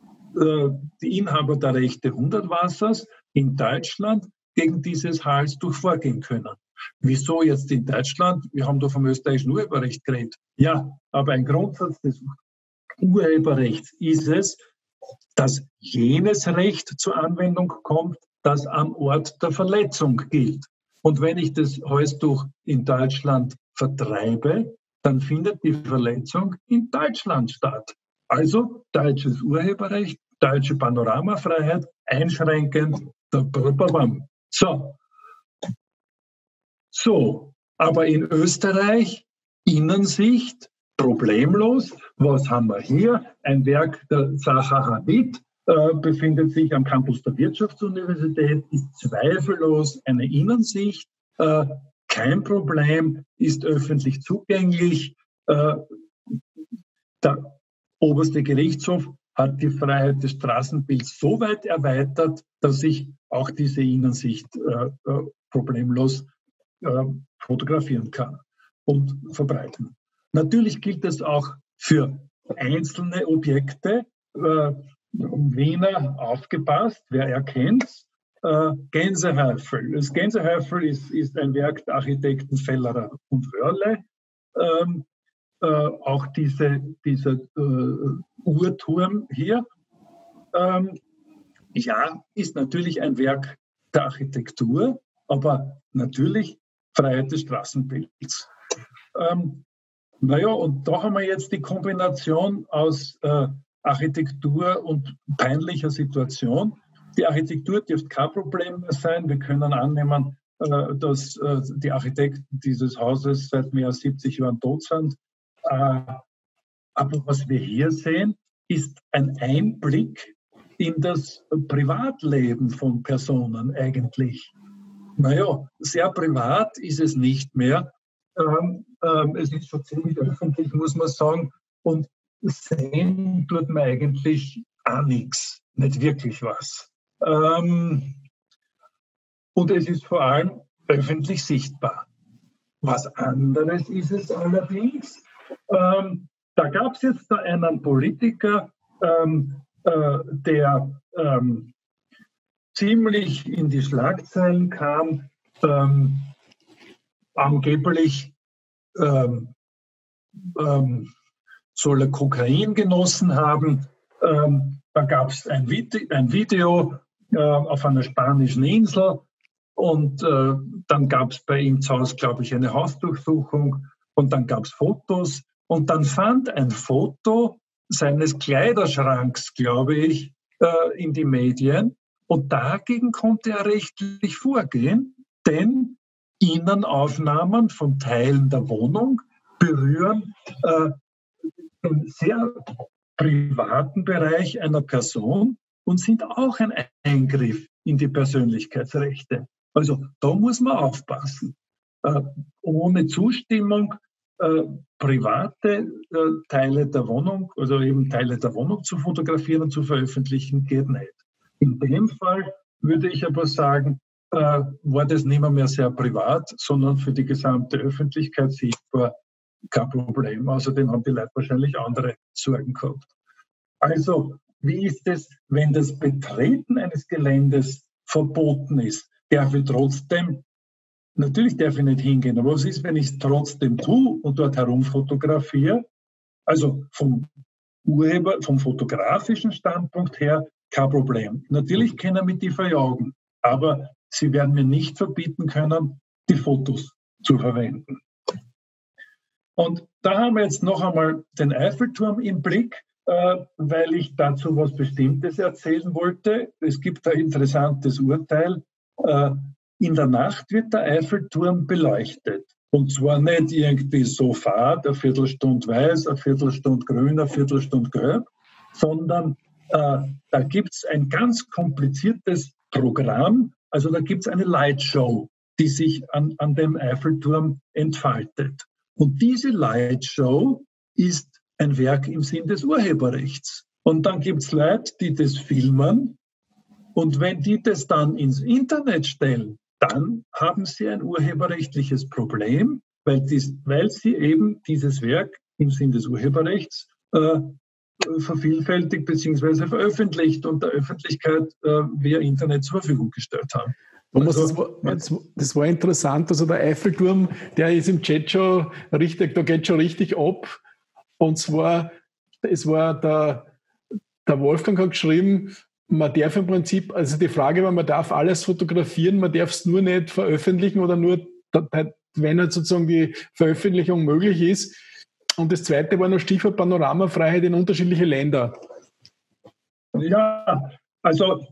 die Inhaber der Rechte Hundertwassers in Deutschland gegen dieses Halstuch vorgehen können. Wieso jetzt in Deutschland? Wir haben da vom österreichischen Urheberrecht geredet. Ja, aber ein Grundsatz des Urheberrechts ist es, dass jenes Recht zur Anwendung kommt, das am Ort der Verletzung gilt. Und wenn ich das Halstuch in Deutschland vertreibe, dann findet die Verletzung in Deutschland statt. Also deutsches Urheberrecht, deutsche Panoramafreiheit, einschränkend. So, aber in Österreich, Innensicht, problemlos. Was haben wir hier? Ein Werk der Zaha Hadid befindet sich am Campus der Wirtschaftsuniversität, ist zweifellos eine Innensicht, kein Problem, ist öffentlich zugänglich. Der oberste Gerichtshof hat die Freiheit des Straßenbilds so weit erweitert, dass ich auch diese Innensicht problemlos fotografieren kann und verbreiten. Natürlich gilt es auch für einzelne Objekte. Wiener aufgepasst, wer erkennt's? Gänsehäufel. Das Gänsehäufel ist ein Werk der Architekten Fellerer und Wörle. Auch dieser Uhrturm hier, ja, ist natürlich ein Werk der Architektur, aber natürlich Freiheit des Straßenbilds. Naja, und da haben wir jetzt die Kombination aus Architektur und peinlicher Situation. Die Architektur dürfte kein Problem mehr sein. Wir können annehmen, dass die Architekten dieses Hauses seit mehr als 70 Jahren tot sind. Aber was wir hier sehen, ist ein Einblick in das Privatleben von Personen eigentlich. Naja, sehr privat ist es nicht mehr. Es ist schon ziemlich öffentlich, muss man sagen. Und sehen tut man eigentlich auch nichts, nicht wirklich was. Und es ist vor allem öffentlich sichtbar. Was anderes ist es allerdings. Da gab es jetzt einen Politiker, der ziemlich in die Schlagzeilen kam, angeblich soll er Kokain genossen haben. Da gab es ein Video auf einer spanischen Insel und dann gab es bei ihm zu Hause, glaube ich, eine Hausdurchsuchung und dann gab es Fotos und dann fand ein Foto seines Kleiderschranks, glaube ich, in die Medien und dagegen konnte er rechtlich vorgehen, denn Innenaufnahmen von Teilen der Wohnung berühren den sehr privaten Bereich einer Person und sind auch ein Eingriff in die Persönlichkeitsrechte. Also da muss man aufpassen. Ohne Zustimmung private Teile der Wohnung, also eben Teile der Wohnung zu fotografieren und zu veröffentlichen, geht nicht. In dem Fall würde ich aber sagen, war das nicht mehr sehr privat, sondern für die gesamte Öffentlichkeit sichtbar kein Problem. Außerdem haben die Leute wahrscheinlich andere Sorgen gehabt. Also, wie ist es, wenn das Betreten eines Geländes verboten ist? Darf ich trotzdem, natürlich darf ich nicht hingehen, aber was ist, wenn ich es trotzdem tue und dort herumfotografiere? Also vom fotografischen Standpunkt her kein Problem. Natürlich können wir die verjagen, aber sie werden mir nicht verbieten können, die Fotos zu verwenden. Und da haben wir jetzt noch einmal den Eiffelturm im Blick, weil ich dazu was Bestimmtes erzählen wollte. Es gibt ein interessantes Urteil. In der Nacht wird der Eiffelturm beleuchtet. Und zwar nicht irgendwie so fad, eine Viertelstunde weiß, eine Viertelstunde grün, eine Viertelstunde gelb, sondern da gibt es ein ganz kompliziertes Programm. Also da gibt es eine Lightshow, die sich an dem Eiffelturm entfaltet. Und diese Lightshow ist ein Werk im Sinn des Urheberrechts. Und dann gibt es Leute, die das filmen. Und wenn die das dann ins Internet stellen, dann haben sie ein urheberrechtliches Problem, weil sie eben dieses Werk im Sinn des Urheberrechts vervielfältigt bzw. veröffentlicht und der Öffentlichkeit via Internet zur Verfügung gestellt haben. Thomas, das war interessant. Also der Eiffelturm, der ist im Chat schon richtig, da geht schon richtig ab. Und zwar, es war der Wolfgang hat geschrieben, man darf im Prinzip, also die Frage war, man darf alles fotografieren, man darf es nur nicht veröffentlichen oder nur, wenn halt sozusagen die Veröffentlichung möglich ist. Und das zweite war noch Stichwort Panoramafreiheit in unterschiedliche Länder. Ja, also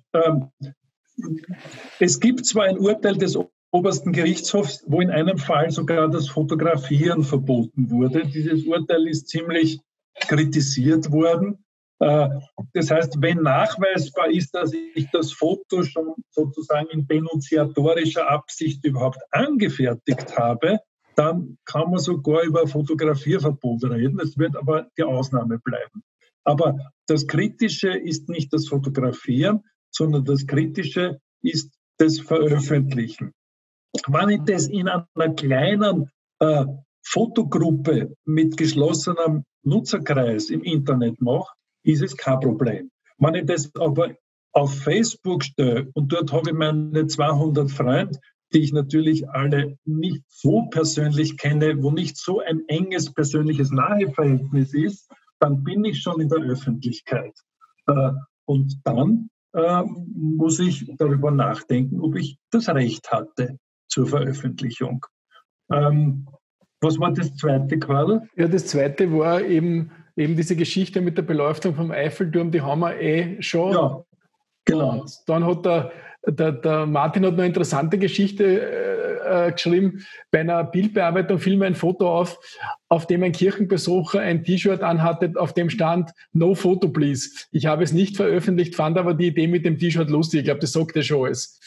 es gibt zwar ein Urteil des obersten Gerichtshofs, wo in einem Fall sogar das Fotografieren verboten wurde. Dieses Urteil ist ziemlich kritisiert worden. Das heißt, wenn nachweisbar ist, dass ich das Foto schon sozusagen in denunziatorischer Absicht überhaupt angefertigt habe, dann kann man sogar über Fotografierverbot reden. Es wird aber die Ausnahme bleiben. Aber das Kritische ist nicht das Fotografieren, sondern das Kritische ist das Veröffentlichen. Wenn ich das in einer kleinen Fotogruppe mit geschlossenem Nutzerkreis im Internet mache, ist es kein Problem. Wenn ich das aber auf Facebook stelle und dort habe ich meine 200 Freunde, die ich natürlich alle nicht so persönlich kenne, wo nicht so ein enges persönliches Naheverhältnis ist, dann bin ich schon in der Öffentlichkeit. Und dann muss ich darüber nachdenken, ob ich das Recht hatte zur Veröffentlichung. Was war das zweite, Quadl? Ja, das zweite war eben diese Geschichte mit der Beleuchtung vom Eiffelturm, die haben wir schon. Ja, genau. Und dann hat der Martin hat noch eine interessante Geschichte geschrieben. Bei einer Bildbearbeitung fiel mir ein Foto auf dem ein Kirchenbesucher ein T-Shirt anhatte, auf dem stand "No photo please". Ich habe es nicht veröffentlicht, fand aber die Idee mit dem T-Shirt lustig. Ich glaube, das sagt ja schon alles.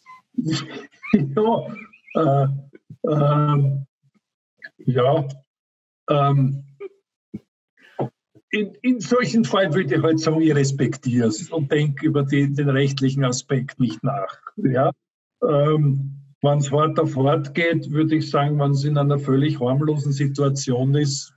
In solchen Fällen würde ich halt sagen, ich respektiere es und denke über den rechtlichen Aspekt nicht nach. Ja? Wenn es hart auf hart geht, würde ich sagen, wenn es in einer völlig harmlosen Situation ist,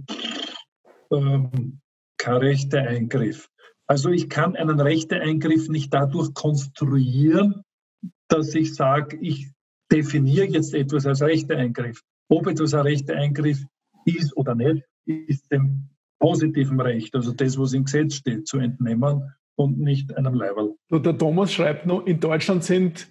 kein rechter Eingriff. Also ich kann einen rechten Eingriff nicht dadurch konstruieren, dass ich sage, ich definiere jetzt etwas als rechter Eingriff. Ob etwas ein rechter Eingriff ist oder nicht, ist dem positiven Recht, also das, was im Gesetz steht, zu entnehmen und nicht einem Leiberl. Der Thomas schreibt noch, in Deutschland sind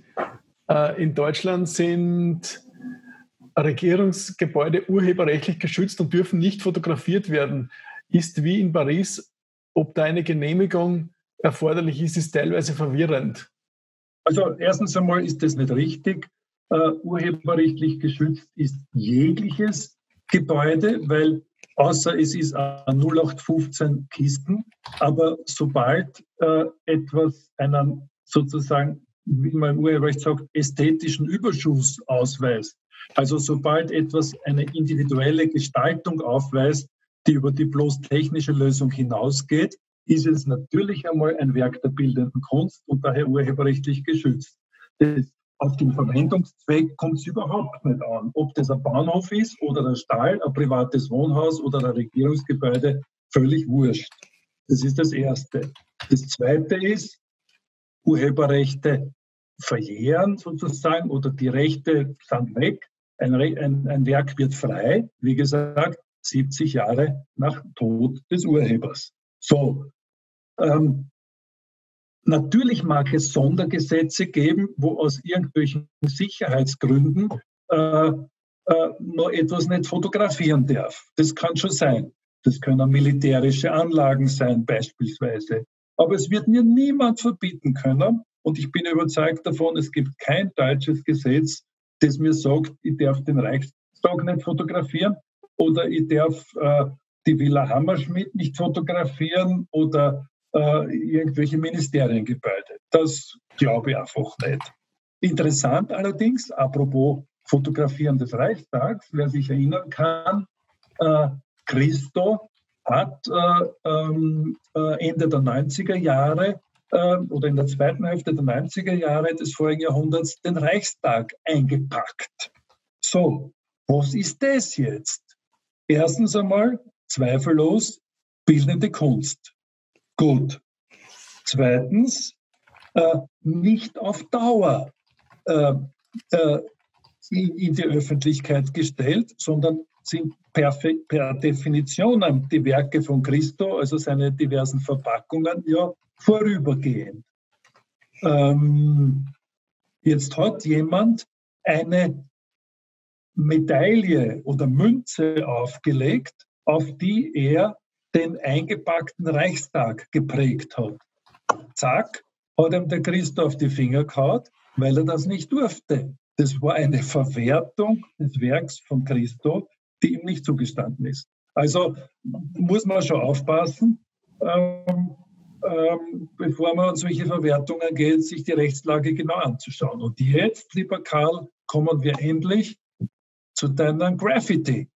Regierungsgebäude urheberrechtlich geschützt und dürfen nicht fotografiert werden. Ist wie in Paris, ob da eine Genehmigung erforderlich ist, ist teilweise verwirrend. Also erstens einmal ist das nicht richtig. Urheberrechtlich geschützt ist jegliches Gebäude, weil außer es ist ein 0815 Kisten, aber sobald etwas einen sozusagen, wie man im Urheberrecht sagt, ästhetischen Überschuss ausweist, also sobald etwas eine individuelle Gestaltung aufweist, die über die bloß technische Lösung hinausgeht, ist es natürlich einmal ein Werk der bildenden Kunst und daher urheberrechtlich geschützt. Auf den Verwendungszweck kommt es überhaupt nicht an. Ob das ein Bahnhof ist oder ein Stall, ein privates Wohnhaus oder ein Regierungsgebäude, völlig wurscht. Das ist das Erste. Das Zweite ist, Urheberrechte verjähren sozusagen oder die Rechte sind weg. Ein Werk wird frei, wie gesagt, 70 Jahre nach Tod des Urhebers. So, natürlich mag es Sondergesetze geben, wo aus irgendwelchen Sicherheitsgründen noch etwas nicht fotografieren darf. Das kann schon sein. Das können militärische Anlagen sein beispielsweise. Aber es wird mir niemand verbieten können. Und ich bin überzeugt davon, es gibt kein deutsches Gesetz, das mir sagt, ich darf den Reichstag nicht fotografieren oder ich darf die Villa Hammerschmidt nicht fotografieren oder irgendwelche Ministeriengebäude. Das glaube ich einfach nicht. Interessant allerdings, apropos Fotografieren des Reichstags, wer sich erinnern kann, Christo hat Ende der 90er Jahre oder in der zweiten Hälfte der 90er Jahre des vorigen Jahrhunderts den Reichstag eingepackt. So, was ist das jetzt? Erstens einmal, zweifellos, bildende Kunst. Gut. Zweitens, nicht auf Dauer. in die Öffentlichkeit gestellt, sondern sind per Definition die Werke von Christo, also seine diversen Verpackungen, ja vorübergehend. Jetzt hat jemand eine Medaille oder Münze aufgelegt, auf die er den eingepackten Reichstag geprägt hat. Zack, hat ihm der Christo auf die Finger gehauen, weil er das nicht durfte. Das war eine Verwertung des Werks von Christo, die ihm nicht zugestanden ist. Also muss man schon aufpassen, bevor man an solche Verwertungen geht, sich die Rechtslage genau anzuschauen. Und jetzt, lieber Karl, kommen wir endlich zu deinem Graffiti.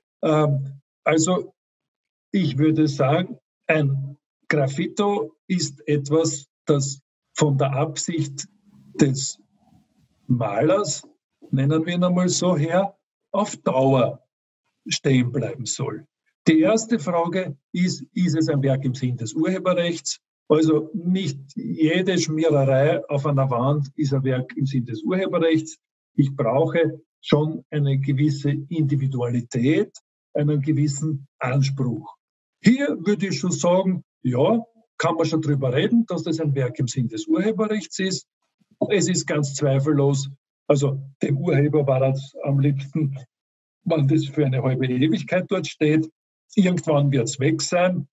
Also ich würde sagen, ein Graffito ist etwas, das von der Absicht des Malers, nennen wir ihn einmal so her, auf Dauer stehen bleiben soll. Die erste Frage ist es ein Werk im Sinn des Urheberrechts? Also nicht jede Schmiererei auf einer Wand ist ein Werk im Sinn des Urheberrechts. Ich brauche schon eine gewisse Individualität, einen gewissen Anspruch. Hier würde ich schon sagen, ja, kann man schon drüber reden, dass das ein Werk im Sinn des Urheberrechts ist. Es ist ganz zweifellos, also dem Urheber war es am liebsten, wenn das für eine halbe Ewigkeit dort steht. Irgendwann wird es weg sein.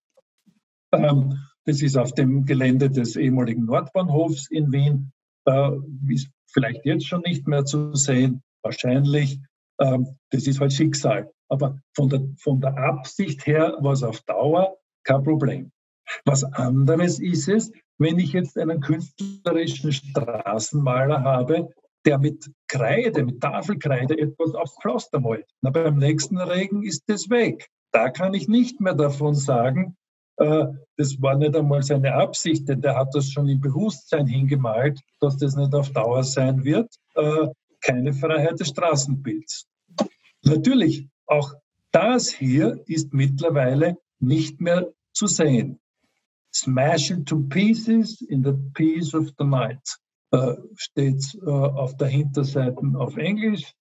Das ist auf dem Gelände des ehemaligen Nordbahnhofs in Wien. Ist vielleicht jetzt schon nicht mehr zu sehen, wahrscheinlich. Das ist halt Schicksal. Aber von der Absicht her war es auf Dauer kein Problem. Was anderes ist es, wenn ich jetzt einen künstlerischen Straßenmaler habe, der mit Kreide, mit Tafelkreide etwas aufs Pflaster malt. Na, beim nächsten Regen ist das weg. Da kann ich nicht mehr davon sagen, das war nicht einmal seine Absicht, denn der hat das schon im Bewusstsein hingemalt, dass das nicht auf Dauer sein wird. Keine Freiheit des Straßenbilds. Natürlich, auch das hier ist mittlerweile nicht mehr zu sehen. Smash into pieces in the peace of the night steht auf der Hinterseite auf Englisch,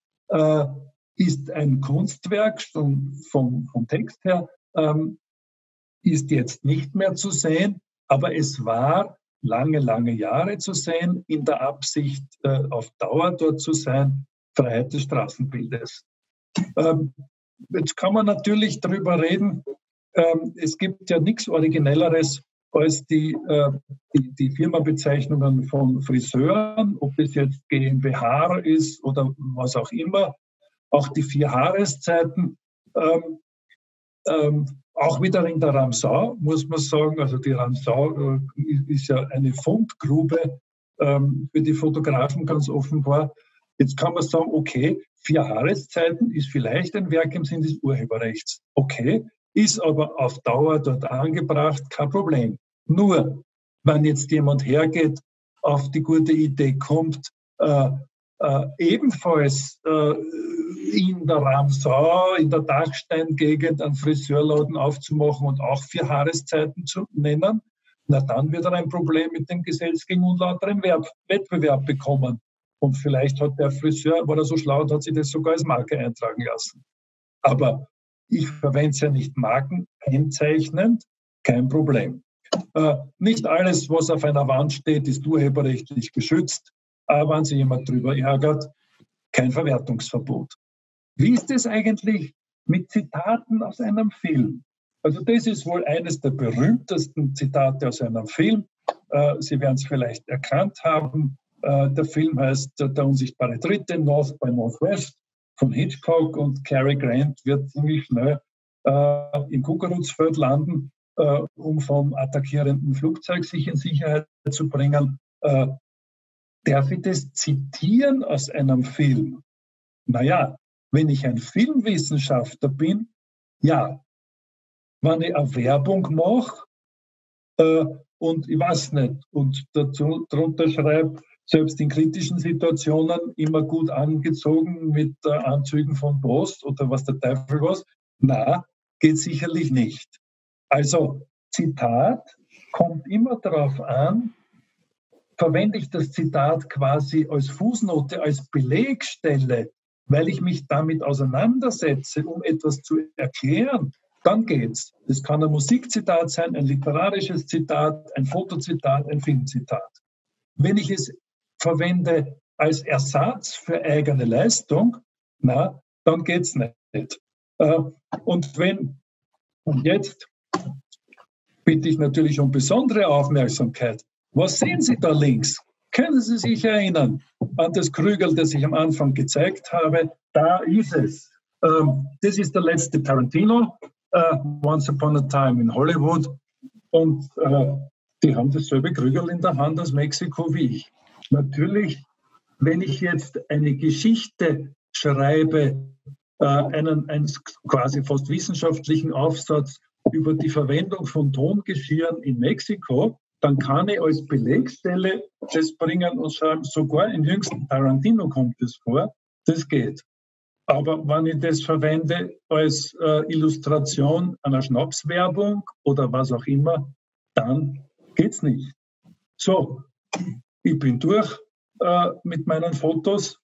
ist ein Kunstwerk vom Text her, ist jetzt nicht mehr zu sehen, aber es war lange, lange Jahre zu sehen, in der Absicht, auf Dauer dort zu sein, Freiheit des Straßenbildes. Jetzt kann man natürlich darüber reden, es gibt ja nichts Originelleres als die Firmenbezeichnungen von Friseuren, ob das jetzt GmbH ist oder was auch immer, auch die 4 Jahreszeiten, auch wieder in der Ramsau, muss man sagen, also die Ramsau ist ja eine Fundgrube für die Fotografen ganz offenbar. Jetzt kann man sagen, okay, 4 Jahreszeiten ist vielleicht ein Werk im Sinne des Urheberrechts. Okay, ist aber auf Dauer dort angebracht, kein Problem. Nur, wenn jetzt jemand hergeht, auf die gute Idee kommt, ebenfalls in der Ramsau, in der Dachsteingegend einen Friseurladen aufzumachen und auch 4 Jahreszeiten zu nennen, na dann wird er ein Problem mit dem Gesetz gegen unlauteren Wettbewerb bekommen. Und vielleicht hat der Friseur, war er so schlau und hat sich das sogar als Marke eintragen lassen. Aber ich verwende es ja nicht markenkennzeichnend, kein Problem. Nicht alles, was auf einer Wand steht, ist urheberrechtlich geschützt. Aber wenn sich jemand darüber ärgert, kein Verwertungsverbot. Wie ist es eigentlich mit Zitaten aus einem Film? Also das ist wohl eines der berühmtesten Zitate aus einem Film. Sie werden es vielleicht erkannt haben. Der Film heißt Der unsichtbare Dritte, North by Northwest von Hitchcock, und Cary Grant wird ziemlich schnell im Kuckucksfeld landen, um vom attackierenden Flugzeug sich in Sicherheit zu bringen. Darf ich das zitieren aus einem Film? Naja, wenn ich ein Filmwissenschaftler bin, ja. Wenn ich eine Werbung mache und ich weiß nicht, und darunter schreibe, selbst in kritischen Situationen immer gut angezogen mit Anzügen von Post oder was der Teufel was, na, geht sicherlich nicht. Also, Zitat kommt immer darauf an, verwende ich das Zitat quasi als Fußnote, als Belegstelle, weil ich mich damit auseinandersetze, um etwas zu erklären, dann geht's. Das kann ein Musikzitat sein, ein literarisches Zitat, ein Fotozitat, ein Filmzitat. Wenn ich es verwende als Ersatz für eigene Leistung, dann geht's nicht. Und jetzt bitte ich natürlich um besondere Aufmerksamkeit. Was sehen Sie da links? Können Sie sich erinnern an das Krügel, das ich am Anfang gezeigt habe? Da ist es. Das ist der letzte Tarantino, Once Upon a Time in Hollywood. Und die haben dasselbe Krügel in der Hand aus Mexiko wie ich. Natürlich, wenn ich jetzt eine Geschichte schreibe, einen quasi fast wissenschaftlichen Aufsatz über die Verwendung von Tongeschirren in Mexiko, dann kann ich als Belegstelle das bringen und schreiben, sogar im jüngsten Tarantino kommt es vor, das geht. Aber wenn ich das verwende als Illustration einer Schnapswerbung oder was auch immer, dann geht's nicht. So, ich bin durch mit meinen Fotos,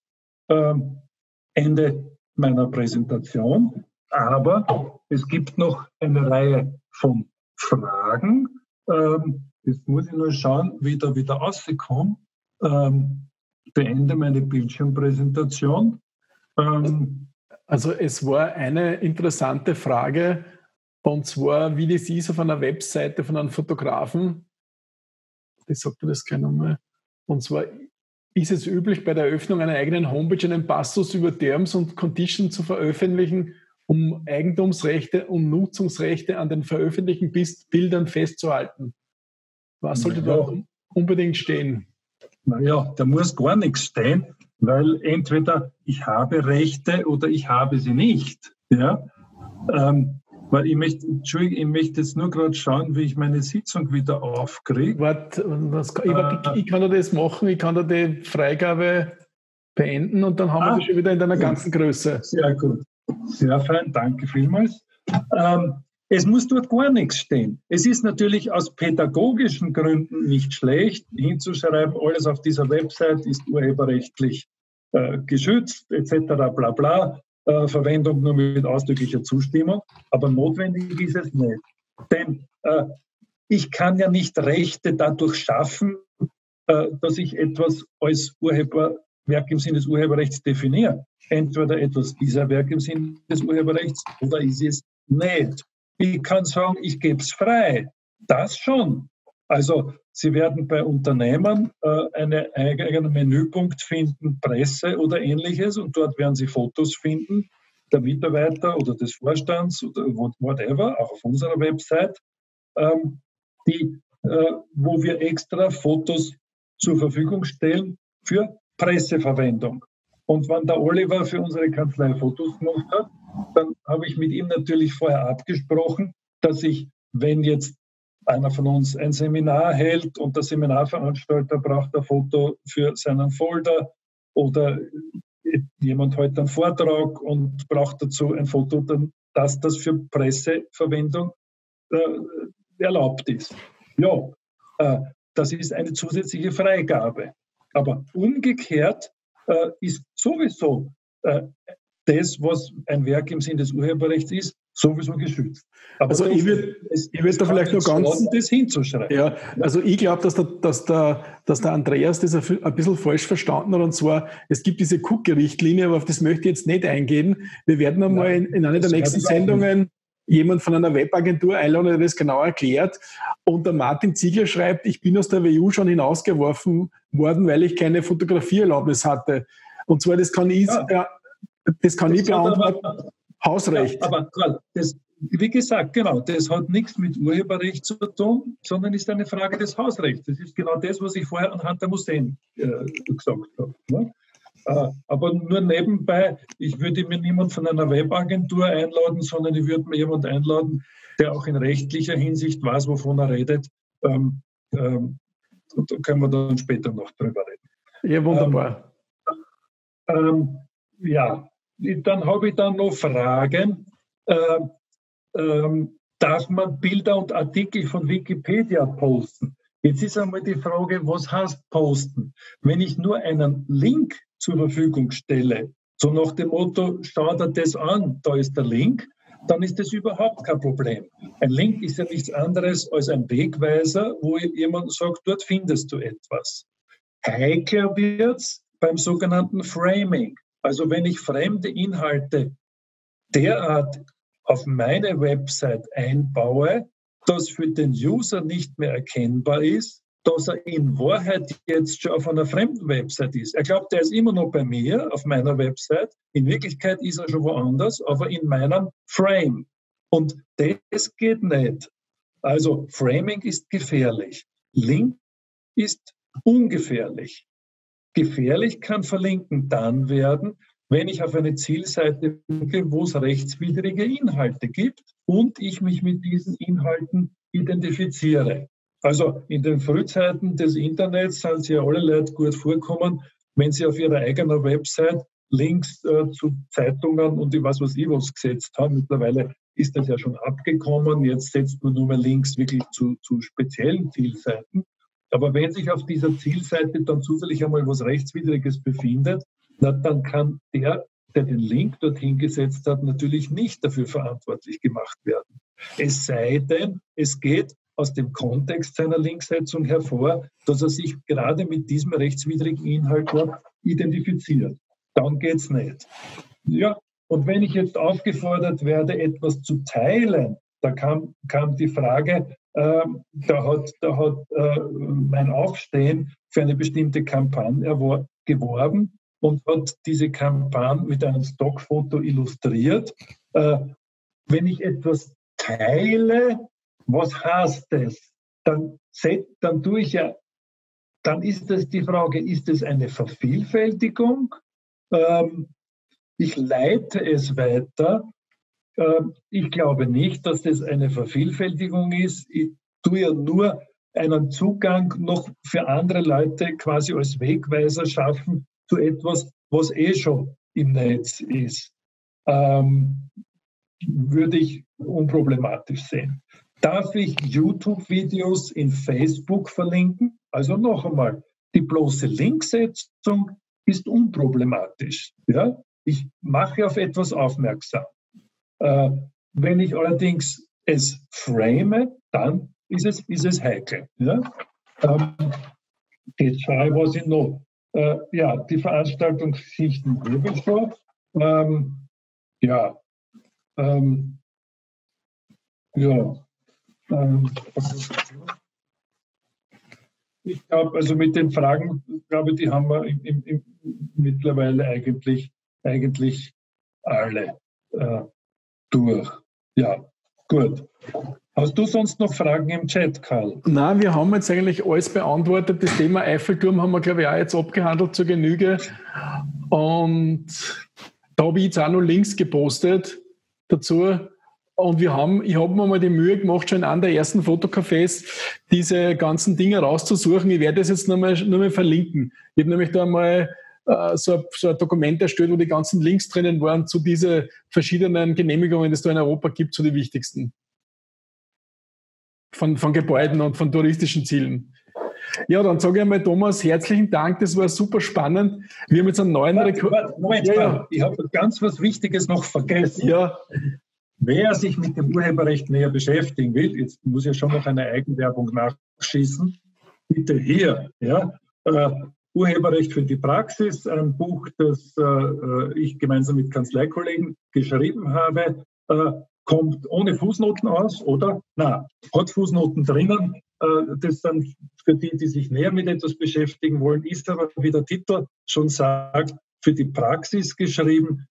Ende meiner Präsentation, aber es gibt noch eine Reihe von Fragen. Jetzt muss ich nur schauen, wie ich da wieder rauskomme. Beende meine Bildschirmpräsentation. Also es war eine interessante Frage, und zwar, wie das ist auf einer Webseite von einem Fotografen. Ich sage dir das gleich nochmal. Und zwar, ist es üblich, bei der Eröffnung einer eigenen Homepage einen Passus über Terms und Conditions zu veröffentlichen, um Eigentumsrechte und Nutzungsrechte an den veröffentlichten Bildern festzuhalten? Was sollte da unbedingt stehen? Naja, da muss gar nichts stehen, weil entweder ich habe Rechte oder ich habe sie nicht. Ja? Weil ich möchte jetzt nur gerade schauen, wie ich meine Sitzung wieder aufkriege. Ich kann da das machen, ich kann da die Freigabe beenden und dann haben wir das schon wieder in deiner ganzen Größe. Sehr gut, sehr fein, danke vielmals. Es muss dort gar nichts stehen. Es ist natürlich aus pädagogischen Gründen nicht schlecht, hinzuschreiben, alles auf dieser Website ist urheberrechtlich geschützt, etc. bla bla. Verwendung nur mit ausdrücklicher Zustimmung, aber notwendig ist es nicht. Denn ich kann ja nicht Rechte dadurch schaffen, dass ich etwas als Urheberwerk im Sinne des Urheberrechts definiere. Entweder etwas ist ein Werk im Sinne des Urheberrechts oder ist es nicht. Ich kann sagen, ich gebe es frei. Das schon. Also Sie werden bei Unternehmen einen eigenen Menüpunkt finden, Presse oder Ähnliches, und dort werden Sie Fotos finden, der Mitarbeiter oder des Vorstands oder whatever, auch auf unserer Website, wo wir extra Fotos zur Verfügung stellen für Presseverwendung. Und wenn der Oliver für unsere Kanzlei Fotos gemacht hat, dann habe ich mit ihm natürlich vorher abgesprochen, dass ich, wenn jetzt einer von uns ein Seminar hält und der Seminarveranstalter braucht ein Foto für seinen Folder oder jemand hält einen Vortrag und braucht dazu ein Foto, dass das für Presseverwendung erlaubt ist. Ja, das ist eine zusätzliche Freigabe. Aber umgekehrt ist sowieso das, was ein Werk im Sinne des Urheberrechts ist, sowieso geschützt. Aber also ich würde da vielleicht noch ganz das hinzuschreiben. Ja, also ich glaube, dass der Andreas das ein bisschen falsch verstanden hat. Und zwar, es gibt diese Cookie-Richtlinie, aber auf das möchte ich jetzt nicht eingehen. Wir werden einmal in einer der nächsten Sendungen jemand von einer Webagentur einladen, der das genau erklärt. Und der Martin Ziegler schreibt, ich bin aus der WU schon hinausgeworfen worden, weil ich keine Fotografieerlaubnis hatte. Und zwar, das kann ich beantworten. Hausrecht. Ja, aber das, wie gesagt, genau, das hat nichts mit Urheberrecht zu tun, sondern ist eine Frage des Hausrechts. Das ist genau das, was ich vorher anhand der Museen gesagt habe. Ne? Aber nur nebenbei, ich würde mir niemand von einer Webagentur einladen, sondern ich würde mir jemanden einladen, der auch in rechtlicher Hinsicht weiß, wovon er redet. Und da können wir dann später noch drüber reden. Ja, wunderbar. Ja, dann habe ich dann noch Fragen. Darf man Bilder und Artikel von Wikipedia posten? Jetzt ist einmal die Frage, was heißt posten? Wenn ich nur einen Link zur Verfügung stelle, so nach dem Motto, schau dir das an, da ist der Link, dann ist das überhaupt kein Problem. Ein Link ist ja nichts anderes als ein Wegweiser, wo jemand sagt, dort findest du etwas. Heikler wird's beim sogenannten Framing. Also wenn ich fremde Inhalte derart auf meine Website einbaue, dass für den User nicht mehr erkennbar ist, dass er in Wahrheit jetzt schon auf einer fremden Website ist. Er glaubt, er ist immer noch bei mir auf meiner Website. In Wirklichkeit ist er schon woanders, aber in meinem Frame. Und das geht nicht. Also Framing ist gefährlich. Link ist ungefährlich. Gefährlich kann Verlinken dann werden, wenn ich auf eine Zielseite klicke, wo es rechtswidrige Inhalte gibt und ich mich mit diesen Inhalten identifiziere. Also in den Frühzeiten des Internets sind sie ja alle Leute gut vorkommen, wenn sie auf ihrer eigenen Website Links zu Zeitungen und ich weiß was gesetzt haben. Mittlerweile ist das ja schon abgekommen. Jetzt setzt man nur mehr Links wirklich zu speziellen Zielseiten. Aber wenn sich auf dieser Zielseite dann zufällig einmal was Rechtswidriges befindet, dann kann der den Link dorthin gesetzt hat, natürlich nicht dafür verantwortlich gemacht werden. Es sei denn, es geht aus dem Kontext seiner Linksetzung hervor, dass er sich gerade mit diesem rechtswidrigen Inhalt identifiziert. Dann geht's nicht. Ja, und wenn ich jetzt aufgefordert werde, etwas zu teilen, da kam die Frage, da hat mein Aufstehen für eine bestimmte Kampagne geworben und hat diese Kampagne mit einem Stockfoto illustriert. Wenn ich etwas teile, was heißt das? Dann ist das die Frage, ist es eine Vervielfältigung? Ich leite es weiter. Ich glaube nicht, dass das eine Vervielfältigung ist. Ich tue ja nur einen Zugang noch für andere Leute quasi als Wegweiser schaffen zu etwas, was schon im Netz ist. Würde ich unproblematisch sehen. Darf ich YouTube-Videos in Facebook verlinken? Also noch einmal, die bloße Linksetzung ist unproblematisch. Ja? Ich mache auf etwas aufmerksam. Wenn ich allerdings es frame, dann ist es heikel. Ja? Jetzt schaue ich, was ich noch. Die Veranstaltungsgeschichten habe ich schon. Ich glaube, also mit den Fragen, die haben wir mittlerweile eigentlich alle durch. Ja, gut. Hast du sonst noch Fragen im Chat, Karl? Nein, wir haben jetzt eigentlich alles beantwortet. Das Thema Eiffelturm haben wir, glaube ich, auch jetzt abgehandelt zur Genüge. Und da habe ich jetzt auch noch Links gepostet dazu. Und ich habe mir mal die Mühe gemacht, schon in einem der ersten Fotocafés diese ganzen Dinge rauszusuchen. Ich werde das jetzt nur mal verlinken. Ich habe nämlich da mal so ein Dokument erstellt, wo die ganzen Links drinnen waren zu diesen verschiedenen Genehmigungen, die es da in Europa gibt, zu den wichtigsten. Von Gebäuden und von touristischen Zielen. Ja, dann sage ich einmal, Thomas, herzlichen Dank, das war super spannend. Wir haben jetzt einen neuen Rekord. Moment, ich habe ganz was Wichtiges noch vergessen. Ja. Wer sich mit dem Urheberrecht näher beschäftigen will, jetzt muss ja schon noch eine Eigenwerbung nachschießen, bitte hier. Ja? Urheberrecht für die Praxis, ein Buch, das ich gemeinsam mit Kanzleikollegen geschrieben habe, kommt ohne Fußnoten aus, oder? Nein, hat Fußnoten drinnen. Das sind für die sich näher mit etwas beschäftigen wollen, ist aber, wie der Titel schon sagt, für die Praxis geschrieben,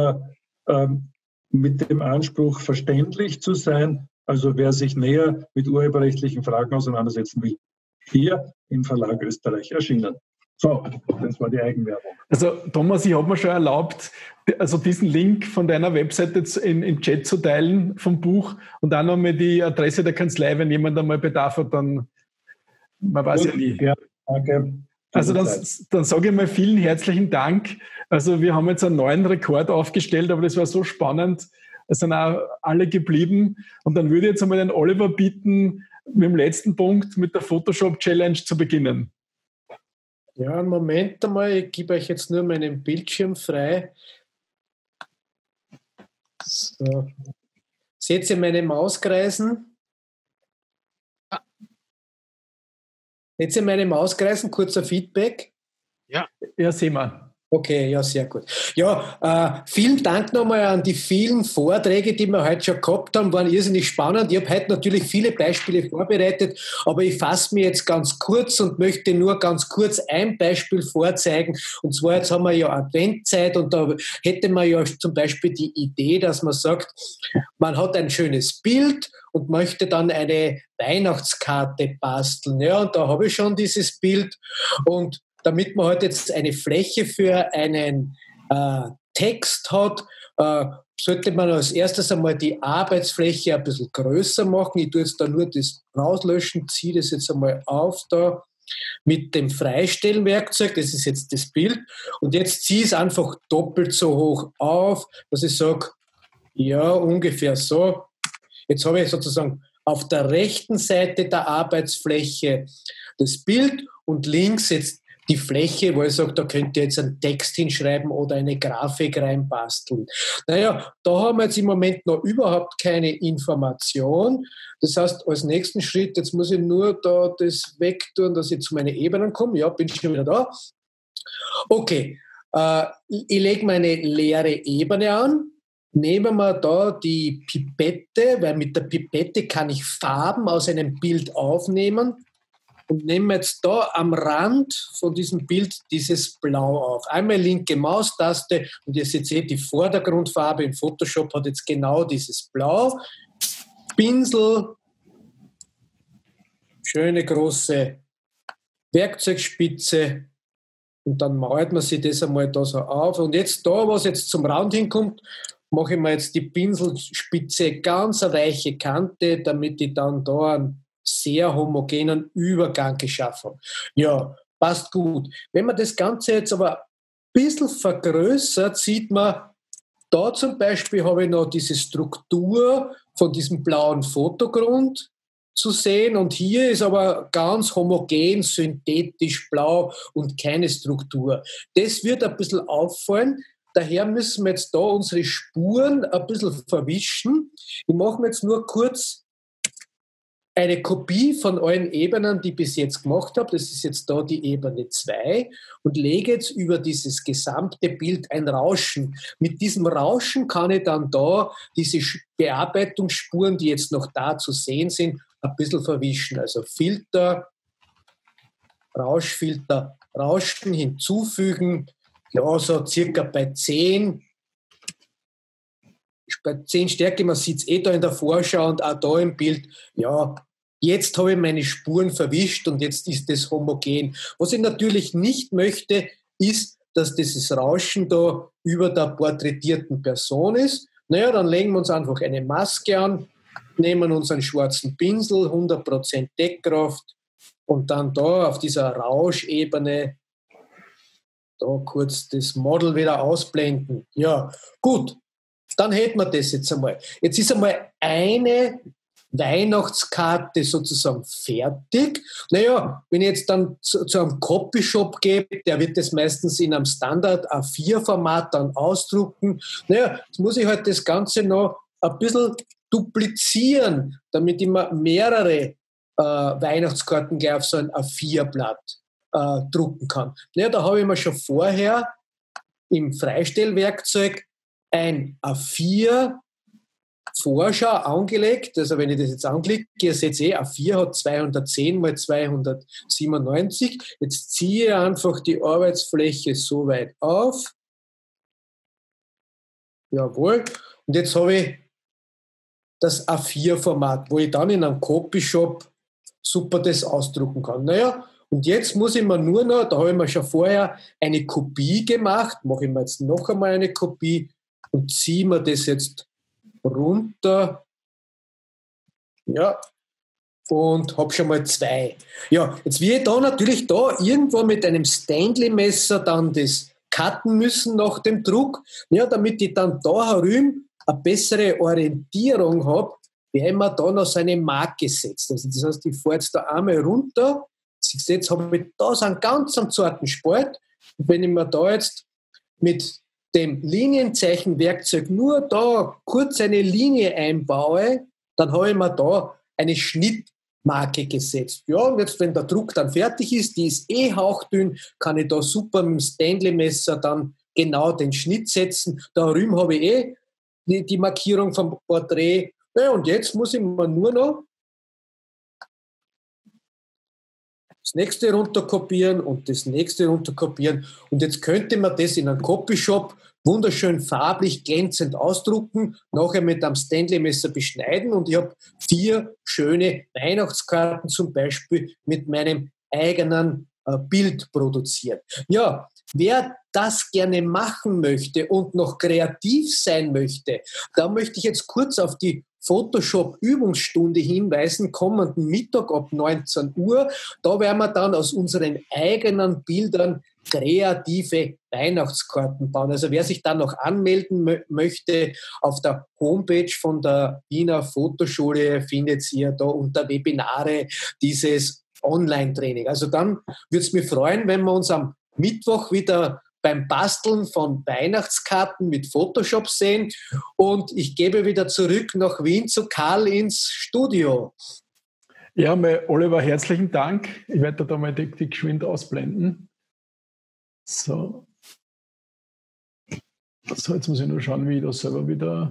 mit dem Anspruch, verständlich zu sein. Also wer sich näher mit urheberrechtlichen Fragen auseinandersetzen will, hier im Verlag Österreich erschienen. So, das war die Eigenwerbung. Also Thomas, ich habe mir schon erlaubt, also diesen Link von deiner Website jetzt im Chat zu teilen vom Buch und dann nochmal die Adresse der Kanzlei, wenn jemand einmal Bedarf hat, dann, man weiß ja nie. Ja, danke. Also dann sage ich mal vielen herzlichen Dank. Also wir haben jetzt einen neuen Rekord aufgestellt, aber das war so spannend. Es sind auch alle geblieben. Und dann würde ich jetzt einmal den Oliver bitten, mit dem letzten Punkt, mit der Photoshop-Challenge zu beginnen. Ja, einen Moment einmal, ich gebe euch jetzt nur meinen Bildschirm frei. So. Seht ihr meine Maus kreisen? Seht ihr meine Maus kreisen? Kurzer Feedback. Ja, sehen wir. Okay, ja, sehr gut. Ja, vielen Dank nochmal an die vielen Vorträge, die wir heute schon gehabt haben, waren irrsinnig spannend. Ich habe heute natürlich viele Beispiele vorbereitet, aber ich fasse mich jetzt ganz kurz und möchte nur ganz kurz ein Beispiel vorzeigen. Und zwar, jetzt haben wir ja Adventzeit und da hätte man ja zum Beispiel die Idee, dass man sagt, man hat ein schönes Bild und möchte dann eine Weihnachtskarte basteln. Ja, und da habe ich schon dieses Bild und damit man halt jetzt eine Fläche für einen Text hat, sollte man als erstes einmal die Arbeitsfläche ein bisschen größer machen. Ich tue jetzt da nur das rauslöschen, ziehe das jetzt einmal auf da mit dem Freistellwerkzeug. Das ist jetzt das Bild. Und jetzt ziehe ich es einfach doppelt so hoch auf, dass ich sage, ja, ungefähr so. Jetzt habe ich sozusagen auf der rechten Seite der Arbeitsfläche das Bild und links jetzt die Fläche, wo ich sage, da könnt ihr jetzt einen Text hinschreiben oder eine Grafik reinbasteln. Naja, da haben wir jetzt im Moment noch überhaupt keine Information. Das heißt, als nächsten Schritt, jetzt muss ich nur da das wegtun, dass ich zu meinen Ebenen komme. Ja, bin schon wieder da. Okay, ich lege meine leere Ebene an. Nehmen wir da die Pipette, weil mit der Pipette kann ich Farben aus einem Bild aufnehmen. Und nehmen jetzt da am Rand von diesem Bild dieses Blau auf. Einmal linke Maustaste und ihr seht, die Vordergrundfarbe in Photoshop hat jetzt genau dieses Blau. Pinsel, schöne große Werkzeugspitze und dann malt man sich das einmal da so auf. Und jetzt da, was jetzt zum Rand hinkommt, mache ich mir jetzt die Pinselspitze ganz eine weiche Kante, damit ich dann da einen sehr homogenen Übergang geschaffen. Ja, passt gut. Wenn man das Ganze jetzt aber ein bisschen vergrößert, sieht man, da zum Beispiel habe ich noch diese Struktur von diesem blauen Fotogrund zu sehen und hier ist aber ganz homogen, synthetisch blau und keine Struktur. Das wird ein bisschen auffallen. Daher müssen wir jetzt da unsere Spuren ein bisschen verwischen. Ich mache mir jetzt nur kurz eine Kopie von allen Ebenen, die ich bis jetzt gemacht habe. Das ist jetzt da die Ebene 2 und lege jetzt über dieses gesamte Bild ein Rauschen. Mit diesem Rauschen kann ich dann da diese Bearbeitungsspuren, die jetzt noch da zu sehen sind, ein bisschen verwischen. Also Filter, Rauschfilter, Rauschen hinzufügen. Ja, so circa bei 10. Bei 10 Stärke, man sieht es da in der Vorschau und auch da im Bild, ja, jetzt habe ich meine Spuren verwischt und jetzt ist das homogen. Was ich natürlich nicht möchte, ist, dass dieses Rauschen da über der porträtierten Person ist. Naja, dann legen wir uns einfach eine Maske an, nehmen uns einen schwarzen Pinsel, 100% Deckkraft und dann da auf dieser Rauschebene da kurz das Model wieder ausblenden. Ja, gut. Dann hätten wir das jetzt einmal. Jetzt ist einmal eine Weihnachtskarte sozusagen fertig. Naja, wenn ich jetzt dann zu einem Copyshop gehe, der wird das meistens in einem Standard A4-Format dann ausdrucken. Naja, jetzt muss ich halt das Ganze noch ein bisschen duplizieren, damit ich mir mehrere Weihnachtskarten gleich auf so ein A4-Blatt drucken kann. Naja, da habe ich mir schon vorher im Freistellwerkzeug ein A4 Vorschau angelegt. Also wenn ich das jetzt anklicke, ihr seht A4 hat 210 mal 297. Jetzt ziehe ich einfach die Arbeitsfläche so weit auf. Jawohl. Und jetzt habe ich das A4-Format, wo ich dann in einem Copyshop super das ausdrucken kann. Naja, und jetzt muss ich mir nur noch, da habe ich mir schon vorher eine Kopie gemacht, mache ich mir jetzt noch einmal eine Kopie und ziehe mir das jetzt runter. Ja, und habe schon mal 2. Ja, jetzt will ich da natürlich da irgendwo mit einem Stanley-Messer dann das cutten müssen nach dem Druck, ja, damit ich dann da herum eine bessere Orientierung habe, wäre mir da noch so eine Marke setzt. Also das heißt, ich fahre jetzt da einmal runter, jetzt habe ich da so einen ganz zarten Spalt, und wenn ich mir da jetzt mit dem Linienzeichenwerkzeug nur da kurz eine Linie einbaue, dann habe ich mir da eine Schnittmarke gesetzt. Ja, und jetzt, wenn der Druck dann fertig ist, die ist hauchdünn, kann ich da super mit dem Stanley-Messer dann genau den Schnitt setzen. Da drüben habe ich die Markierung vom Porträt. Ja, und jetzt muss ich mir nur noch das nächste runterkopieren und das nächste runterkopieren. Und jetzt könnte man das in einem Copyshop wunderschön farblich glänzend ausdrucken, nachher mit einem Stanley-Messer beschneiden, und ich habe 4 schöne Weihnachtskarten zum Beispiel mit meinem eigenen Bild produziert. Ja, wer das gerne machen möchte und noch kreativ sein möchte, da möchte ich jetzt kurz auf die Photoshop-Übungsstunde hinweisen, kommenden Mittag ab 19 Uhr. Da werden wir dann aus unseren eigenen Bildern kreative Weihnachtskarten bauen. Also wer sich da noch anmelden möchte, auf der Homepage von der Wiener Fotoschule findet ihr da unter Webinare dieses Online-Training. Also dann würde es mich freuen, wenn wir uns am Mittwoch wieder beim Basteln von Weihnachtskarten mit Photoshop sehen. Und ich gebe wieder zurück nach Wien zu Karl ins Studio. Ja, Oliver, herzlichen Dank. Ich werde da mal die geschwind ausblenden. So, jetzt muss ich nur schauen, wie ich da selber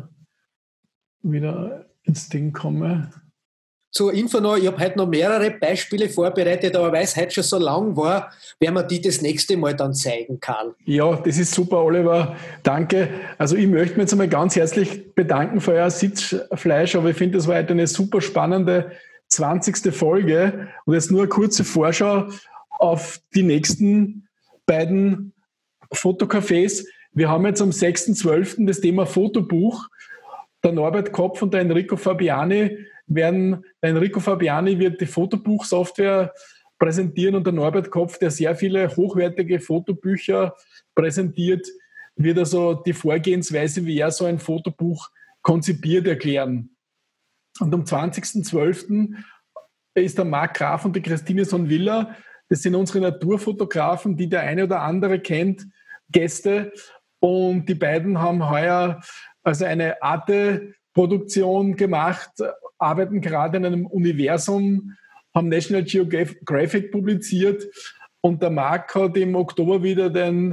wieder ins Ding komme. Zur Info noch, ich habe heute noch mehrere Beispiele vorbereitet, aber weil es heute schon so lang war, werden wir die das nächste Mal dann zeigen, Karl. Ja, das ist super, Oliver. Danke. Also ich möchte mich jetzt einmal ganz herzlich bedanken für euer Sitzfleisch, aber ich finde, das war heute eine super spannende 20. Folge. Und jetzt nur eine kurze Vorschau auf die nächsten beiden Fotocafés. Wir haben jetzt am 6.12. das Thema Fotobuch. Der Norbert Kopf und der Enrico Fabiani wird die Fotobuchsoftware präsentieren, und der Norbert Kopf, der sehr viele hochwertige Fotobücher präsentiert, wird also die Vorgehensweise, wie er so ein Fotobuch konzipiert, erklären. Und am 20.12. ist der Marc Graf und die Christine Sonvilla. Das sind unsere Naturfotografen, die der eine oder andere kennt, Gäste. Und die beiden haben heuer also eine Arte-Produktion gemacht, arbeiten gerade in einem Universum, haben National Geographic publiziert, und der Marc hat im Oktober wieder den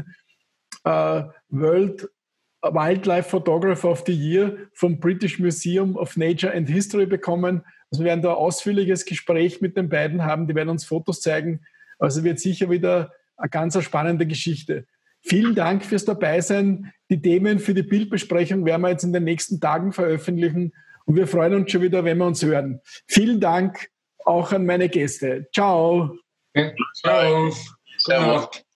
World Wildlife Photographer of the Year vom British Museum of Nature and History bekommen. Also wir werden da ein ausführliches Gespräch mit den beiden haben, die werden uns Fotos zeigen. Also wird sicher wieder eine ganz spannende Geschichte. Vielen Dank fürs Dabeisein. Die Themen für die Bildbesprechung werden wir jetzt in den nächsten Tagen veröffentlichen, und wir freuen uns schon wieder, wenn wir uns hören. Vielen Dank auch an meine Gäste. Ciao. Ja, ciao. Ciao.